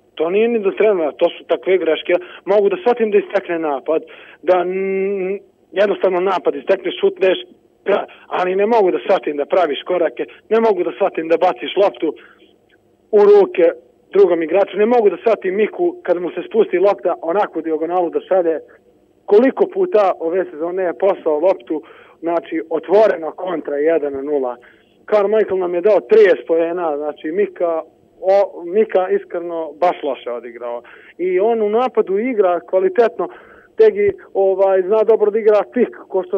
To su takve greške. Mogu da shvatim da istekne napad, da jednostavno napad istekne, šutneš, ali ne mogu da shvatim da praviš korake, ne mogu da shvatim da baciš loptu u ruke drugom igraču, ne mogu da shvatim Miku kad mu se spusti lopta onakvu dijagonalu da šalje. Koliko puta ove sezone je poslao loptu, znači otvoreno kontra 1-0. Carmichael nam je dao 30 poena, znači Mika iskreno baš loše odigrao. I on u napadu igra kvalitetno, Tegi zna dobro da igra pik,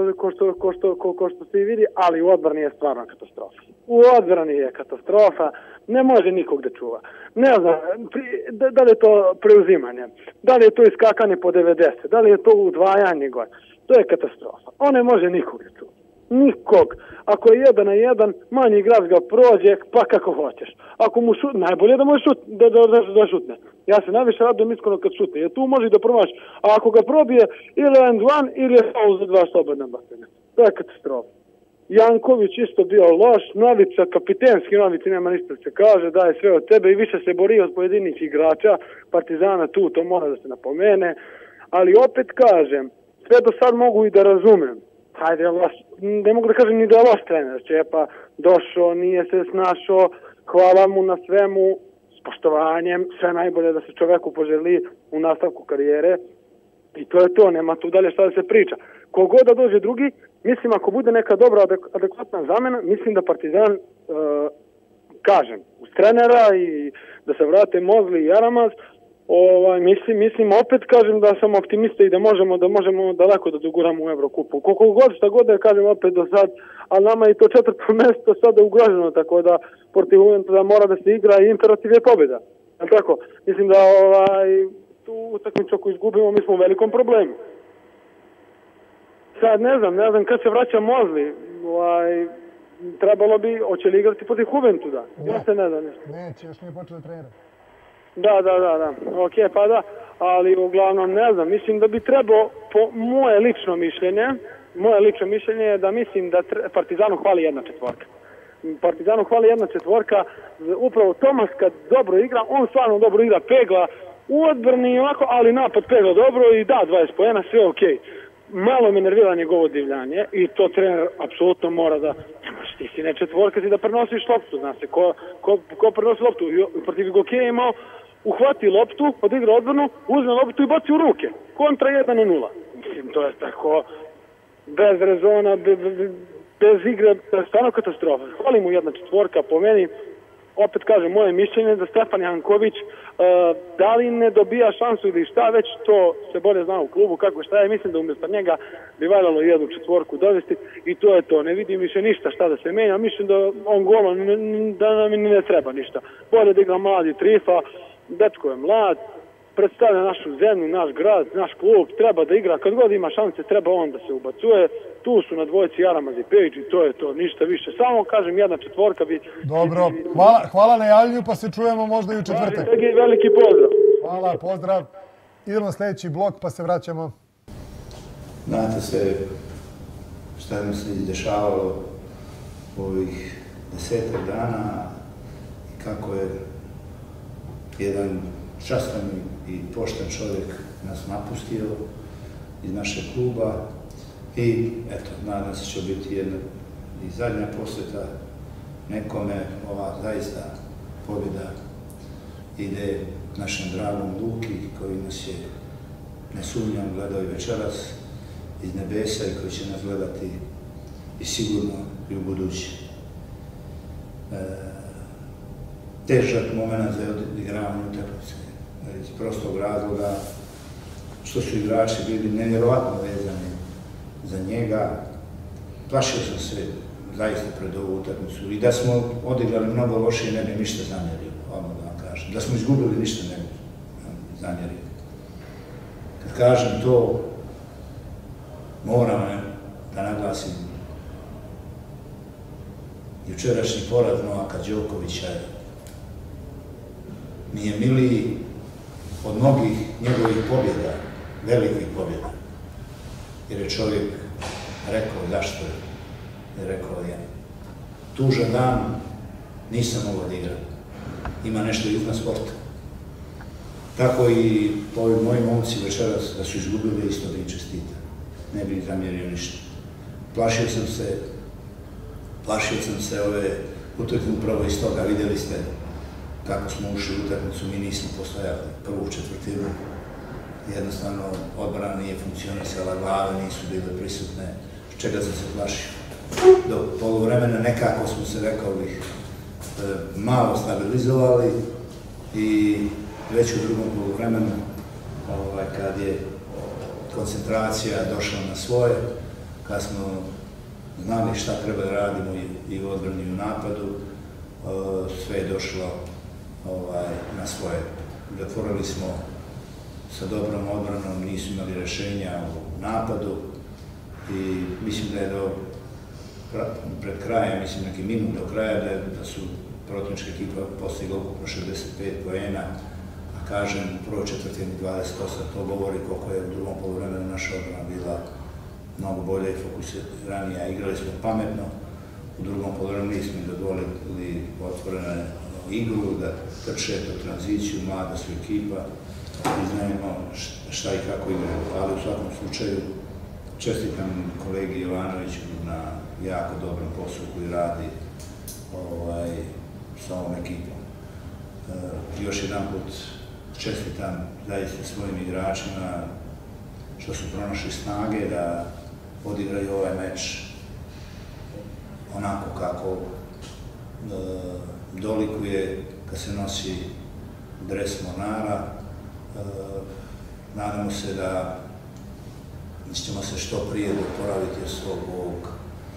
ko što se i vidi, ali u odbrani je stvarno katastrofa. U odbrani je katastrofa, ne može nikog da čuva. Ne znam, da li je to preuzimanje, da li je to iskakanje po 90, da li je to udvajanje gore, to je katastrofa. On ne može nikog da čuva. Nikog. Ako je 1-1, manji igrač ga prođe, pa kako hoćeš. Ako mu šutne, najbolje da mu da šutne. Ja se najviše radujem iskreno kad šutne, jer tu može da promaši. A ako ga probije, ili end one, ili je faul za 2 slobodna bacanja. To je katastrofa. Janković isto bio loš, Novica, kapitenski Novici, nema ništa se kaže, daje sve od tebe i više se borio od pojedinih igrača, Partizana tu, to mora da se napomene. Ali opet kažem, sve do sad mogu i da razumem. Hajde, ne mogu da kažem ni da je loš trener, Čepa došao, nije se snašao, hvala mu na svemu, s poštovanjem, sve najbolje da se čoveku poželi u nastavku karijere i to je to, nema tu dalje šta da se priča. Kogod da dođe drugi, mislim ako bude neka dobra adekvatna zamena, mislim da Partizan, kažem, uz trenera i da se vrate Mozli i Jaramaz, mislim, opet kažem da sam optimista i da možemo daleko da doguramo u Evrokupu. Koliko god, šta god da kažem opet do sad, ali nama je to 4. mesto sada ugroženo, tako da protiv Juventisa mora da se igra i imperativ je pobjeda. Tako, mislim da tu utakmicu ako izgubimo, mi smo u velikom problemu. Sad ne znam kad se vraća Mozli, trebalo bi, hoće li igrati protiv Juventusa? Ja se ne znam nešto. Neće, još nije počeo da trenira. Da, ok, pa da, ali uglavnom ne znam, mislim da bi trebao moje lično mišljenje je da mislim da Partizanu hvali 1/4. Partizanu hvali 1/4, upravo Tomas kad dobro igra, on stvarno dobro igra, pegla u odbrani i ovako, ali napad pegla dobro i da 20 poena, sve okej. Malo me nervira njegovo divljanje i to trener apsolutno mora da, ti si ne četvorka, ti da prenosiš loptu, zna se, ko prenosi loptu, protiv Gokeja je imao, uhvati loptu, odigra odbranu, uzme loptu i baci u ruke, kontra 1-0. Mislim, to je tako, bez rezona, bez igre, stvarno katastrofa. Hvali mu 1/4, po meni, opet kažem, moje mišljenje da Stefan Janković da li ne dobija šansu ili šta, već to se bolje zna u klubu kako šta je. Mislim da umjesto njega bi valjalo 1/4 dovesti i to je to. Ne vidim više ništa šta da se menja. Mislim da on gola da nam ne treba ništa. Bolje da igra mladi Trifa, dečko je mlad, predstavlja našu zemlju, naš grad, naš klub, treba da igra. Kad god ima šanse, treba on da se ubacuje. Tu su na dvojici Jaramaz i Pejić i to je to, ništa više. Samo, kažem, 1/4 bi... Dobro, hvala na javljanju, pa se čujemo možda i u četvrtak. Veliki pozdrav. Hvala, pozdrav. Idemo na sljedeći blok, pa se vraćamo. Znate sve šta mi se izdešavalo ovih 10 dana i kako je jedan častan i pošten čovjek nas napustio iz našeg kluba i eto, nadam se će biti jedna i zadnja posjeta nekome. Ova zaista pobjeda ide našem dragom Luki koji nas je, ne sumnjam, gledao i večeras iz nebesa i koji će nas gledati i sigurno i u budući. Težak moment za odigravanje utakmice iz prostog razloga što su igrači bili nevjerovatno vezani za njega. Plašio sam se zaista pred ovu utakmicu i da smo odigrali mnogo lošije ne bi ništa zamjerio, odmah da vam kažem. Da smo izgubili ništa ne bi zamjerio. Kad kažem to, moram da naglasim jučerašnji poraz Novaka Đokovića mi je miliji od mnogih njegovih pobjeda, velikih pobjeda. Jer je čovjek rekao zašto je. Rekao je, tužan dan, nisam mogao da igram. Ima nešto iznad sporta. Tako i ovi moji momci večeras da su izgubili isto bi im čestita. Ne bi zamjerio ništa. Plašio sam se ove utakmice upravo iz toga. Vidjeli ste kako smo ušli u utakmicu, mi nismo postojali prvu četvrtinu. Jednostavno, odbrana nije funkcionisala, glave nisu bile prisutne, čega sam se plašio. Do poluvremena nekako smo se, rekao bih, malo stabilizovali i već u drugom poluvremenu, kad je koncentracija došla na svoje, kad smo znali šta treba da radimo i u odbrani i u napadu, sve je došlo na svoje. Zatvorili smo sa dobrom odbranom, nisu imali rješenja u napadu i mislim da je pred krajem, mislim neki minut do kraja, da su protivnička ekipa postigla ukupno 65 poena, a kažem u prvoj četvrtini 28, to govori koliko je u drugom poluvremenu naša odbrana bila mnogo bolje i fokusiranija. Igrali smo pametno, u drugom poluvremenu nismo im dozvolili otvorene igru, da trče do tranziciju, mlada su ekipa i znamo šta i kako igraju. Ali u svakom slučaju čestitam kolegi Jovanoviću na jako dobrom poslu koji radi sa ovom ekipom. Još jedan put čestitam zaista svojim igračima što su pronašli snage da odigraju ovaj meč onako kako dolikuje kad se nosi dres Mornara. Nadamo se da ćemo se što prije oporaviti od svog ovog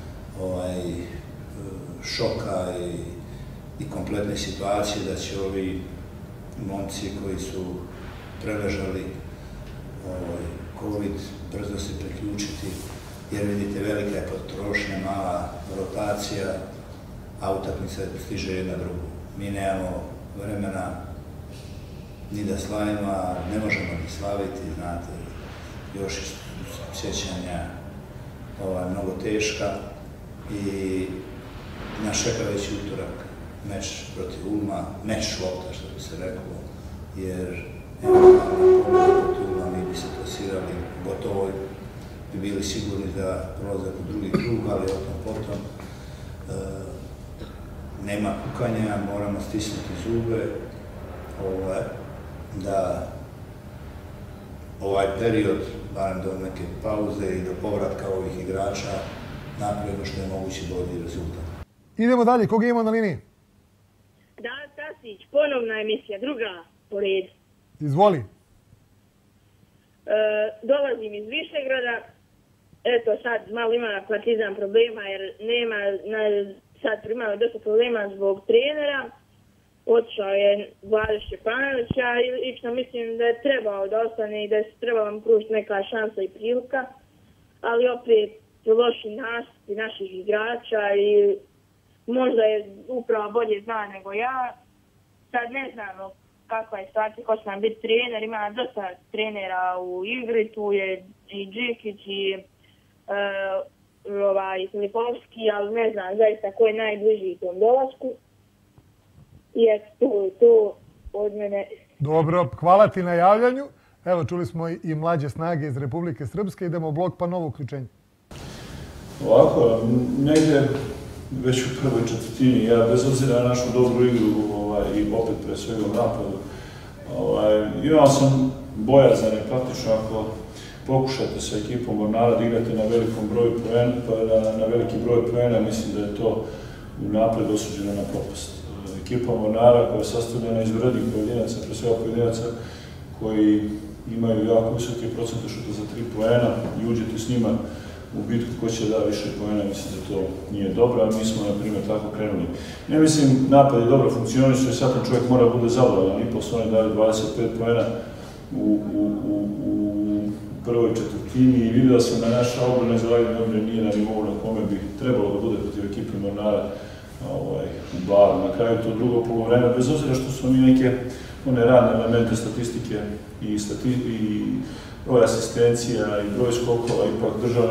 šoka i kompletne situacije, da će ovi momci koji su preležali COVID brzo se priključiti, jer vidite velika je potrošnja, mala rotacija, a utakmica stiže jedna drugu. Mi nemamo vremena ni da slavimo, a ne možemo ni slaviti, znate, još sjećanja mnogo teška i naš čeka već utorak meč protiv Ulma, meč lopta što bi se reklo, jer protiv Ulma mi bi se plasirali, gotovo bi bili sigurni da prolazak u drugi krug, ali potom nema kukanja, moramo stisnuti zube da ovaj period, barem do neke pauze i do povratka ovih igrača, napravimo što je moguće bolji rezultat. Idemo dalje, koga imamo na liniji? Da, Tasić, ponovna emisija, druga po redu. Izvoli. Dolazim iz Višegrada, eto sad malo ima Partizan problema jer nema, sad imao dosta problema zbog trenera. Otišao je Vlada Šćepanovića i lično mislim da je trebao da ostane i da je trebala mu pružiti neka šansa i prilika, ali opet loši nastupi naših igrača i možda je upravo bolje zna nego ja. Sad ne znamo kakva je situacija, ko će nam biti trener, ima dosta trenera u igri, tu je i Džikić i Filipovski, ali ne znam zaista ko je najbliži tom dolasku. I to od mene. Dobro, hvala ti na javljanju. Evo, čuli smo i mlađe snage iz Republike Srpske. Idemo u blok pa novo uključenje. Ovako, negdje već u prvoj četvrtini, ja bez obzira na našu dobru igru i opet pre svega u napadu, imao sam bojazan i praktično ako pokušate sa ekipom Mornara da igrate na veliki broj poena, mislim da je to unapred osuđeno na propast. Ekipa Mornara koja je sastavljena iz vrednih pojedinaca, pre svega pojedinaca koji imaju jako visoke procente šuta za 3 poena i uđete s njima u bitku ko će da više poena, mislim da to nije dobro, a mi smo, na primjer, tako krenuli. Ne mislim, napad je dobro funkcionišu i svakom čovjek mora bude zadovoljan, ipak su oni dali 25 poena u prvoj četvrtini i vidio sam da naša obrana izgledanja obrane nije na nivou na kome bi trebalo da bude protiv ekipe Mornara u baru. Na kraju to drugo polovreme, bez obzira što su mi neke one radne elemente statistike i asistencija i broj skokova ipak držao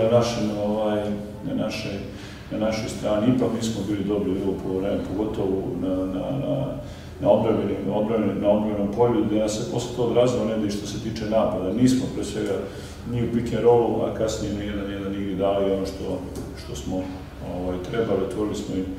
na našoj strani. Ipak nismo bili dobri u drugo polovreme, pogotovo na odbranjenom polju, gdje nas se posle to odrazilo negdje i što se tiče napada. Nismo pre svega ni u pick and rollu, a kasnije na 1-1 igri dali ono što smo trebali. Otvorili smo im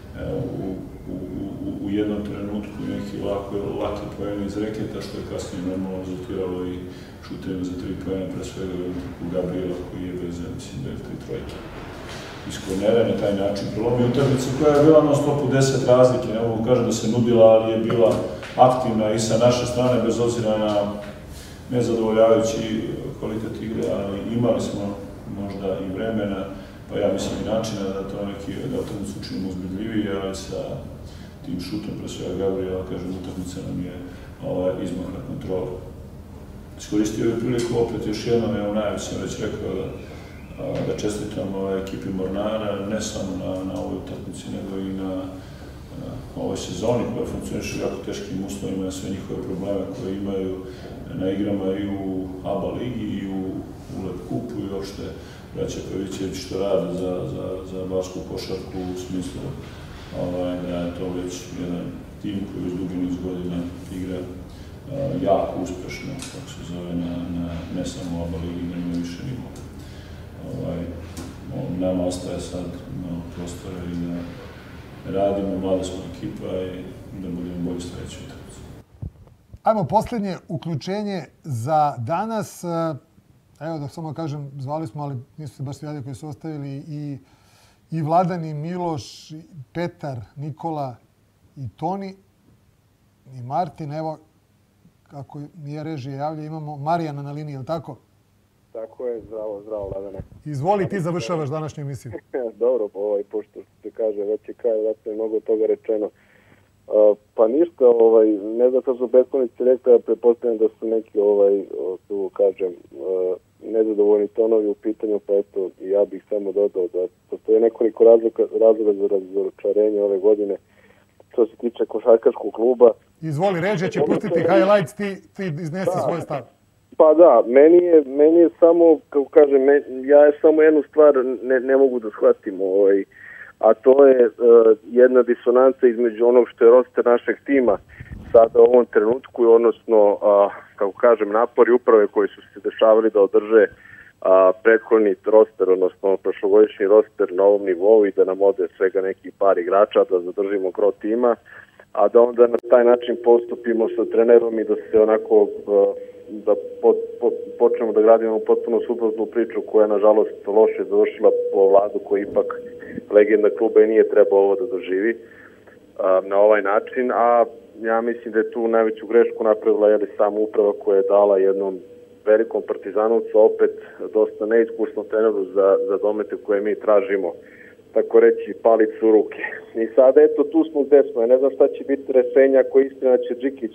u jednom trenutku neki laki poeni iz reketa, što je kasnije normalno rezultiralo i šuterima za 3 poena, pre svega u Gabriela koji je bez, mislim da je 3 trojke iz kornera, na taj način prelomio utakmicu koja je bila na stopu 10 razlike, ne mogu kažem da se nudila, ali je bila aktivna i sa naše strane, bez obzira na nezadovoljavajući kvalitet igre, ali imali smo možda i vremena, pa ja mislim i načina da to da utakmicu učinimo uzbudljivije, ali sa tim šutom, pre svega Gabriela, kažem, utakmica nam je izmakla kontrola. Iskoristio je priliku opet još jednom, evo najavno sam već rekao da čestitam ekipi Mornara, ne samo na ovoj utakmici, nego i na ovoj sezoni koja funkcioniše u jako teškim uslovima, sve njihove probleme koje imaju na igrama i u ABA ligi i u Lep kupu i uopšte braća Pavićević što rade za barsku košarku u smislu da je to već jedan tim koji već dugi niz godina igra jako uspešno, kako se zove, ne samo u ABA ligi, nego na više nivou. Nama ostaje sad prostora i da radimo, mlada smo ekipa i da budemo bolji sledeći utakmicu. Ajmo, posljednje uključenje za danas. Evo da samo kažem, zvali smo, ali nisu se baš svi koji su ostavili i Vladan, i Miloš, i Petar, Nikola, i Toni, i Martin. Evo, kako mi je režija javlja, imamo Marijana na liniji, je li tako? Tako je, zdravo, Vladane. Izvoli, ti završavaš današnju emisiju. Dobro, pošto se kaže, već je kraj, već je mnogo toga rečeno. Pa ništa, ne znam što su prethodnici rekli, ja pretpostavljam da su neki, tu kažem, nezadovoljni tonovi u pitanju, pa eto, ja bih samo dodao da postoje nekoliko razloga za razočarenje ove godine što se tiče košarkaškog kluba. Izvoli, režija će pustiti highlights, ti iznesi svoj stav. Pa da, meni je samo, kako kažem, ja samo jednu stvar ne mogu da shvatim, a to je jedna disonanca između onog što je roster našeg tima sada u ovom trenutku, odnosno, kako kažem, napori uprave koji su se dešavali da održe prethodni roster, odnosno prošlogodišnji roster na ovom nivou i da nam ode svega neki par igrača, da zadržimo gro tima, a da onda na taj način postupimo sa trenerom i da se onako da počnemo da gradimo potpuno suprotnu priču koja je nažalost loše završila po Vladu koji ipak legenda kluba i nije trebao ovo da doživi na ovaj način, a ja mislim da je tu najveću grešku napravila sama uprava koja je dala jednom velikom Partizanovcu, opet dosta neiskusnom treneru za domete koje mi tražimo, tako reći, palicu u ruke. I sad, eto, tu smo gde smo. Ja ne znam šta će biti rešenja, ako istina će Džikić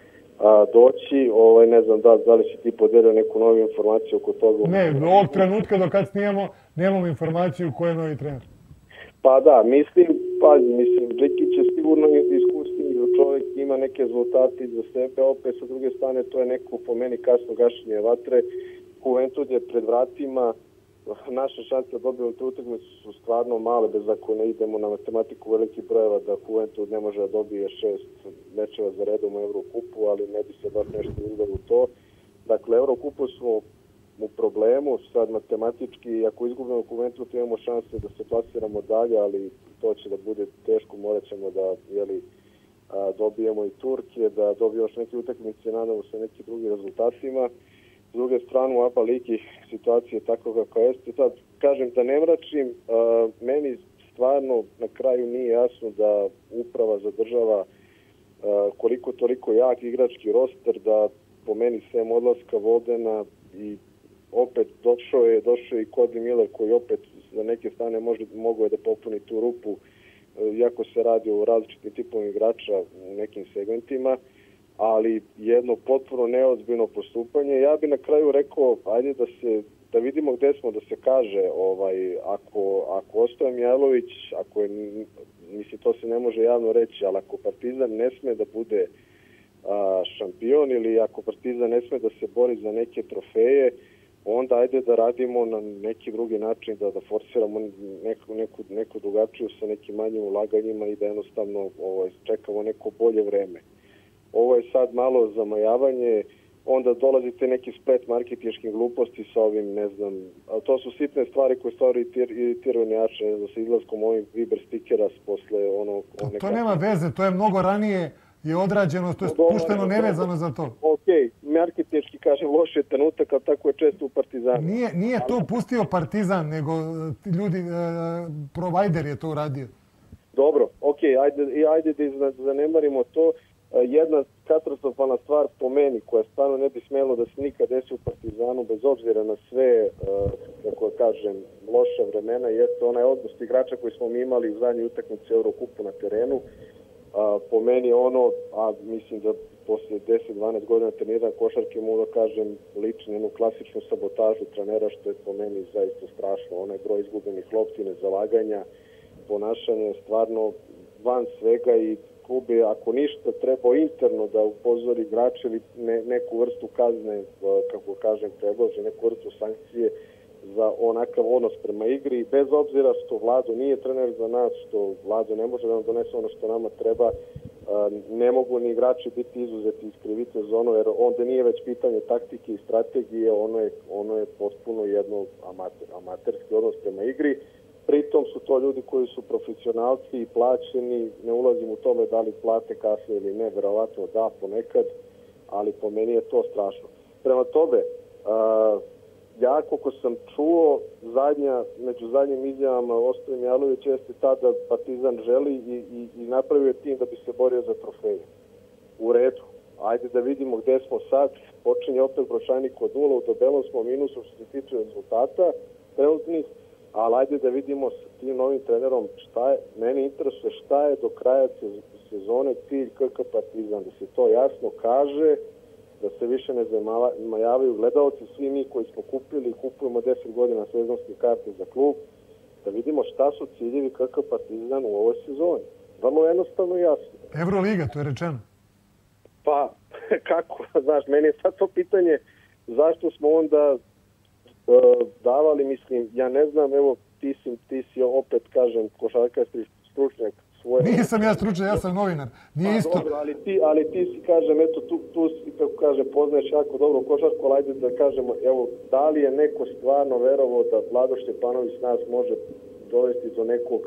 doći. Ne znam da li si ti podelio neku novu informaciju oko toga. Ne, do ovog trenutka do kad snijemo, nemamo informaciju ko je novi trener. Pa da, mislim, Džikić je sigurno iskusni čovjek, ima neke rezultate za sebe, opet sa druge strane to je neko po meni kasno gašenje vatre. Juventud je pred vratima, naše šanse da dobijemo te utakmice su stvarno male, bez ako ne idemo na matematiku velikih brojeva da Juventud ne može da dobije 6 mečeva za redom u Eurokupu, ali ne bi se baš nešto izdalo u to. Dakle, Eurokupu smo u problemu, sad matematički, ako izgubimo Juventud imamo šanse da se plasiramo dalje, ali to će da bude teško, morat ćemo da dobijemo i Turke, da dobijemo još neke utakmice, nadamo se neki drugi rezultatima. S druge strane, u ABA ligi situacija je tako kako jeste. Sad, kažem da ne mračim, meni stvarno na kraju nije jasno da uprava zadržava koliko toliko jak igrački roster, da po meni sem odlaska Vodena i opet došao je i Cody Miller koji opet za neke strane mogu je da popuni tu rupu, iako se radi o različitim tipovima igrača u nekim segmentima, ali jedno potpuno neozbiljno postupanje. Ja bi na kraju rekao, ajde da vidimo gde smo, da se kaže, ako ostaje Mijailović, mislim to se ne može javno reći, ali ako Partizan ne sme da bude šampion ili ako Partizan ne sme da se bori za neke trofeje, onda ajde da radimo na neki drugi način, da forsiramo neku drugačiju sa nekim manjim ulaganjima i da jednostavno čekamo neko bolje vreme. Ovo je sad malo zamajavanje, onda dolazite neki splet marketinških gluposti sa ovim, ne znam, ali to su sitne stvari koje stvari iritiraju nejače, ne znam, sa izlaskom ovih Viber stikera posle ono... To nema veze, to je mnogo ranije je odrađeno, to je pušteno nevezano za to. Okej, marketinški kažem loš je trenutak, ali tako je često u Partizanu. Nije to pustio Partizan, nego ljudi, provajder je to uradio. Dobro, okej, ajde da zanemarimo to. Jedna katastrofalna stvar po meni, koja stvarno ne bi smelo da se nikad desi u Partizanu, bez obzira na sve, kako kažem, loša vremena, jeste onaj odnos igrača koji smo mi imali u zadnjoj utakmici Eurokupu na terenu. Po meni ono, a mislim da posle 10-12 godina treniranja košarke mogu da kažem lično jednu klasičnu sabotažu trenera, što je po meni zaista strašno. Onaj broj izgubenih lopti, nezalaganja, ponašanje stvarno van svega i klub je, ako ništa, trebao interno da upozori igrače ili neku vrstu kazne, kako kažem, predlože neku vrstu sankcije za onakav odnos prema igri. Bez obzira što Vlado nije trener za nas, što Vlado ne može da nam donese ono što nama treba, ne mogu ni igrači biti izuzeti iz krivice za ono, jer onda nije već pitanje taktike i strategije, ono je potpuno jedno amaterski odnos prema igri. Pritom su to ljudi koji su profesionalci i plaćeni, ne ulazim u tome da li plate kasne ili ne, verovatno da ponekad, ali po meni je to strašno. Prema tome, ja koliko sam čuo, među zadnjim izjavama Ostoje Mijailović jeste tada Partizan želi i napravio tim da bi se borio za trofeje. U redu, ajde da vidimo gde smo sad, počinje opet Brošajnik od 0, u tabelom smo minusu što se tiče rezultata trenutnih, ali ajde da vidimo sa tim novim trenerom meni interesuje šta je do kraja sezone cilj KK Partizan, da se to jasno kaže, da se više ne zamajavaju gledalci, svi mi koji smo kupili i kupujemo 10 godina sezonske karte za klub, da vidimo šta su ciljevi KK Partizan u ovoj sezoni. Vrlo jednostavno i jasno. Euroliga, to je rečeno. Pa, kako, znaš, meni je sad to pitanje zašto smo onda davali, mislim, ja ne znam, evo, ti si opet, kažem, košarkaški stručnjak svoje... Nisam ja stručnjak, ja sam novinar. Nije isto. Dobro, ali ti si, kažem, eto, tu si, kako kaže, poznaješ jako dobro košarku, ali ajde da kažemo, evo, da li je neko stvarno verovao da Vlado Šćepanović nas može dovesti do nekog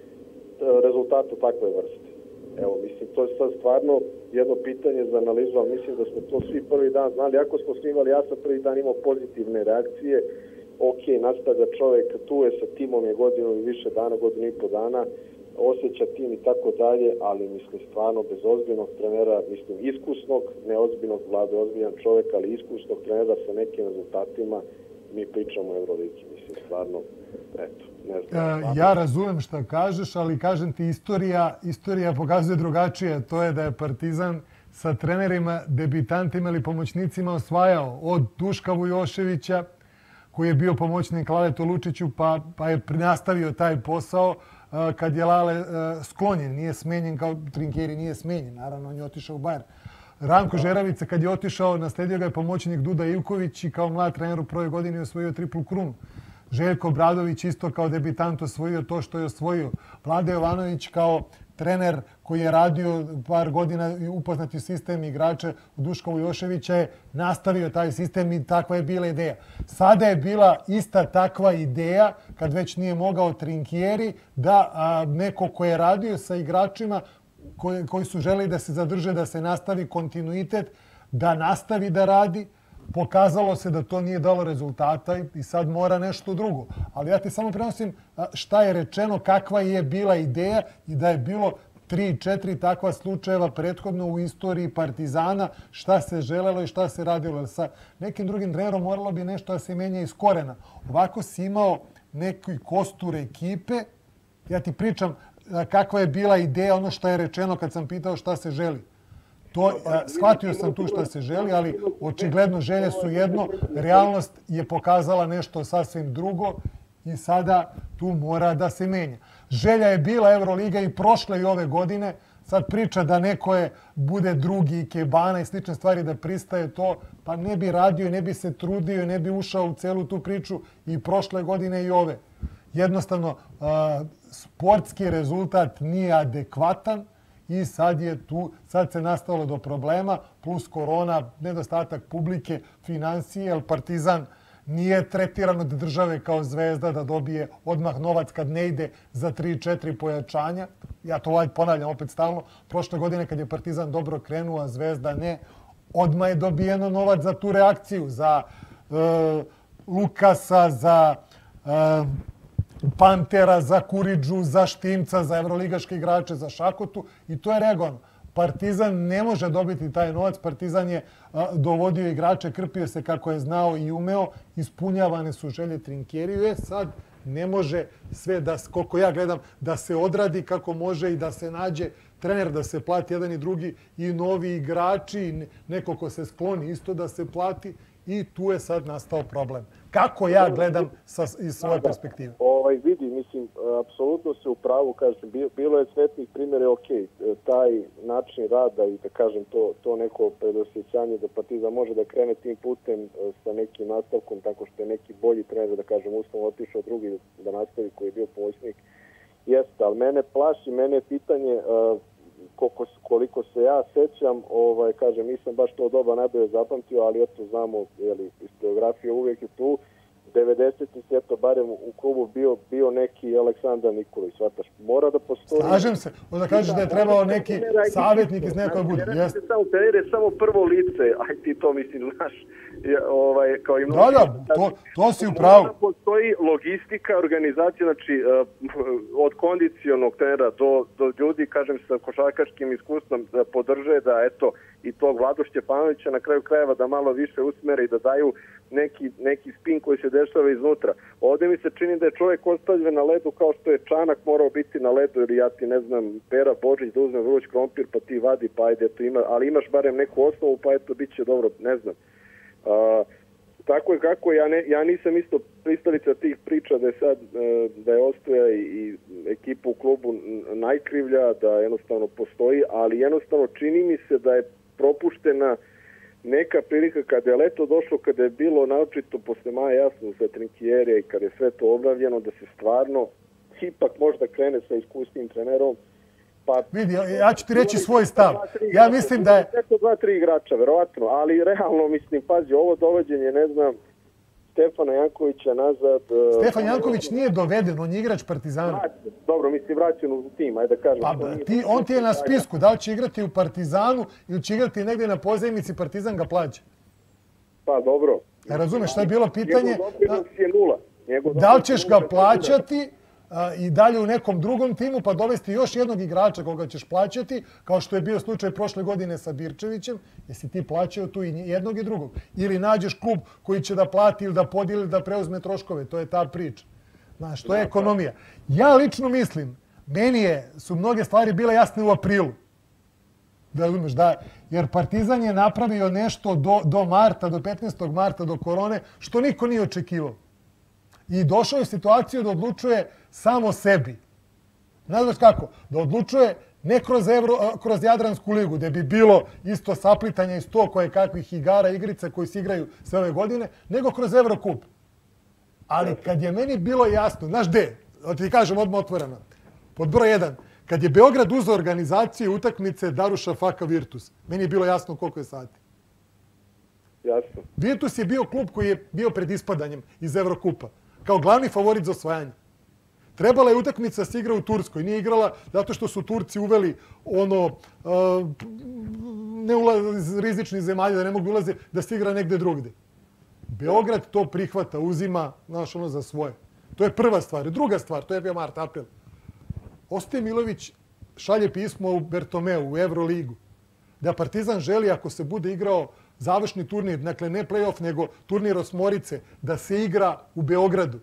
rezultata takve vrste? Evo, mislim, to je sad stvarno jedno pitanje za analizu, ali mislim da smo to svi prvi dan znali. Ako smo snimali, ja sam prvi dan imao pozitivne reakcije. Ok, nastavlja čovjek, tu je sa timom je godinu i više dana, godinu i po dana, osjeća tim i tako dalje, ali mislim stvarno bez ozbiljnog trenera, mislim iskusnog, ne ozbiljnog, Vlade ozbiljan čovjek, ali iskusnog trenera sa nekim rezultatima, mi pričamo o Euroligi, mislim stvarno, eto. Ja razumem šta kažeš, ali kažem ti istorija pokazuje drugačije. To je da je Partizan sa trenerima, debitantima ili pomoćnicima osvajao od Duška Vujoševića, koji je bio pomoćnik Laletu Lučiću, pa je nastavio taj posao kad je Lale sklonjen, nije smenjen kao Trinkieri, nije smenjen. Naravno, on je otišao u Bayern. Ranko Žeravica, kad je otišao, nasledio ga je pomoćnik Duda Ivković i kao mlad trener u prvoj godini osvojio triplu krunu. Željko Obradović isto kao debitant osvojio to što je osvojio. Vlade Jovanović kao trener koji je radio par godina i upoznati sistem igrača Duška Vujoševića je nastavio taj sistem i takva je bila ideja. Sada je bila ista takva ideja, kad već nije mogao Trinkieri, da neko ko je radio sa igračima koji su želeli da se zadrže, da se nastavi kontinuitet, da nastavi da radi. Pokazalo se da to nije dalo rezultata i sad mora nešto drugo. Ali ja ti samo prenosim šta je rečeno, kakva je bila ideja i da je bilo 3-4 takva slučajeva prethodno u istoriji Partizana, šta se želelo i šta se radilo. Sa nekim drugim trenerom moralo bi nešto da se menja iz korena. Ovako si imao neki kostur ekipe. Ja ti pričam kakva je bila ideja, ono što je rečeno kad sam pitao šta se želi. Shvatio sam tu šta se želi, ali očigledno želje su jedno, realnost je pokazala nešto sasvim drugo i sada tu mora da se menja. Želja je bila Euroliga i prošle i ove godine, sad priča da neko bude drugi Ikebana i slične stvari, da pristaje to, pa ne bi radio, ne bi se trudio, ne bi ušao u celu tu priču i prošle godine i ove. Jednostavno, sportski rezultat nije adekvatan, i sad se nastalo do problema, plus korona, nedostatak publike, financije, jer Partizan nije tretiran od države kao Zvezda da dobije odmah novac kad ne ide za 3-4 pojačanja. Ja to ponavljam opet stalno. Prošle godine kad je Partizan dobro krenuo, a Zvezda ne, odmah je dobijeno novac za tu reakciju, za Lukasa, za Pantera, za Kuriđu, za Štimca, za evroligaške igrače, za Šakotu i to je reagovano. Partizan ne može dobiti taj novac, Partizan je dovodio igrače, krpio se kako je znao i umeo, ispunjavane su želje Trinkieriju, sad ne može sve, koliko ja gledam, da se odradi kako može i da se nađe trener, da se plati jedan i drugi i novi igrači i neko ko se skloni isto da se plati i tu je sad nastao problem. Kako ja gledam iz svoje perspektive? Vidi, mislim, apsolutno se u pravu, kažem, bilo je svetnih primjera, ok, taj način rada i da kažem to neko predosjećanje da Partizan može da krene tim putem sa nekim nastavkom, tako što je neki bolji trener, da kažem, uslovno otišao drugi da nastavi koji je bio pomoćnik, jeste, ali mene plaši, mene je pitanje koliko se ja sećam, kažem, nisam baš to doba najbolje zapamtio, ali eto znamo, historiografija uvijek je tu, 90-ih je to barem u klubu bio neki Aleksandar Nikolić, shvataš, mora da postoji... Slažem se, možda kažeš da je trebao neki savjetnik iz nekoj bude. Jeste samo trener je samo prvo lice, aj ti to mislim, znaš, kao i mnogo... Da, to si u pravu. Mora da postoji logistika, organizacija, znači od kondicionog trenera do ljudi, kažem, sa košarkaškim iskustvom da podrže da, eto, i tog Vladu Šćepanovića na kraju krajeva da malo više usmere i da daju neki spin koji se dešava iznutra. Ovdje mi se čini da je čovjek ostavljen na ledu kao što je Čanak morao biti na ledu ili ja ti ne znam, Pera Božić da uzme vruć krompir pa ti vadi pa ajde, ali imaš barem neku osnovu pa eto bit će dobro, ne znam. Tako je kako, ja nisam isto pristalica tih priča da je sad, da je Ostoja i ekipa u klubu najkrivlja, da jednostavno postoji, ali jednostavno čini mi se da je propuštena neka prilika kada je leto došlo, kada je bilo naočito posle maja jasno za Trinkieri i kada je sve to obnovljeno, da se stvarno ipak možda krene sa iskusnim trenerom. Pa, vidi, ja ću ti reći svoj stav. Ja mislim da je... Neko 2-3 igrača, verovatno, ali realno mislim, pazi, ovo dovođenje, ne znam, Stefana Jankovića nazad... Stefan Janković nije doveden, on je igrač Partizana. Dobro, mislim, vraćen u tim, ajde da kažem. Pa, on ti je na spisku, da li će igrati u Partizanu ili će igrati negdje na pozajmici, Partizan ga plaća. Pa, dobro. Razumeš, šta je bilo pitanje? Njegov doprinos je nula. Da li ćeš ga plaćati i dalje u nekom drugom timu, pa dovesti još jednog igrača koga ćeš plaćati, kao što je bio slučaj prošle godine sa Birčevićem, jesi ti plaćao tu i jednog i drugog. Ili nađeš klub koji će da plati ili da podijeli, da preuzme troškove. To je ta priča. Znaš, to je ekonomija. Ja lično mislim, meni su mnoge stvari bile jasne u aprilu. Da razumeš, da, jer Partizan je napravio nešto do marta, do 15. marta, do korone, što niko nije očekivao. I došao je u situaciju da odlučuje samo sebi. Znaš kako? Da odlučuje ne kroz Jadransku ligu, gde bi bilo isto saplitanje i 100 koje kakvih igara, igrica koji se igraju sve ove godine, nego kroz Evrokup. Ali kad je meni bilo jasno, znaš gde? Da ti kažem odmah otvoreno. Pod broj 1. Kad je Beograd uzeo organizaciju utakmice Daruša Faka Virtus, meni je bilo jasno koliko je sati. Jasno. Virtus je bio klub koji je bio pred ispadanjem iz Evrokupa, kao glavni favorit za osvajanje. Trebala je utakmica se igra u Turskoj. Nije igrala zato što su Turci uveli ne ulaz iz rizičnih zemalja, da ne mogu ulaze, da se igra negde drugde. Beograd to prihvata, uzima, znaš, za svoje. To je prva stvar. Druga stvar, to je bio mart, april. Ostoje Milović šalje pismo u Bertomeu, u Euroligu, da Partizan želi, ako se bude igrao završni turnir, dakle ne play-off, nego turnir osmorice, da se igra u Beogradu.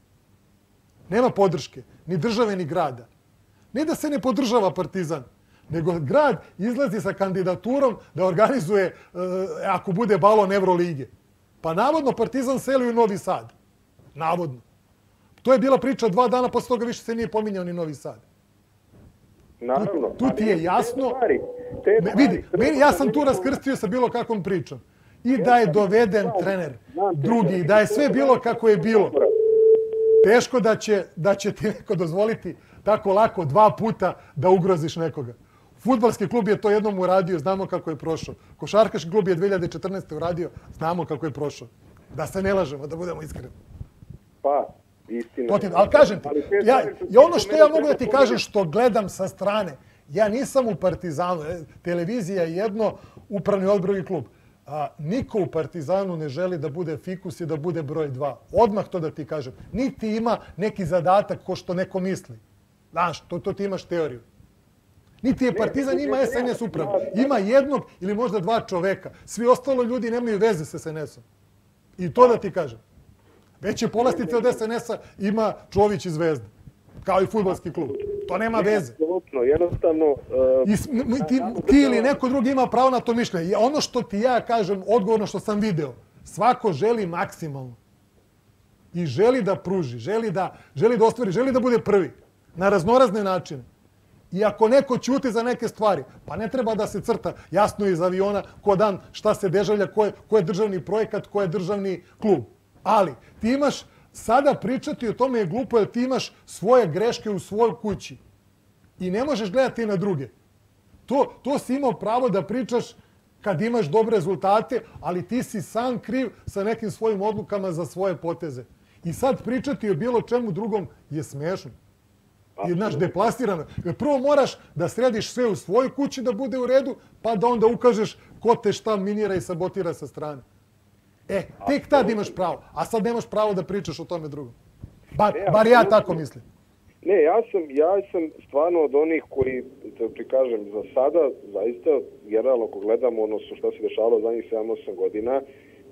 Nema podrške, ni države, ni grada. Ne da se ne podržava Partizan, nego grad izlazi sa kandidaturom da organizuje, ako bude balon Evrolige. Pa navodno Partizan seli u Novi Sad. Navodno. To je bila priča 2 dana, posle toga više se nije pominjao ni Novi Sad. Naravno. Tu ti je jasno. Vidi, ja sam tu raskrstio sa bilo kakvom pričom. I da je doveden trener drugi, da je sve bilo kako je bilo. Teško da će ti neko dozvoliti tako lako 2 puta da ugroziš nekoga. Fudbalski klub je to jednom uradio, znamo kako je prošao. Košarkaški klub je 2014. uradio, znamo kako je prošao. Da se ne lažemo, da budemo iskreni. Pa, istina. Ali kažem ti, ono što ja mogu da ti kažem što gledam sa strane, ja nisam u Partizanu, televizija je jedno, upravni odbor i klub. Niko u Partizanu ne želi da bude fikus i da bude broj 2. Odmah to da ti kažem. Niti ima neki zadatak ko što neko misli. Znaš, to ti imaš teoriju. Niti je Partizan, ima SNS upravu. Ima jednog ili možda 2 čoveka. Svi ostalo ljudi nemaju veze sa SNS-om. I to da ti kažem. Veće povlastice od SNS-a ima Čović i Zvezda. Kao i fudbalski klub. To nema veze. Jednostavno... Ti ili neko drugi ima pravo na to mišljenje. Ono što ti ja kažem, odgovorno što sam video, svako želi maksimalno. I želi da pruži, želi da ostvari, želi da bude prvi. Na raznorazne načine. I ako neko ćuti za neke stvari, pa ne treba da se crta jasno iz aviona ko dan šta se dežavlja, ko je državni projekat, ko je državni klub. Ali ti imaš sada pričati o tome je glupo jer ti imaš svoje greške u svojoj kući. I ne možeš gledati na druge. To si imao pravo da pričaš kad imaš dobre rezultate, ali ti si sam kriv sa nekim svojim odlukama za svoje poteze. I sad pričati o bilo čemu drugom je smešno. I znaš, deplasirano. Prvo moraš da središ sve u svojoj kući da bude u redu, pa da onda ukažeš ko te šta minira i sabotira sa strane. Tek tad imaš pravo. A sad nemaš pravo da pričaš o tome drugom. Bar ja tako mislim. Ne, ja sam stvarno od onih koji, da ti kažem, za sada, zaista, generalno ako gledamo odnosno šta se dešavalo za njih 7-8 godina,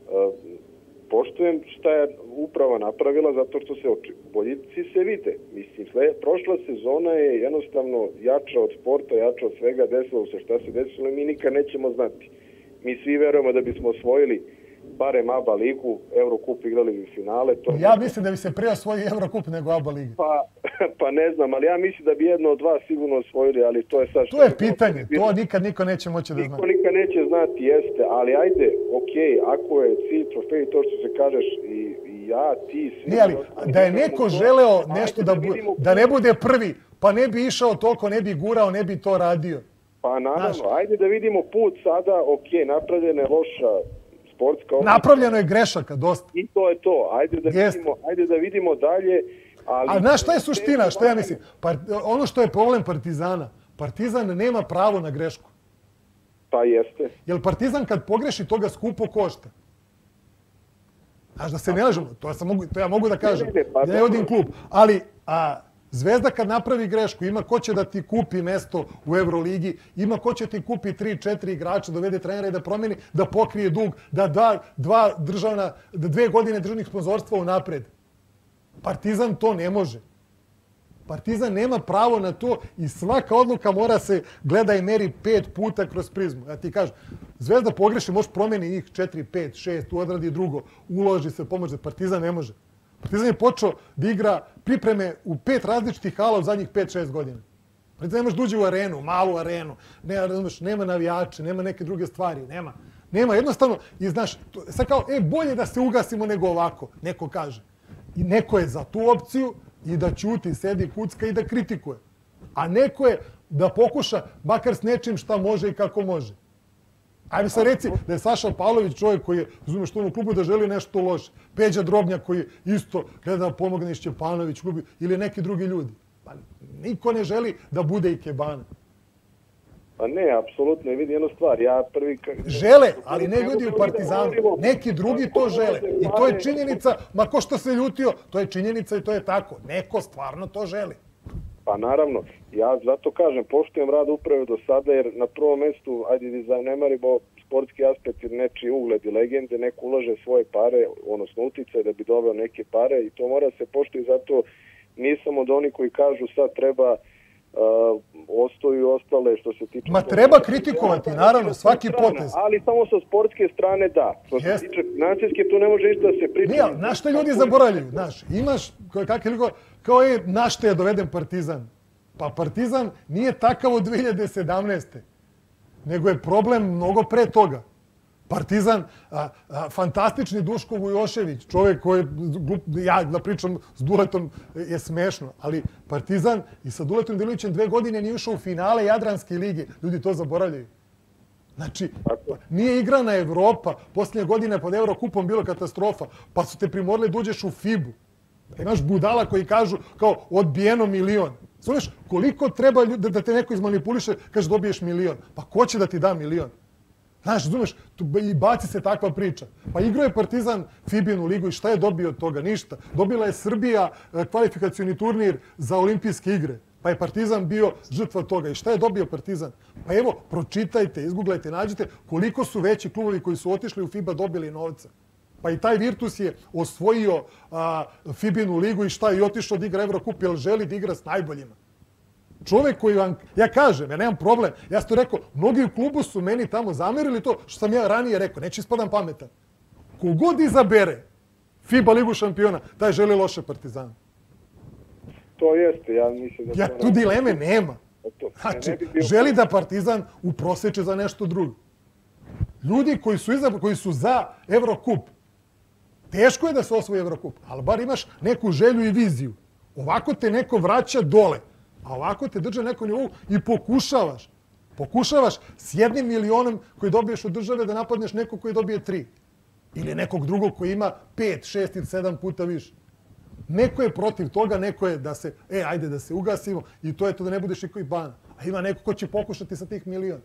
poštujem šta je uprava napravila zato što se boljici se vide. Mislim, prošla sezona je jednostavno jača od sporta, jača od svega, desilo se šta se desilo i mi nikad nećemo znati. Mi svi verujemo da bismo osvojili barem ABA ligu, Eurocup igrali bi finale. Ja mislim da bi se prije osvojio Eurocup nego ABA liga. Pa ne znam, ali ja mislim da bi jedno od dva sigurno osvojili, ali to je sad... To je pitanje, to nikad niko neće moći da zna. Niko nikad neće znati, jeste, ali ajde, okej, ako je cilj trofej, to što se kažeš i ja, ti, svi... Ne, ali da je neko želeo nešto da ne bude prvi, pa ne bi išao toliko, ne bi gurao, ne bi to radio. Pa naravno, ajde da vidimo put sada, okej, napravljena je loša sportska... Napravljeno je grešaka, dosta. I to je to, ajde da vidimo dalje, ali... A znaš šta je suština, što ja mislim? Ono što je problem Partizana, Partizan nema pravo na grešku. Pa jeste. Jer Partizan kad pogreši, toga skupo košta. Znaš, da se ne lažemo, to ja mogu da kažem. Ja ne vodim klub, ali Zvezda kad napravi grešku, ima ko će da ti kupi mesto u Euroligi, ima ko će ti kupi 3-4 igrača, dovede trenera i da promeni, da pokrije dug, da da 2 godine državnih sponzorstva unapred. Partizan to ne može. Partizan nema pravo na to i svaka odluka mora se gleda i meri 5 puta kroz prizmu. Ja ti kažem, Zvezda pogreši, može promeni njih 4, 5, 6, odradi drugo, uloži se, pomože. Partizan ne može. Partizan je počeo da igra pripreme u 5 različitih hala u zadnjih 5-6 godina. Partizan ne može da uđe u arenu, malu arenu, nema navijače, nema neke druge stvari, nema jednostavno. I znaš, sad kao, bolje da se ugasimo nego ovako, neko kaže. I neko je za tu opciju i da ćuti, sedi, kucka i da kritikuje. A neko je da pokuša, makar s nečim šta može i kako može. Ajme sad reci da je Saša Pavlović čovjek koji je, razumeš, u klubu da želi nešto loše. Peđa Drobnjak koji isto gleda da pomogne Šćepanović klubu ili neki drugi ljudi. Pa niko ne želi da bude ikebana. Pa ne, apsolutno, vidi jednu stvar. Ja prvi... Žele, ali ne ljudi u Partizanu. Neki drugi to žele. I to je činjenica, ma ko što se ljutio, to je činjenica i to je tako. Neko stvarno to želi. Pa naravno, ja zato kažem, poštujem rad uprave do sada, jer na prvom mjestu, ajde da zanemarimo sportski aspekt jer nečiji ugled i legende, neko ulaže svoje pare, odnosno uticaj da bi doveo neke pare i to mora se poštuju, zato nisam od onih koji kažu sad treba ostaju ostale što se tiče... Ma treba kritikovati, naravno, svaki potez. Ali samo sa sportske strane da. Što se tiče financijske, tu ne može ništa da se priča. Nije, znaš što ljudi zaboravljaju, znaš, imaš kao je na što je doveden Partizan. Pa Partizan nije takav od 2017. Nego je problem mnogo pre toga. Partizan, fantastični Duško Vujošević, čovjek koji, ja da pričam s Duletom je smešno, ali Partizan i sa Duletom Dilićem 2 godine nije ušao u finale Jadranske lige. Ljudi to zaboravljaju. Znači, nije igrana Evropa, posljednje godine pod Eurokupom bilo katastrofa, pa su te primorili da uđeš u FIBU. Imaš budala koji kažu kao odbijeno 1 milion. Znaš, koliko treba da te neko izmanipuliše, kaže dobiješ 1 milion. Pa ko će da ti da 1 milion? Znaš, razumeš, i baci se takva priča. Pa igrao je Partizan Fibinu ligu i šta je dobio od toga? Ništa. Dobila je Srbija kvalifikacioni turnir za olimpijske igre. Pa je Partizan bio žrtva toga. I šta je dobio Partizan? Pa evo, pročitajte, izguglajte, nađite koliko su veći klubovi koji su otišli u FIBA dobili novca. Pa i taj Virtus je osvojio Fibinu ligu i šta je otišao da igra Eurocup, jer želi da igra s najboljima. Čovjek koji vam, ja kažem, ja nemam problem, ja sam to rekao, mnogi u klubu su meni tamo zamerili to što sam ja ranije rekao, neće ispadam pametan. Kogod izabere FIBA ligu šampiona, taj želi loše Partizanu. To jeste, ja mislim da... Ja tu dileme nema. Znači, želi da Partizan uproseče za nešto drugo. Ljudi koji su za Eurocup, teško je da se osvoji Eurocup, ali bar imaš neku želju i viziju. Ovako te neko vraća dole. A ovako te drže neko nivou i pokušavaš. Pokušavaš s 1 milionom koji dobiješ od države da napadneš nekog koji dobije 3. Ili nekog drugog koji ima 5, 6 ili 7 puta više. Neko je protiv toga, neko je da se, ajde da se ugasimo i to je to da ne budeš niko i bana. A ima neko ko će pokušati sa tih 1 milion.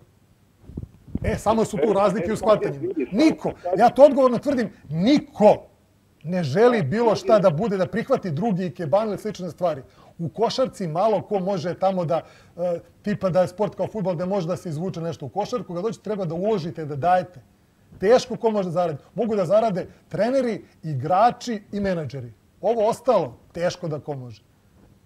Samo su tu razlike u shvatanjima. Niko, ja to odgovorno tvrdim, niko ne želi bilo šta da bude, da prihvati drugi ikebane ili slične stvari. U košarci malo ko može tamo da, tipa da je sport kao fudbal, da može da se izvuče nešto u košarku, kad dođe treba da uložite, da dajete. Teško ko može da zaradi. Mogu da zarade treneri, igrači i menadžeri. Ovo ostalo, teško da ko može.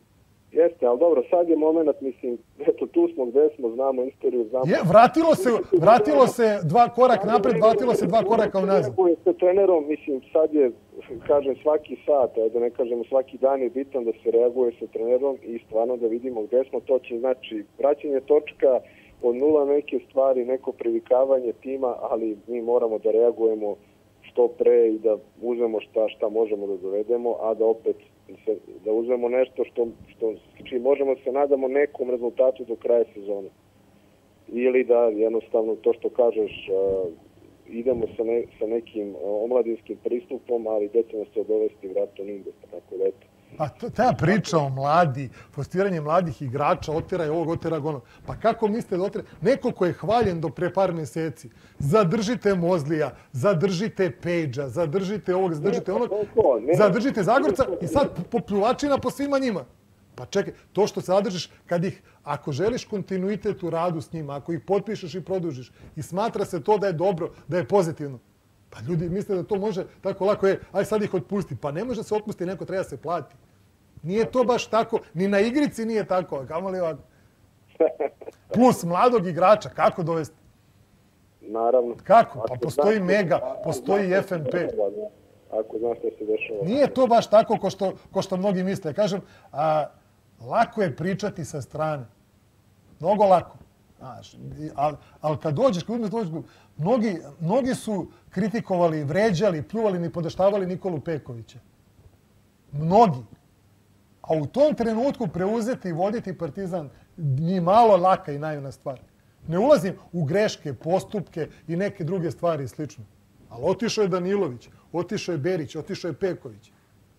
Jeste, ali dobro, sad je moment, mislim, eto, tu smo gde smo, znamo istoriju, znamo... Vratilo se 2 koraka napred, vratilo se 2 koraka unazad. Reaguje sa trenerom, mislim, sad je, kažem, svaki sat, da ne kažemo svaki dan je bitan da se reaguje sa trenerom i stvarno da vidimo gde smo, to će znači vraćanje točka od nula neke stvari, neko privikavanje tima, ali mi moramo da reagujemo što pre i da uzmemo šta možemo da dovedemo, a da opet da uzmemo nešto čim možemo se nadamo nekom rezultatu do kraja sezone. Ili da jednostavno to što kažeš idemo sa nekim omladinskim pristupom, ali gde će nas se odovesti vratno nigde. Tako da eto. Pa ta priča o forstiranje mladih igrača, oteraj ovog, oteraj onog. Pa kako mislite da oteraj? Neko ko je hvaljen do pre par meseci, zadržite Mozlija, zadržite Pejđa, zadržite ovog, zadržite onog, zadržite Zagorca i sad popljuvačina po svima njima. Pa čekaj, to što se zadržiš, kad ih, ako želiš kontinuitet u radu s njima, ako ih potpišeš i produžiš i smatra se to da je dobro, da je pozitivno, pa ljudi misle da to može tako lako je, aj sad ih otpusti. Pa ne može se otpusti, neko treba se plati. Nije to baš tako, ni na igrici nije tako, kamo li ovako? Plus mladog igrača, kako dovesti? Naravno. Kako? Pa postoji Mega, postoji FNP. Ako znaš što se dešava. Nije to baš tako ko što mnogi misle. Kažem, lako je pričati sa strane. Mnogo lako. Ali kad dođeš, mnogi su kritikovali, vređali, pljuvali, ni podaštavali Nikolu Pekovića. Mnogi. A u tom trenutku preuzeti i voditi Partizan ni malo laka i naivna stvar. Ne ulazim u greške, postupke i neke druge stvari i slično. Ali otišao je Danilović, otišao je Berić, otišao je Peković.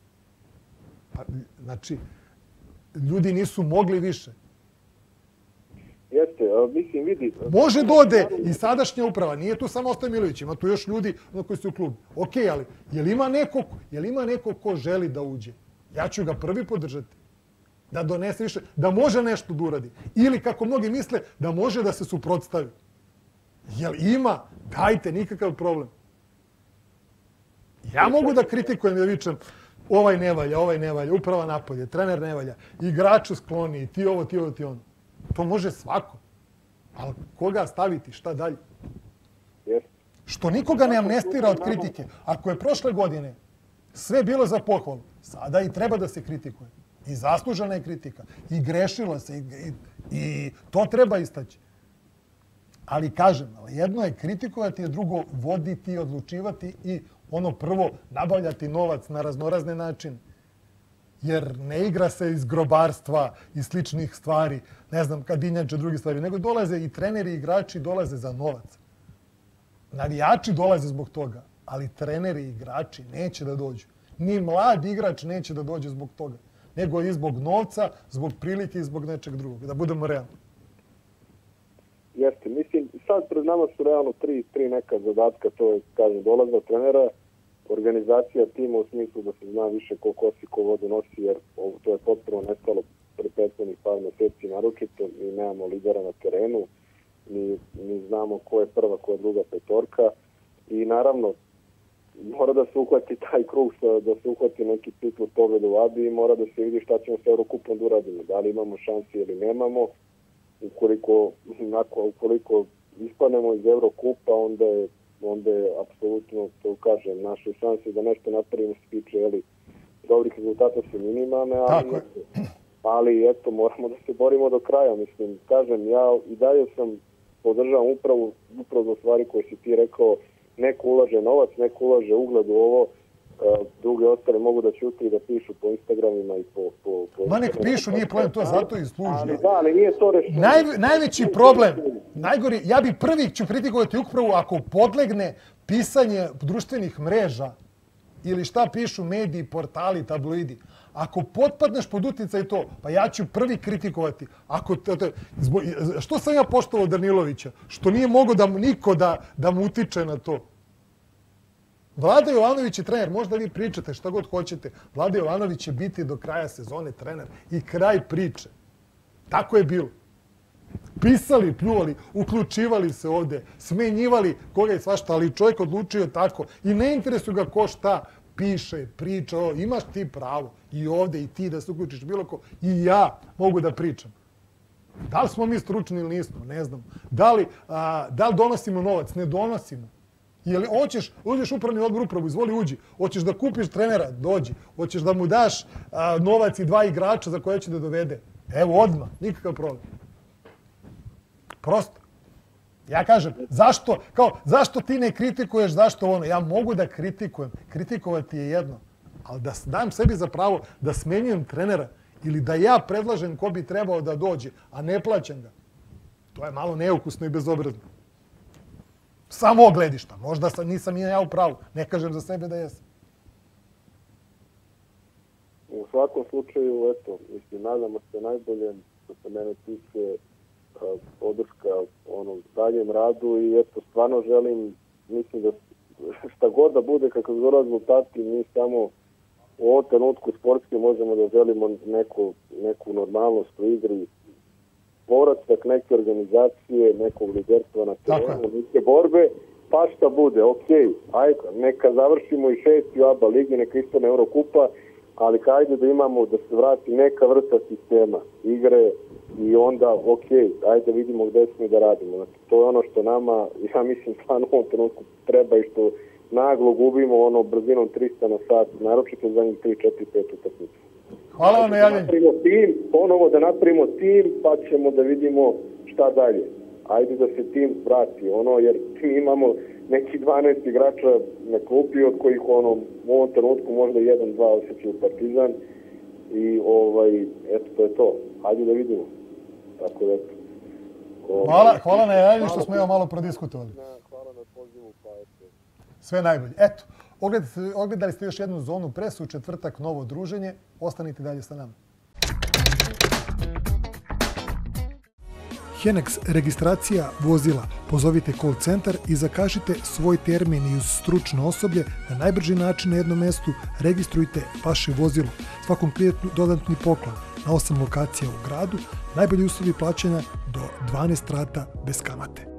Znači, ljudi nisu mogli više. Jeste, mislim, vidi... Može dode i sadašnja uprava. Nije tu samo Ostoje Milović, ima tu još ljudi koji su u klubu. Okej, ali je li ima neko ko želi da uđe? Ja ću ga prvi podržati. Da donese više, da može nešto da uradi. Ili, kako mnogi misle, da može da se suprotstavi. Jel ima? Dajte, nikakav problem. Ja mogu da kritikujem i da vičem ovaj ne valja, uprava napolje, trener ne valja, igraču skloni, ti ovo, ti ono. To može svako. Ali koga staviti, šta dalje? Što nikoga ne amnestira od kritike. Ako je prošle godine sve bilo za pohvalu, sada i treba da se kritikuje. I zaslužena je kritika. I grešilo se. I to treba istaći. Ali kažem, jedno je kritikovati, a drugo voditi, odlučivati i ono prvo nabavljati novac na raznorazne načine. Jer ne igra se iz grobarstva i sličnih stvari, ne znam, kadinjače, drugi stvari, nego dolaze i treneri i igrači dolaze za novac. Navijači dolaze zbog toga, ali treneri i igrači neće da dođu. Ni mlad igrač neće da dođe zbog toga, nego i zbog novca, zbog prilike i zbog nečeg drugog. Da budemo realni. Jeste, mislim, sad pred nama su realno tri neka zadatka, to je, kažem, dolazak trenera, organizacija tima u smislu da se zna više ko kosi, ko vodu nosi, jer to je potpuno nestalo pre prethodnih par meseci naročito. Mi nemamo lidera na terenu, mi znamo ko je prva, ko je druga petorka i naravno mora da se uhvati taj krug, da se uhvati neki ciklus pobjede u Abi i mora da se vidi šta ćemo s Eurokupom da uradimo. Da li imamo šansi ili nemamo. Ukoliko ispanemo iz Eurokupa, onda je apsolutno, to kažem, naše šanse da nešto napravimo se tiče dobrih rezultata su minimalne, ali eto, moramo da se borimo do kraja. Mislim, kažem, ja i dalje podržavam upravo za stvari koje si ti rekao, neko ulaže novac, neko ulaže ugled u ovo, druge ostale mogu da ćuti i da pišu po Instagramima i po... Ma nek pišu, nije problem, to je zato i služi. Da, ali nije to rešenje. Najveći problem, najgori, ja bi prvi ću kritikovati upravu ako podlegne pisanje društvenih mreža ili šta pišu mediji, portali, tabloidi. Ako potpadneš pod uticaj to, pa ja ću prvi kritikovati. Što sam ja poštovao Danilovića? Što nije mogao niko da mu utiče na to? Vlada Jovanović je trener, možda vi pričate šta god hoćete. Vlada Jovanović će biti do kraja sezone trener i kraj priče. Tako je bilo. Pisali, pljuvali, uključivali se ovde, smenjivali koga i svašta, ali čovjek odlučio tako. I ne interesuju ga ko šta. piše, priča, imaš ti pravo i ovde i ti da se uključiš bilo ko, i ja mogu da pričam. Da li smo mi stručni ili nismo, ne znam. Da li donosimo novac, ne donosimo. Jel hoćeš, uđeš upravni odbor upravu, izvoli uđi. Hoćeš da kupiš trenera, dođi. Hoćeš da mu daš novac i 2 igrača za koje će da dovede. Evo odmah, nikakav problem. Prosto. Ja kažem, zašto ti ne kritikuješ, zašto ono? Ja mogu da kritikujem. Kritikovati je jedno. Ali da dam sebi za pravo da smenjujem trenera ili da ja predlažem ko bi trebao da dođe, a ne plaćam ga. To je malo neukusno i bezobrazno. Samo gledišta. Možda nisam i ja u pravu. Ne kažem za sebe da jesam. U svakom slučaju, eto, mislim, nadamo se najbolje, što se mene tiče, podrška daljem radu i eto, stvarno želim, mislim da šta god da bude, kakav god rezultati, mi samo u ovom trenutku sportski možemo da želimo neku normalnost u igri, povratak neke organizacije, nekog liderstva na terenu, neke borbe, pa šta bude, okej, ajde, neka završimo i 6. ABA ligi, neka istane Eurokupa, ali hajde da imamo, da se vrati neka vrsta sistema igre i onda, okej, ajde da vidimo gde smo i da radimo. Znači, to je ono što nama, ja mislim, stvarno u ovom trenutku treba i što naglo gubimo brzinom 300 na sat, naročito za njih 3, 4, 5 utakmica. Hvala vam na javljanju. Ponovo da napravimo tim, pa ćemo da vidimo šta dalje. Ajde da se tim vrati, jer mi imamo neki 12 igrača na klupi, od kojih u ovom trenutku možda 1-2 osjećaju Partizan i eto, to je to. Ajde da vidimo. Tako da eto. Hvala na javljanju što smo malo prodiskutovali. Hvala na pozivu, pa eto. Sve najbolje. Eto, ogledali ste još jednu zonu presu, u četvrtak novo druženje. Ostanite dalje sa nama. Henex registracija vozila. Pozovite call centar i zakažite svoj termin i uz stručno osoblje na najbrži način na jednom mestu registrujte vaše vozilo. Svakom klijentu dodatni poklon na 8 lokacija u gradu, najbolji uslovi plaćanja do 12 rata bez kamate.